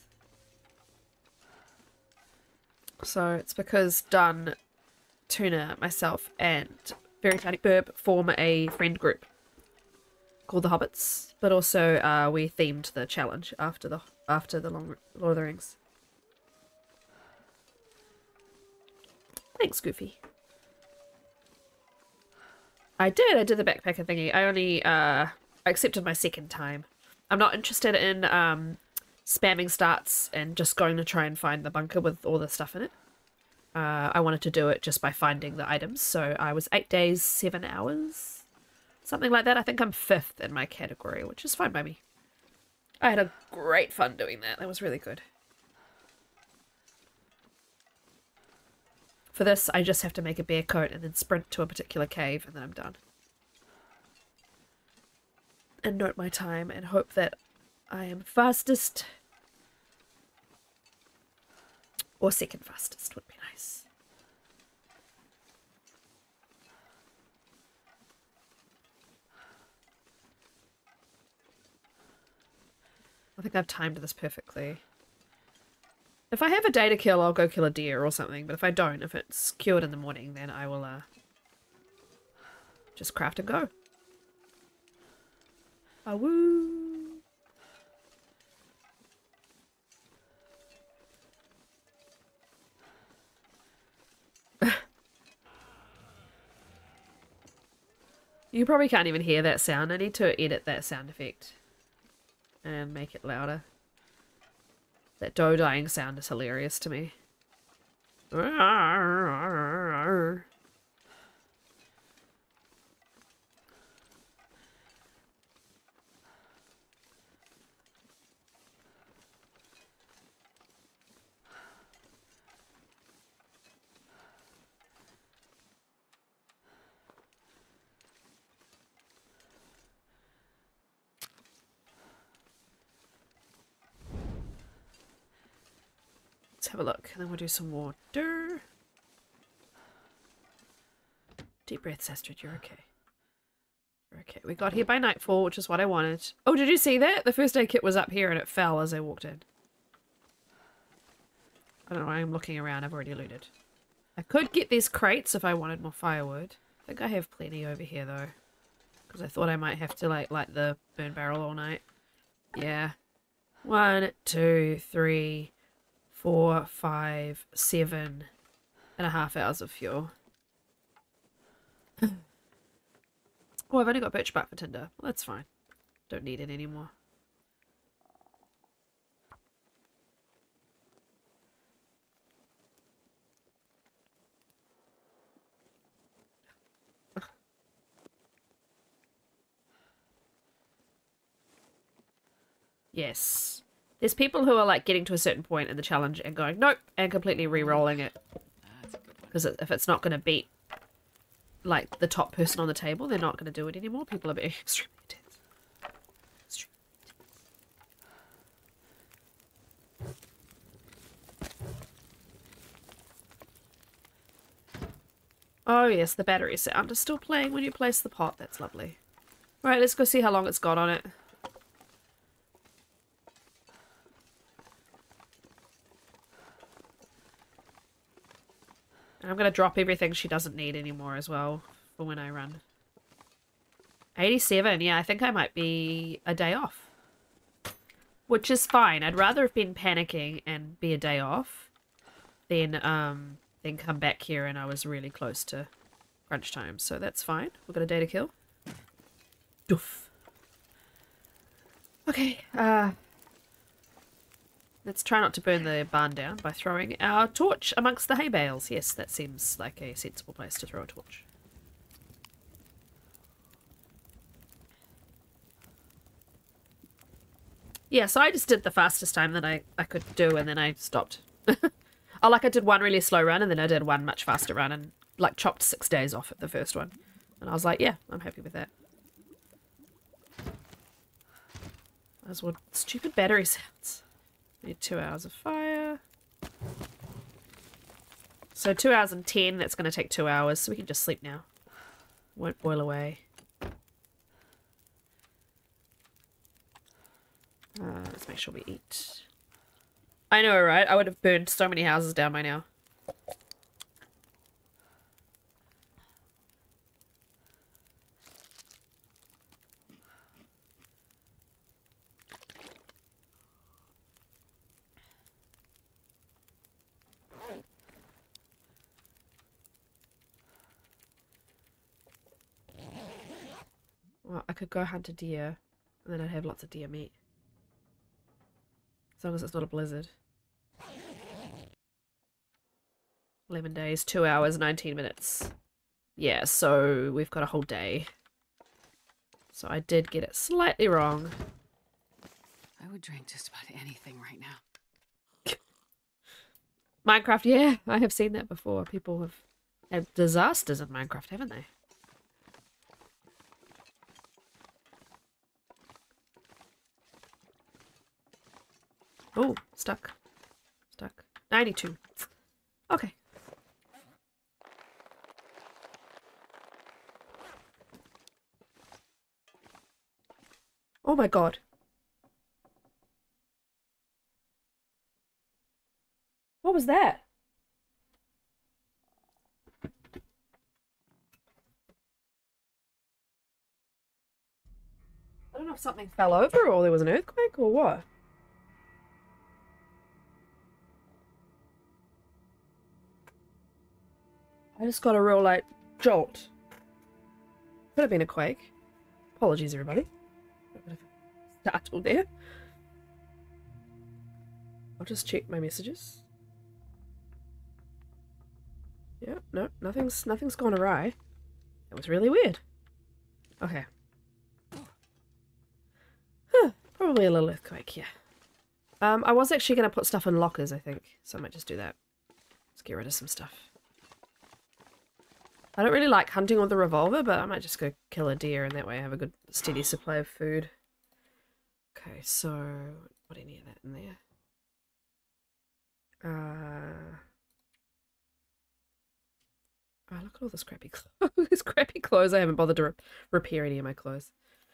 So it's because Dunn, Tuna, myself, and Very Tiny Burb form a friend group called the Hobbits, but also we themed the challenge after the Lord of the Rings. Thanks, Goofy. I did the backpacker thingy. I only I accepted my second time. I'm not interested in spamming starts and just going to try and find the bunker with all the stuff in it. I wanted to do it just by finding the items, so I was 8 days, 7 hours, something like that. I think I'm 5th in my category, which is fine by me. I had a great fun doing that. That was really good. For this, I just have to make a bear coat and then sprint to a particular cave, and then I'm done. And note my time and hope that I am fastest. Or second fastest would be nice. I think I've timed this perfectly. If I have a day to kill, I'll go kill a deer or something. But if I don't, if it's cured in the morning, then I will just craft and go. Awoo! You probably can't even hear that sound. I need to edit that sound effect and make it louder. That doe dying sound is hilarious to me. Let's have a look, and then we'll do some water. Deep breaths, Astrid, you're okay. You're okay. We got here by nightfall, which is what I wanted. Oh, did you see that? The first aid kit was up here and it fell as I walked in. I don't know why I'm looking around. I've already looted. I could get these crates if I wanted more firewood. I think I have plenty over here, though. Because I thought I might have to, like, light the burn barrel all night. Yeah. 1, 2, 3... 4, 5, 7.5 hours of fuel. Oh, I've only got birch bark for tinder. Well, that's fine. Don't need it anymore. Yes. There's people who are like getting to a certain point in the challenge and going, nope, and completely re-rolling it. Because if it's not going to beat like the top person on the table, they're not going to do it anymore. People are being extremely intense. Extremely intense. Oh yes, the battery sound is still playing when you place the pot. That's lovely. Alright, let's go see how long it's got on it. I'm going to drop everything she doesn't need anymore as well for when I run. 87, yeah, I think I might be a day off. Which is fine. I'd rather have been panicking and be a day off than come back here and I was really close to crunch time. So that's fine. We've got a day to kill. Doof. Okay, let's try not to burn the barn down by throwing our torch amongst the hay bales. Yes, that seems like a sensible place to throw a torch. Yeah, so I just did the fastest time that I could do and then I stopped. I did one really slow run and then I did one much faster run and like chopped 6 days off at the first one. And I was like, yeah, I'm happy with that. As well, stupid battery sounds. Need 2 hours of fire. So 2 hours and 10, that's going to take 2 hours, so we can just sleep now. Won't boil away. Let's make sure we eat. I know, right? I would have burned so many houses down by now. Well, I could go hunt a deer, and then I'd have lots of deer meat. As long as it's not a blizzard. 11 days, 2 hours, 19 minutes. Yeah, so we've got a whole day. So I did get it slightly wrong. I would drink just about anything right now. Minecraft, yeah, I have seen that before. People have had disasters in Minecraft, haven't they? Oh, stuck. Stuck. 92. Okay. Oh my god. What was that? I don't know if something fell over or there was an earthquake or what. I just got a real, like, jolt. Could have been a quake. Apologies, everybody. Startled there. I'll just check my messages. Yeah, no, nothing's gone awry. That was really weird. Okay. Huh, probably a little earthquake, yeah. I was actually going to put stuff in lockers, I think. So I might just do that. Let's get rid of some stuff. I don't really like hunting with the revolver, but I might just go kill a deer, and that way I have a good steady supply of food. Okay, so put any of that in there. Oh, look at all this crappy clothes. These crappy clothes. I haven't bothered to repair any of my clothes.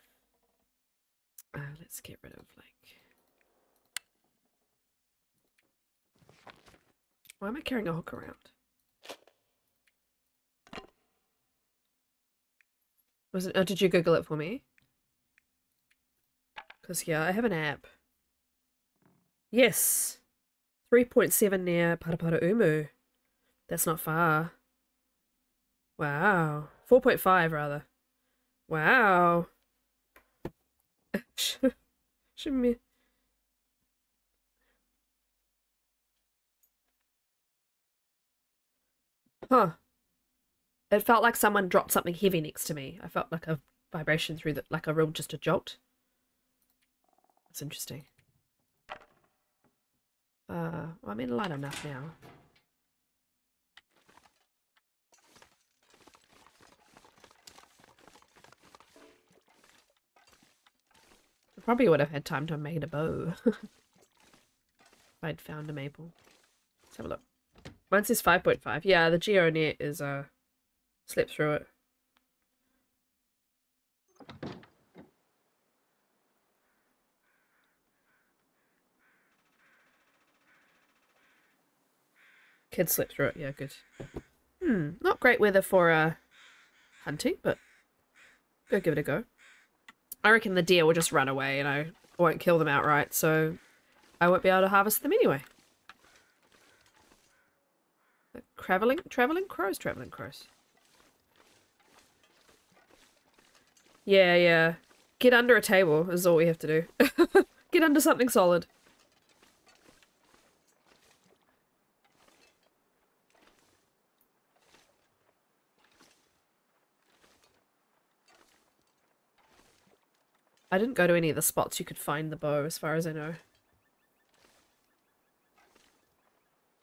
Let's get rid of, like... Why am I carrying a hook around? Was it? Oh, did you Google it for me? Because, yeah, I have an app. Yes! 3.7 near Paraparaumu. That's not far. Wow. 4.5, rather. Wow. Shouldn't be... Huh. It felt like someone dropped something heavy next to me. I felt like a vibration through the, like a real, just a jolt. That's interesting. Well, I'm in light enough now. I probably would have had time to have made a bow. If I'd found a maple. Let's have a look. Mine says 5.5. Yeah, the GeoNet is, slept through it. Kids slept through it, yeah, good. Not great weather for, hunting, but go give it a go. I reckon the deer will just run away and I won't kill them outright, so I won't be able to harvest them anyway. Traveling crows. Yeah, yeah. Get under a table is all we have to do. Get under something solid. I didn't go to any of the spots you could find the bow, as far as I know.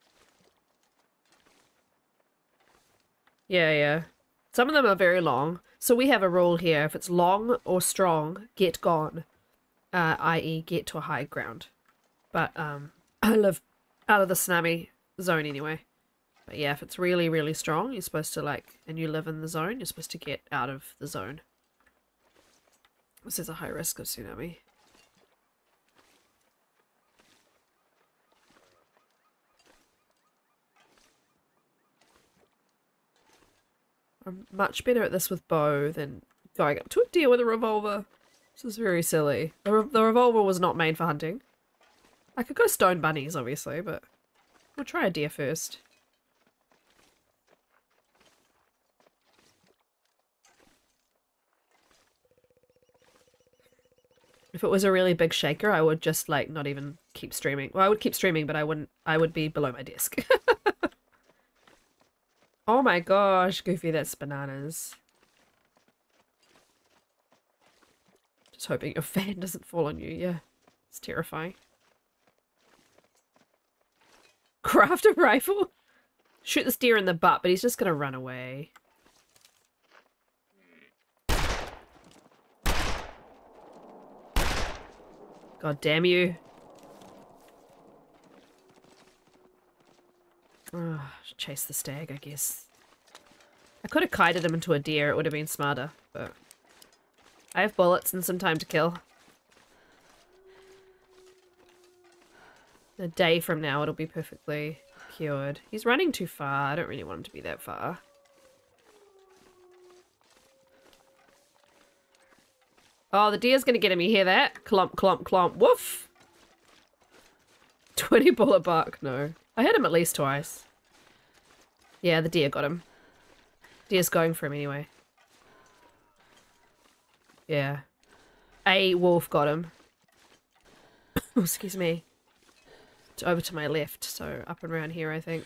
Yeah, yeah. Some of them are very long. So we have a rule here. If it's long or strong, get gone. I.e. get to a high ground. But I live out of the tsunami zone anyway. But yeah, if it's really, really strong, you're supposed to like, and you live in the zone, you're supposed to get out of the zone. This is a high risk of tsunami. I'm much better at this with bow than going up to a deer with a revolver. This is very silly. The revolver was not made for hunting. I could go stone bunnies, obviously, but we'll try a deer first. If it was a really big shaker, I would just, like, not even keep streaming. Well, I would keep streaming, but I would be below my desk. Oh my gosh, Goofy, that's bananas. Just hoping your fan doesn't fall on you, yeah. It's terrifying. Craft a rifle? Shoot this deer in the butt, but he's just gonna run away. God damn you. Oh, chase the stag, I guess. I could have kited him into a deer, it would have been smarter, but I have bullets and some time to kill. A day from now it'll be perfectly cured. He's running too far, I don't really want him to be that far. Oh, the deer's gonna get him, you hear that? Clomp, clomp, clomp, woof! 20 bullet bark, no. I hit him at least twice. Yeah, the deer got him. Deer's going for him anyway. Yeah. A wolf got him. Oh, excuse me. It's over to my left, so up and around here, I think.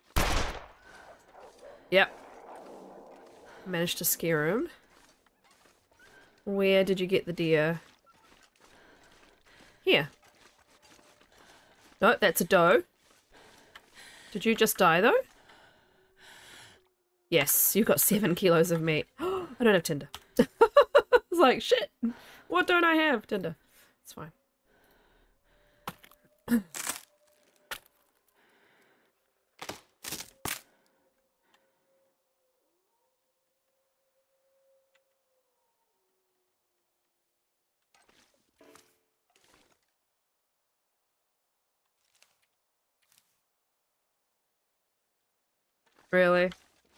Yep. Managed to scare him. Where did you get the deer? Here. No, that's a doe. Did you just die, though? Yes, you've got 7 kilos of meat. I don't have tinder. It's like, shit. What don't I have? Tinder. It's fine. Really?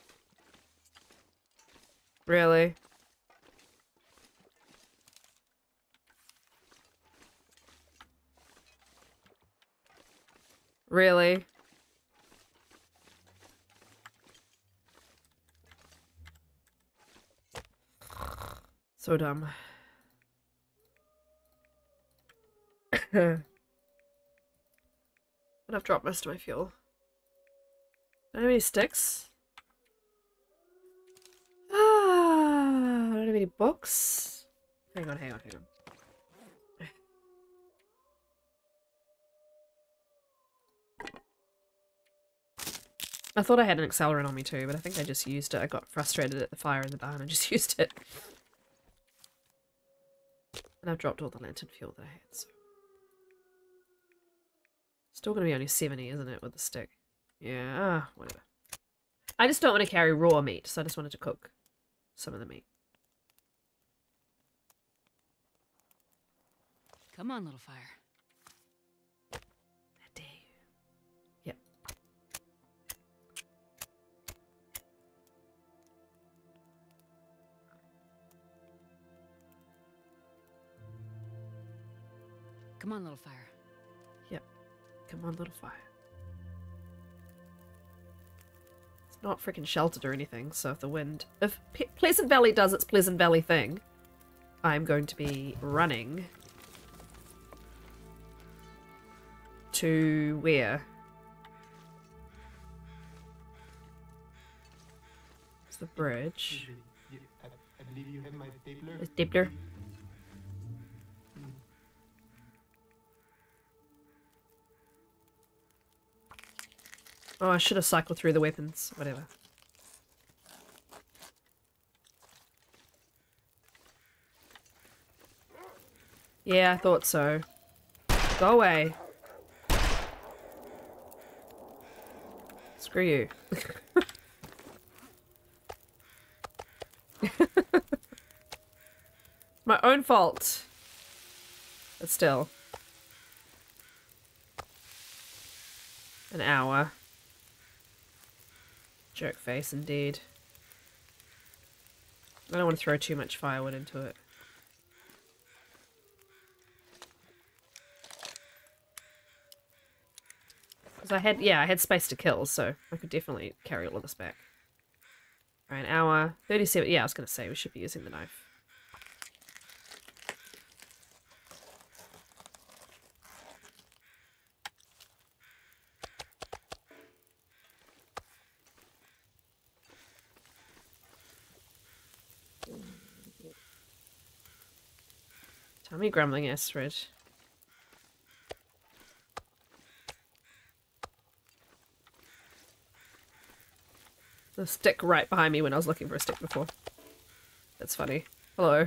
Really? Really? So dumb. But I've dropped most of my fuel. I don't have any sticks. I don't have any books. Hang on, hang on, hang on. I thought I had an accelerant on me too, but I think I just used it. I got frustrated at the fire in the barn and just used it. And I've dropped all the lantern fuel that I had, so. Still gonna be only 70, isn't it, with the stick? Yeah, whatever. I just don't want to carry raw meat, so I just wanted to cook some of the meat. Come on, little fire. I dare you. Yep. Come on, little fire. Yep. Come on, little fire. It's not freaking sheltered or anything, so if the wind... If Pleasant Valley does its Pleasant Valley thing, I'm going to be running to where? It's the bridge. I believe you have my stapler. The stapler. Oh, I should have cycled through the weapons. Whatever. Yeah, I thought so. Go away. Screw you. My own fault. But still. An hour. Jerk face, indeed. I don't want to throw too much firewood into it. Because I had space to kill, so I could definitely carry all of this back. Alright, an hour. 37. Yeah, I was going to say we should be using the knife. Tummy grumbling, Astrid. The stick right behind me when I was looking for a stick before. That's funny. Hello.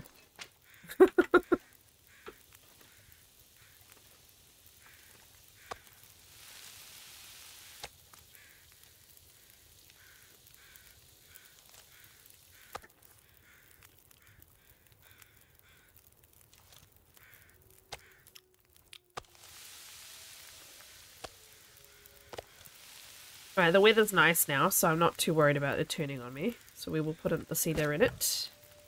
Right, the weather's nice now, so I'm not too worried about it turning on me. So we will put the cedar in it.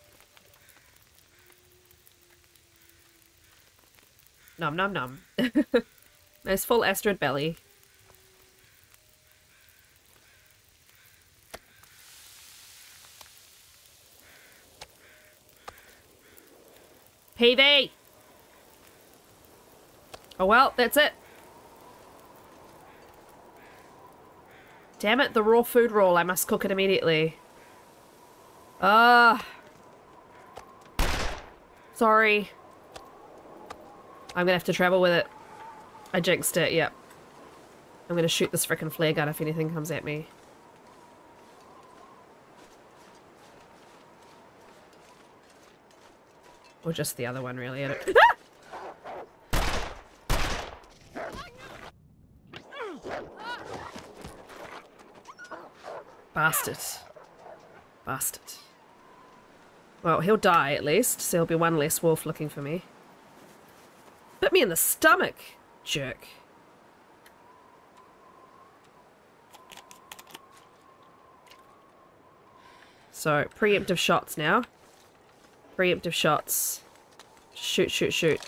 Num num num. Nice full Astrid belly. PV! Oh well, that's it. Damn it, the raw food roll. I must cook it immediately. Sorry. I'm gonna have to travel with it. I jinxed it, yep. I'm gonna shoot this frickin' flare gun if anything comes at me. Or just the other one, really. I don't... Bastard. Bastard. Well, he'll die at least, so there'll be one less wolf looking for me. Bit me in the stomach, jerk. So, preemptive shots now. Preemptive shots. Shoot, shoot, shoot.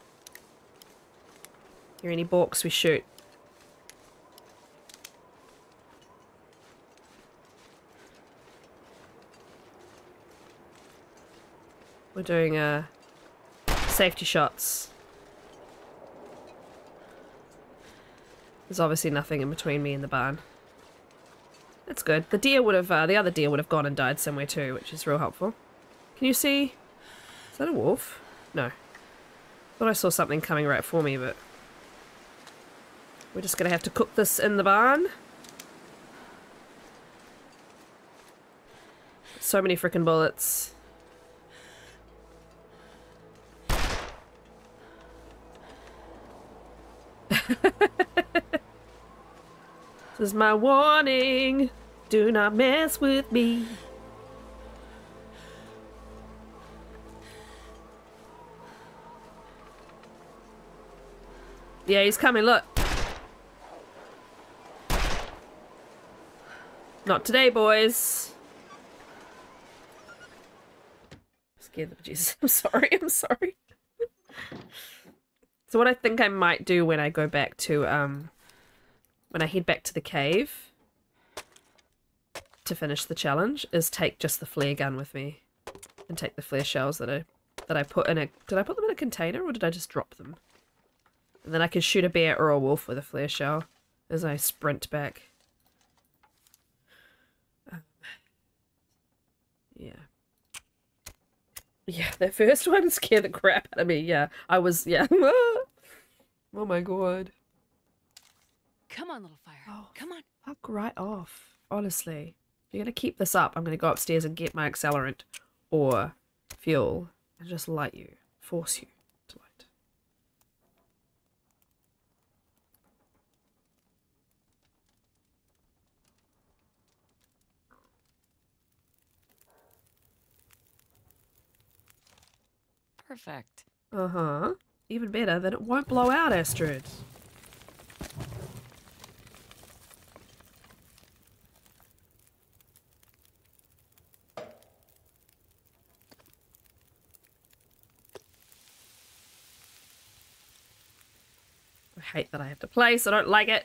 Hear any balks, we shoot. We're doing safety shots. There's obviously nothing in between me and the barn. That's good. The deer would have, the other deer would have gone and died somewhere too, which is real helpful. Can you see? Is that a wolf? No. Thought I saw something coming right for me, but we're just gonna have to cook this in the barn. So many frickin' bullets. This is my warning. Do not mess with me. Yeah, he's coming, look. Not today, boys. Scared the bejesus. I'm sorry, I'm sorry. So what I think I might do when I go back to, when I head back to the cave to finish the challenge is take just the flare gun with me and take the flare shells that I put in a... Did I put them in a container or did I just drop them? And then I can shoot a bear or a wolf with a flare shell as I sprint back. Yeah. Yeah, that first one scared the crap out of me. Yeah, I was... Yeah. Oh my god. Come on, little fire. Oh, Come on. fuck right off. Honestly. If you're gonna keep this up, I'm gonna go upstairs and get my accelerant or fuel and just light you. Force you to light. Perfect. Uh-huh. Even better, then it won't blow out, Astrid. I hate that I have to place. I don't like it.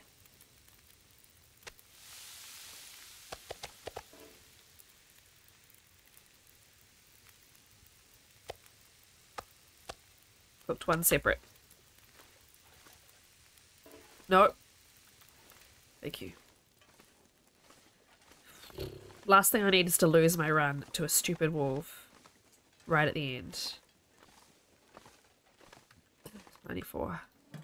Cooked one separate. Nope. Thank you. Last thing I need is to lose my run to a stupid wolf right at the end. 94.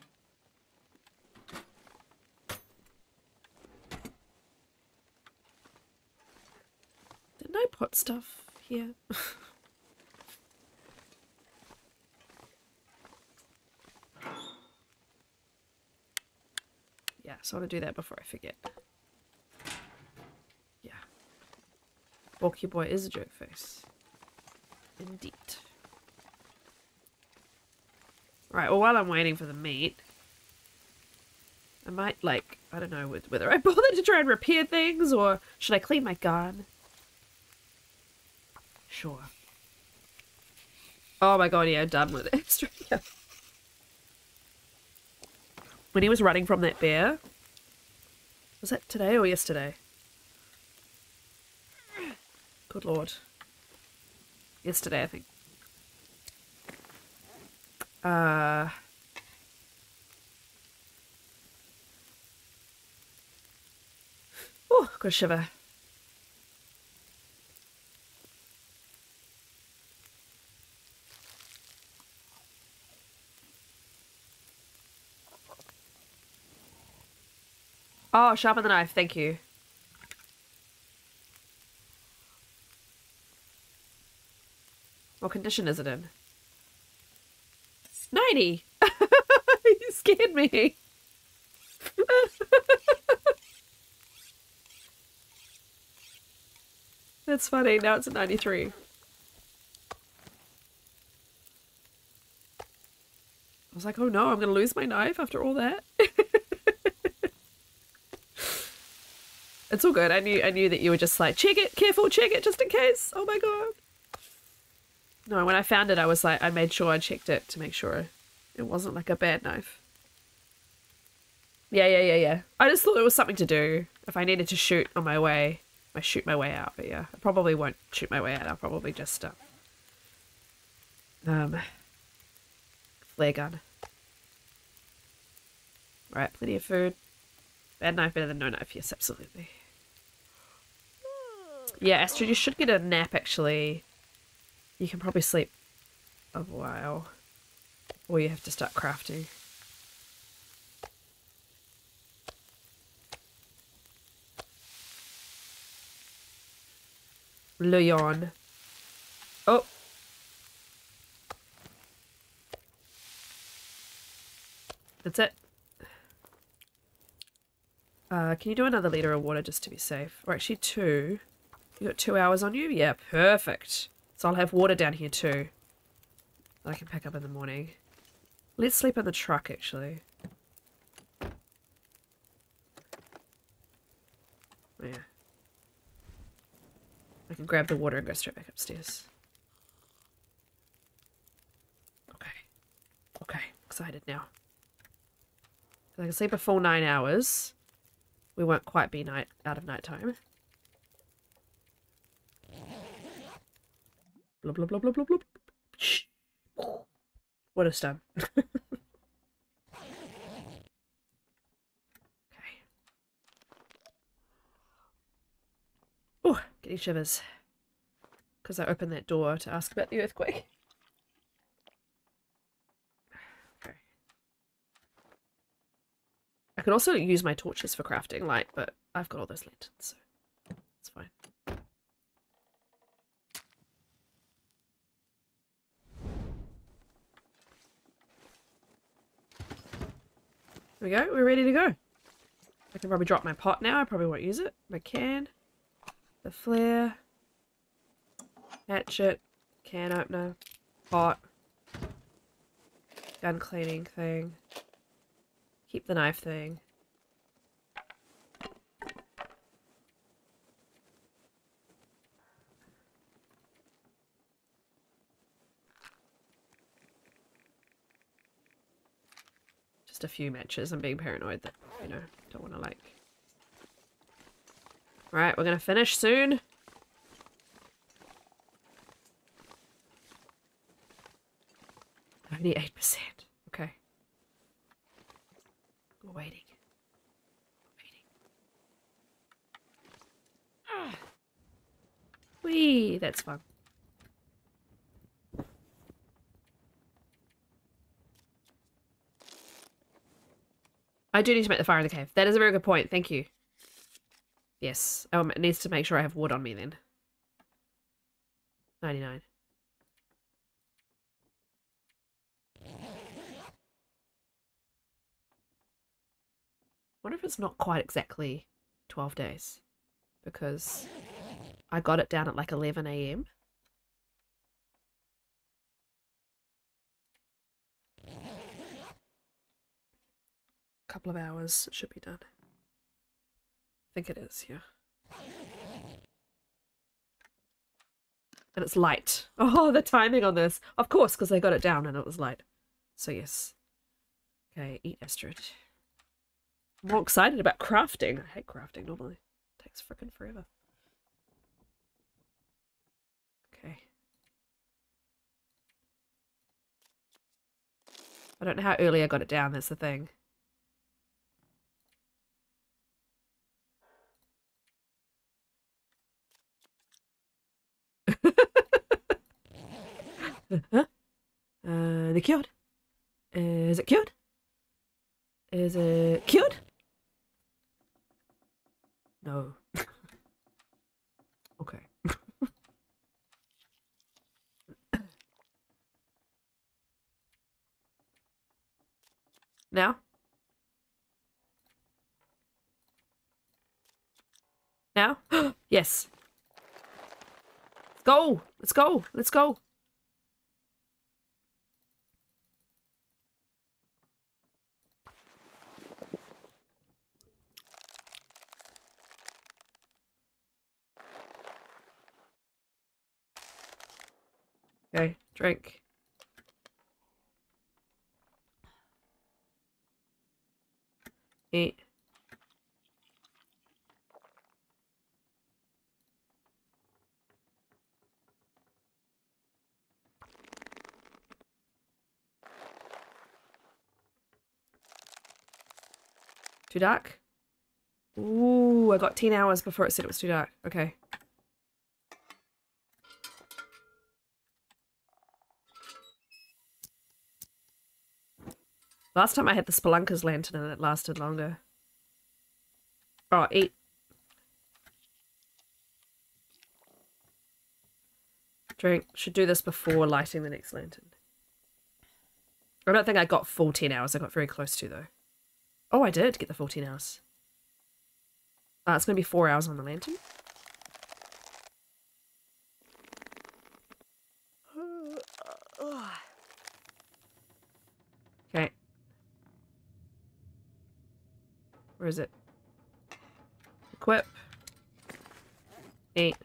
Didn't I put stuff here? Yeah, so I want to do that before I forget. Yeah. Bulky boy is a joke face. Indeed. Right, well, while I'm waiting for the meat, I might, like, I don't know whether I bother to try and repair things or should I clean my gun? Sure. Oh my god, yeah, I'm done with extra. Yeah. When he was running from that bear, was that today or yesterday? Good lord. Yesterday, I think. Oh, got a shiver. Oh, sharpen the knife, thank you. What condition is it in? 90! You scared me. That's funny, now it's a 93. I was like, oh no, I'm gonna lose my knife after all that. It's all good. I knew that you were just like, check it, careful, check it, just in case. Oh my god. No, when I found it, I was like, I made sure I checked it to make sure it wasn't like a bad knife. Yeah. I just thought it was something to do. If I needed to shoot on my way, I shoot my way out. But yeah, I probably won't shoot my way out. I'll probably just flare gun. Right, plenty of food. Bad knife better than no knife. Yes, absolutely. Yeah, Astrid, you should get a nap, actually. You can probably sleep a while. Or you have to start crafting. Leon. Oh! That's it. Can you do another liter of water just to be safe? Or actually 2. You got 2 hours on you? Yeah, perfect. So I'll have water down here too. That I can pick up in the morning. Let's sleep in the truck, actually. Oh, yeah. I can grab the water and go straight back upstairs. Okay, excited now. I can sleep a full 9 hours. We won't quite be out of nighttime. Blub, blub, blub, blub, blub, blub. Shh. What a stun. Okay. Oh, getting shivers. Because I opened that door to ask about the earthquake. Okay. I could also use my torches for crafting light, but I've got all those lanterns, so it's fine. There we go, we're ready to go. I can probably drop my pot now, I probably won't use it. My can, the flare, hatchet, can opener, pot. Gun cleaning thing. Keep the knife thing. Just a few matches. I'm being paranoid that, you know, don't want to like... Right, we're gonna finish soon. Only 8%. Okay. We're waiting. Whee! That's fun. I do need to make the fire in the cave. That is a very good point. Thank you. Yes. It needs to make sure I have wood on me then. 99. Wonder if it's not quite exactly 12 days. Because I got it down at like 11 AM. Couple of hours, it should be done. I think it is, yeah. And it's light. Oh, the timing on this. Of course, because they got it down and it was light. So yes. Okay, eat Astrid. I'm more excited about crafting. I hate crafting normally. It takes frickin' forever. Okay. I don't know how early I got it down, that's the thing. Huh? The cured? Is it cured? Is it cured? No. Okay. Now? Now? Yes. Let's go! Let's go! Let's go! Okay, drink. Eat. Too dark? Ooh, I got 10 hours before it said it was too dark. Okay. Last time I had the Spelunker's lantern and it lasted longer. Oh, eat. Drink. Should do this before lighting the next lantern. I don't think I got full 10 hours. I got very close to, though. Oh, I did get the full 10 hours. It's going to be 4 hours on the lantern. Okay. Where is it? Equip. Eat.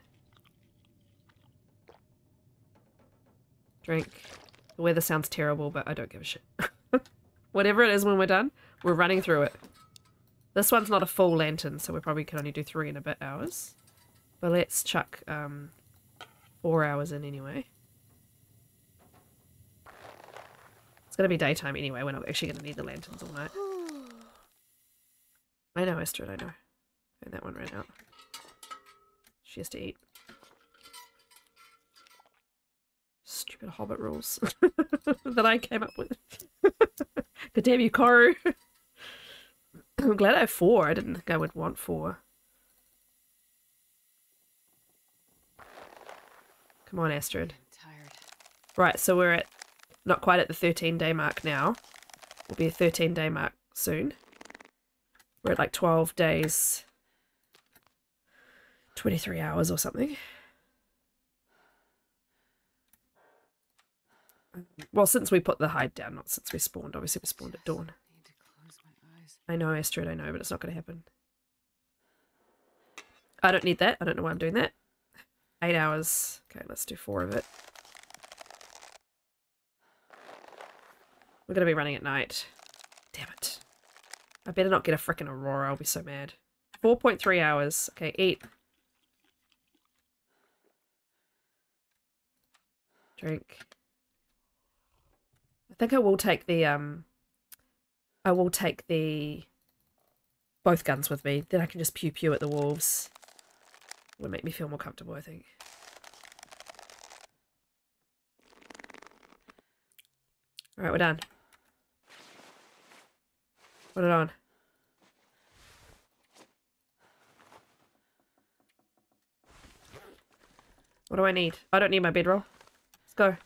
Drink. The weather sounds terrible, but I don't give a shit. Whatever it is when we're done, we're running through it. This one's not a full lantern, so we probably can only do 3 and a bit hours. But let's chuck 4 hours in anyway. It's gonna be daytime anyway. We're not actually gonna need the lanterns all night. I know, Astrid, I know. And that one ran out. She has to eat. Stupid Hobbit rules that I came up with. God damn you, Koru. I'm glad I have 4. I didn't think I would want 4. Come on, Astrid. I'm tired. Right, so we're at not quite at the 13-day mark now. We'll be a 13-day mark soon. We're at like 12 days, 23 hours or something. Well, since we put the hide down, not since we spawned. Obviously, we spawned at dawn. Need to close my eyes. I know, Astrid, I know, but it's not going to happen. I don't need that. I don't know why I'm doing that. 8 hours. Okay, let's do 4 of it. We're going to be running at night. Damn it. I better not get a frickin' Aurora. I'll be so mad. 4.3 hours. Okay, eat. Drink. I think I will take the, both guns with me. Then I can just pew-pew at the wolves. Would make me feel more comfortable, I think. Alright, we're done. Put it on. What do I need? I don't need my bedroll. Let's go.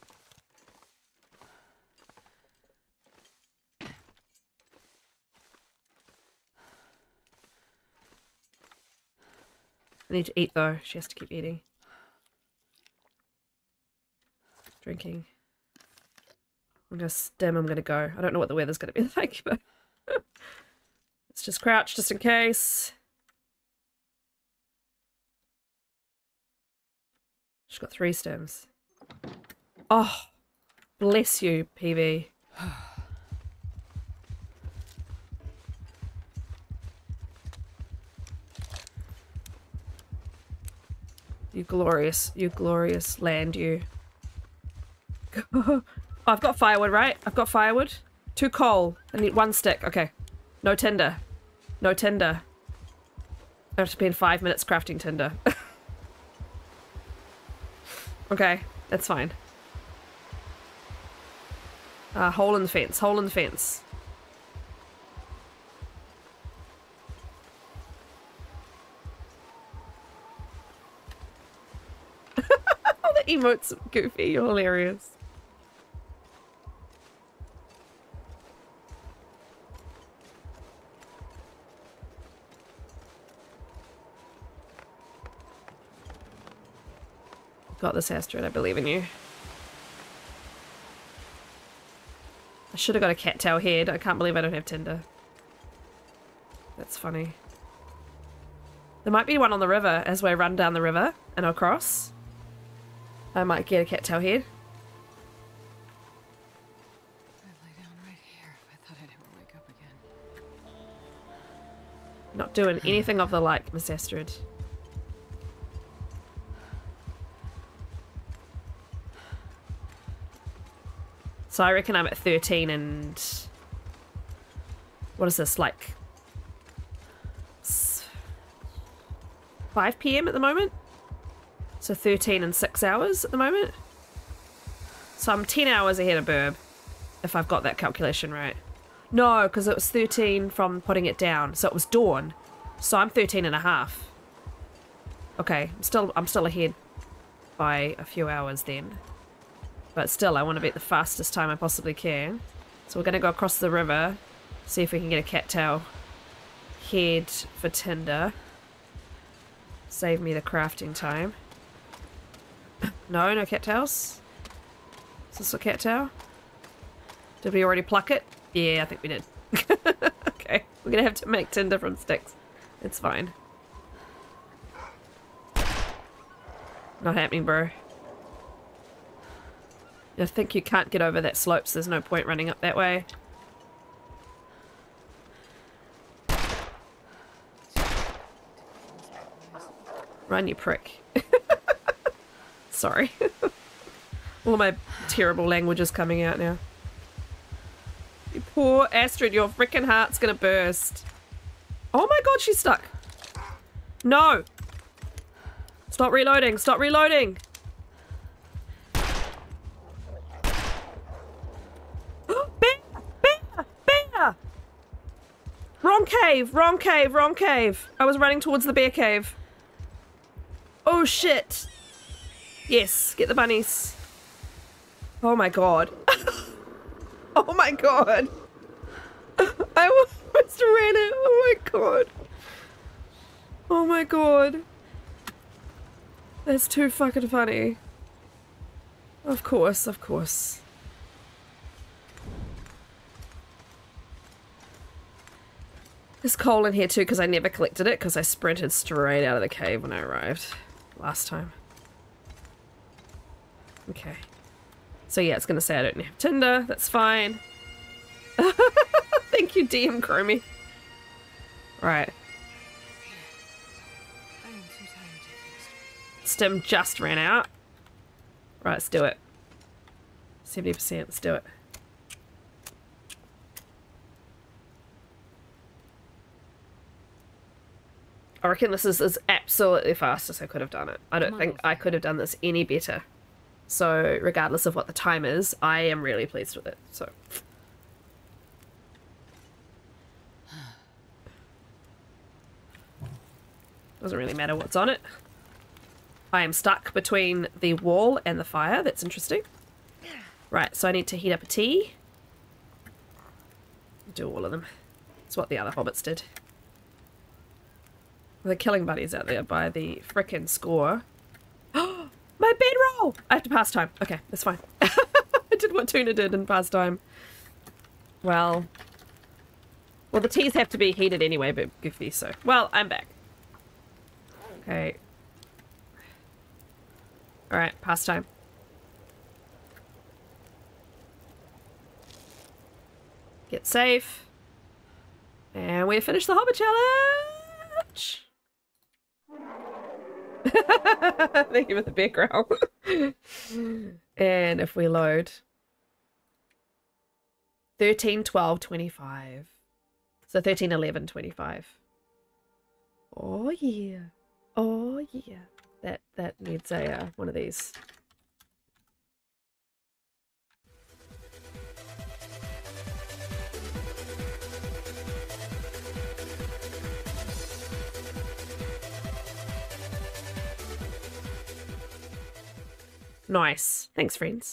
I need to eat though. She has to keep eating. Drinking. I'm gonna go. I don't know what the weather's gonna be like, but let's just crouch just in case. She's got 3 stems. Oh, bless you, PV. You glorious land, you. Oh, I've got firewood, right? I've got firewood. 2 coal. I need 1 stick. Okay. No tinder. No tinder. I have to spend 5 minutes crafting tinder. Okay, that's fine. Hole in the fence. Hole in the fence. Oh, the emotes are goofy. You're hilarious. Got this, Astrid. I believe in you. I should have got a cattail head. I can't believe I don't have tinder. That's funny. There might be one on the river as we run down the river and across. I might get a cattail head. I'd lay down right here if I thought I'd ever wake up again. Not doing anything of the like, Miss Astrid. So I reckon I'm at 13 and... What is this, like... 5 PM at the moment? So 13 and 6 hours at the moment? So I'm 10 hours ahead of Burb, if I've got that calculation right. No, because it was 13 from putting it down, so it was dawn. So I'm 13 and a half. Okay, I'm still ahead by a few hours then. But still, I want to be at the fastest time I possibly can. So we're going to go across the river, see if we can get a cattail head for tinder. Save me the crafting time. No cattails? Is this a cattail? Did we already pluck it? Yeah, I think we did. Okay, we're going to have to make tinder from sticks. It's fine. Not happening, bro. I think you can't get over that slope, so there's no point running up that way. Run, you prick. Sorry. All of my terrible language is coming out now. You poor Astrid, your freaking heart's gonna burst. Oh my god, she's stuck. No! Stop reloading, stop reloading! Wrong cave! Wrong cave! Wrong cave! I was running towards the bear cave. Oh shit! Yes, get the bunnies. Oh my god. Oh my god. I almost ran it. Oh my god. Oh my god. That's too fucking funny. Of course, of course. There's coal in here too because I never collected it because I sprinted straight out of the cave when I arrived last time. Okay. So yeah, it's going to say I don't have tinder. That's fine. Thank you, DM Chromie. Right. I am too tired to think straight. Stim just ran out. Right, let's do it. 70%, let's do it. I reckon this is absolutely fastest I could have done it. I don't think I could have done this any better. So, regardless of what the time is, I am really pleased with it. So, doesn't really matter what's on it. I am stuck between the wall and the fire. That's interesting. Right, so I need to heat up a tea. Do all of them. That's what the other hobbits did. The killing buddies out there by the frickin' score. Oh, my bedroll! I have to pass time. Okay, that's fine. I did what Tuna did and pass time. Well, the teas have to be heated anyway, but goofy, so. Well, I'm back. Okay. Alright, pass time. Get safe. And we finish the Hobbit Challenge! Thank you for the background. And if we load 13, 12, 25. So 13, 11, 25. Oh yeah. Oh yeah. That needs a one of these. Nice. Thanks, friends.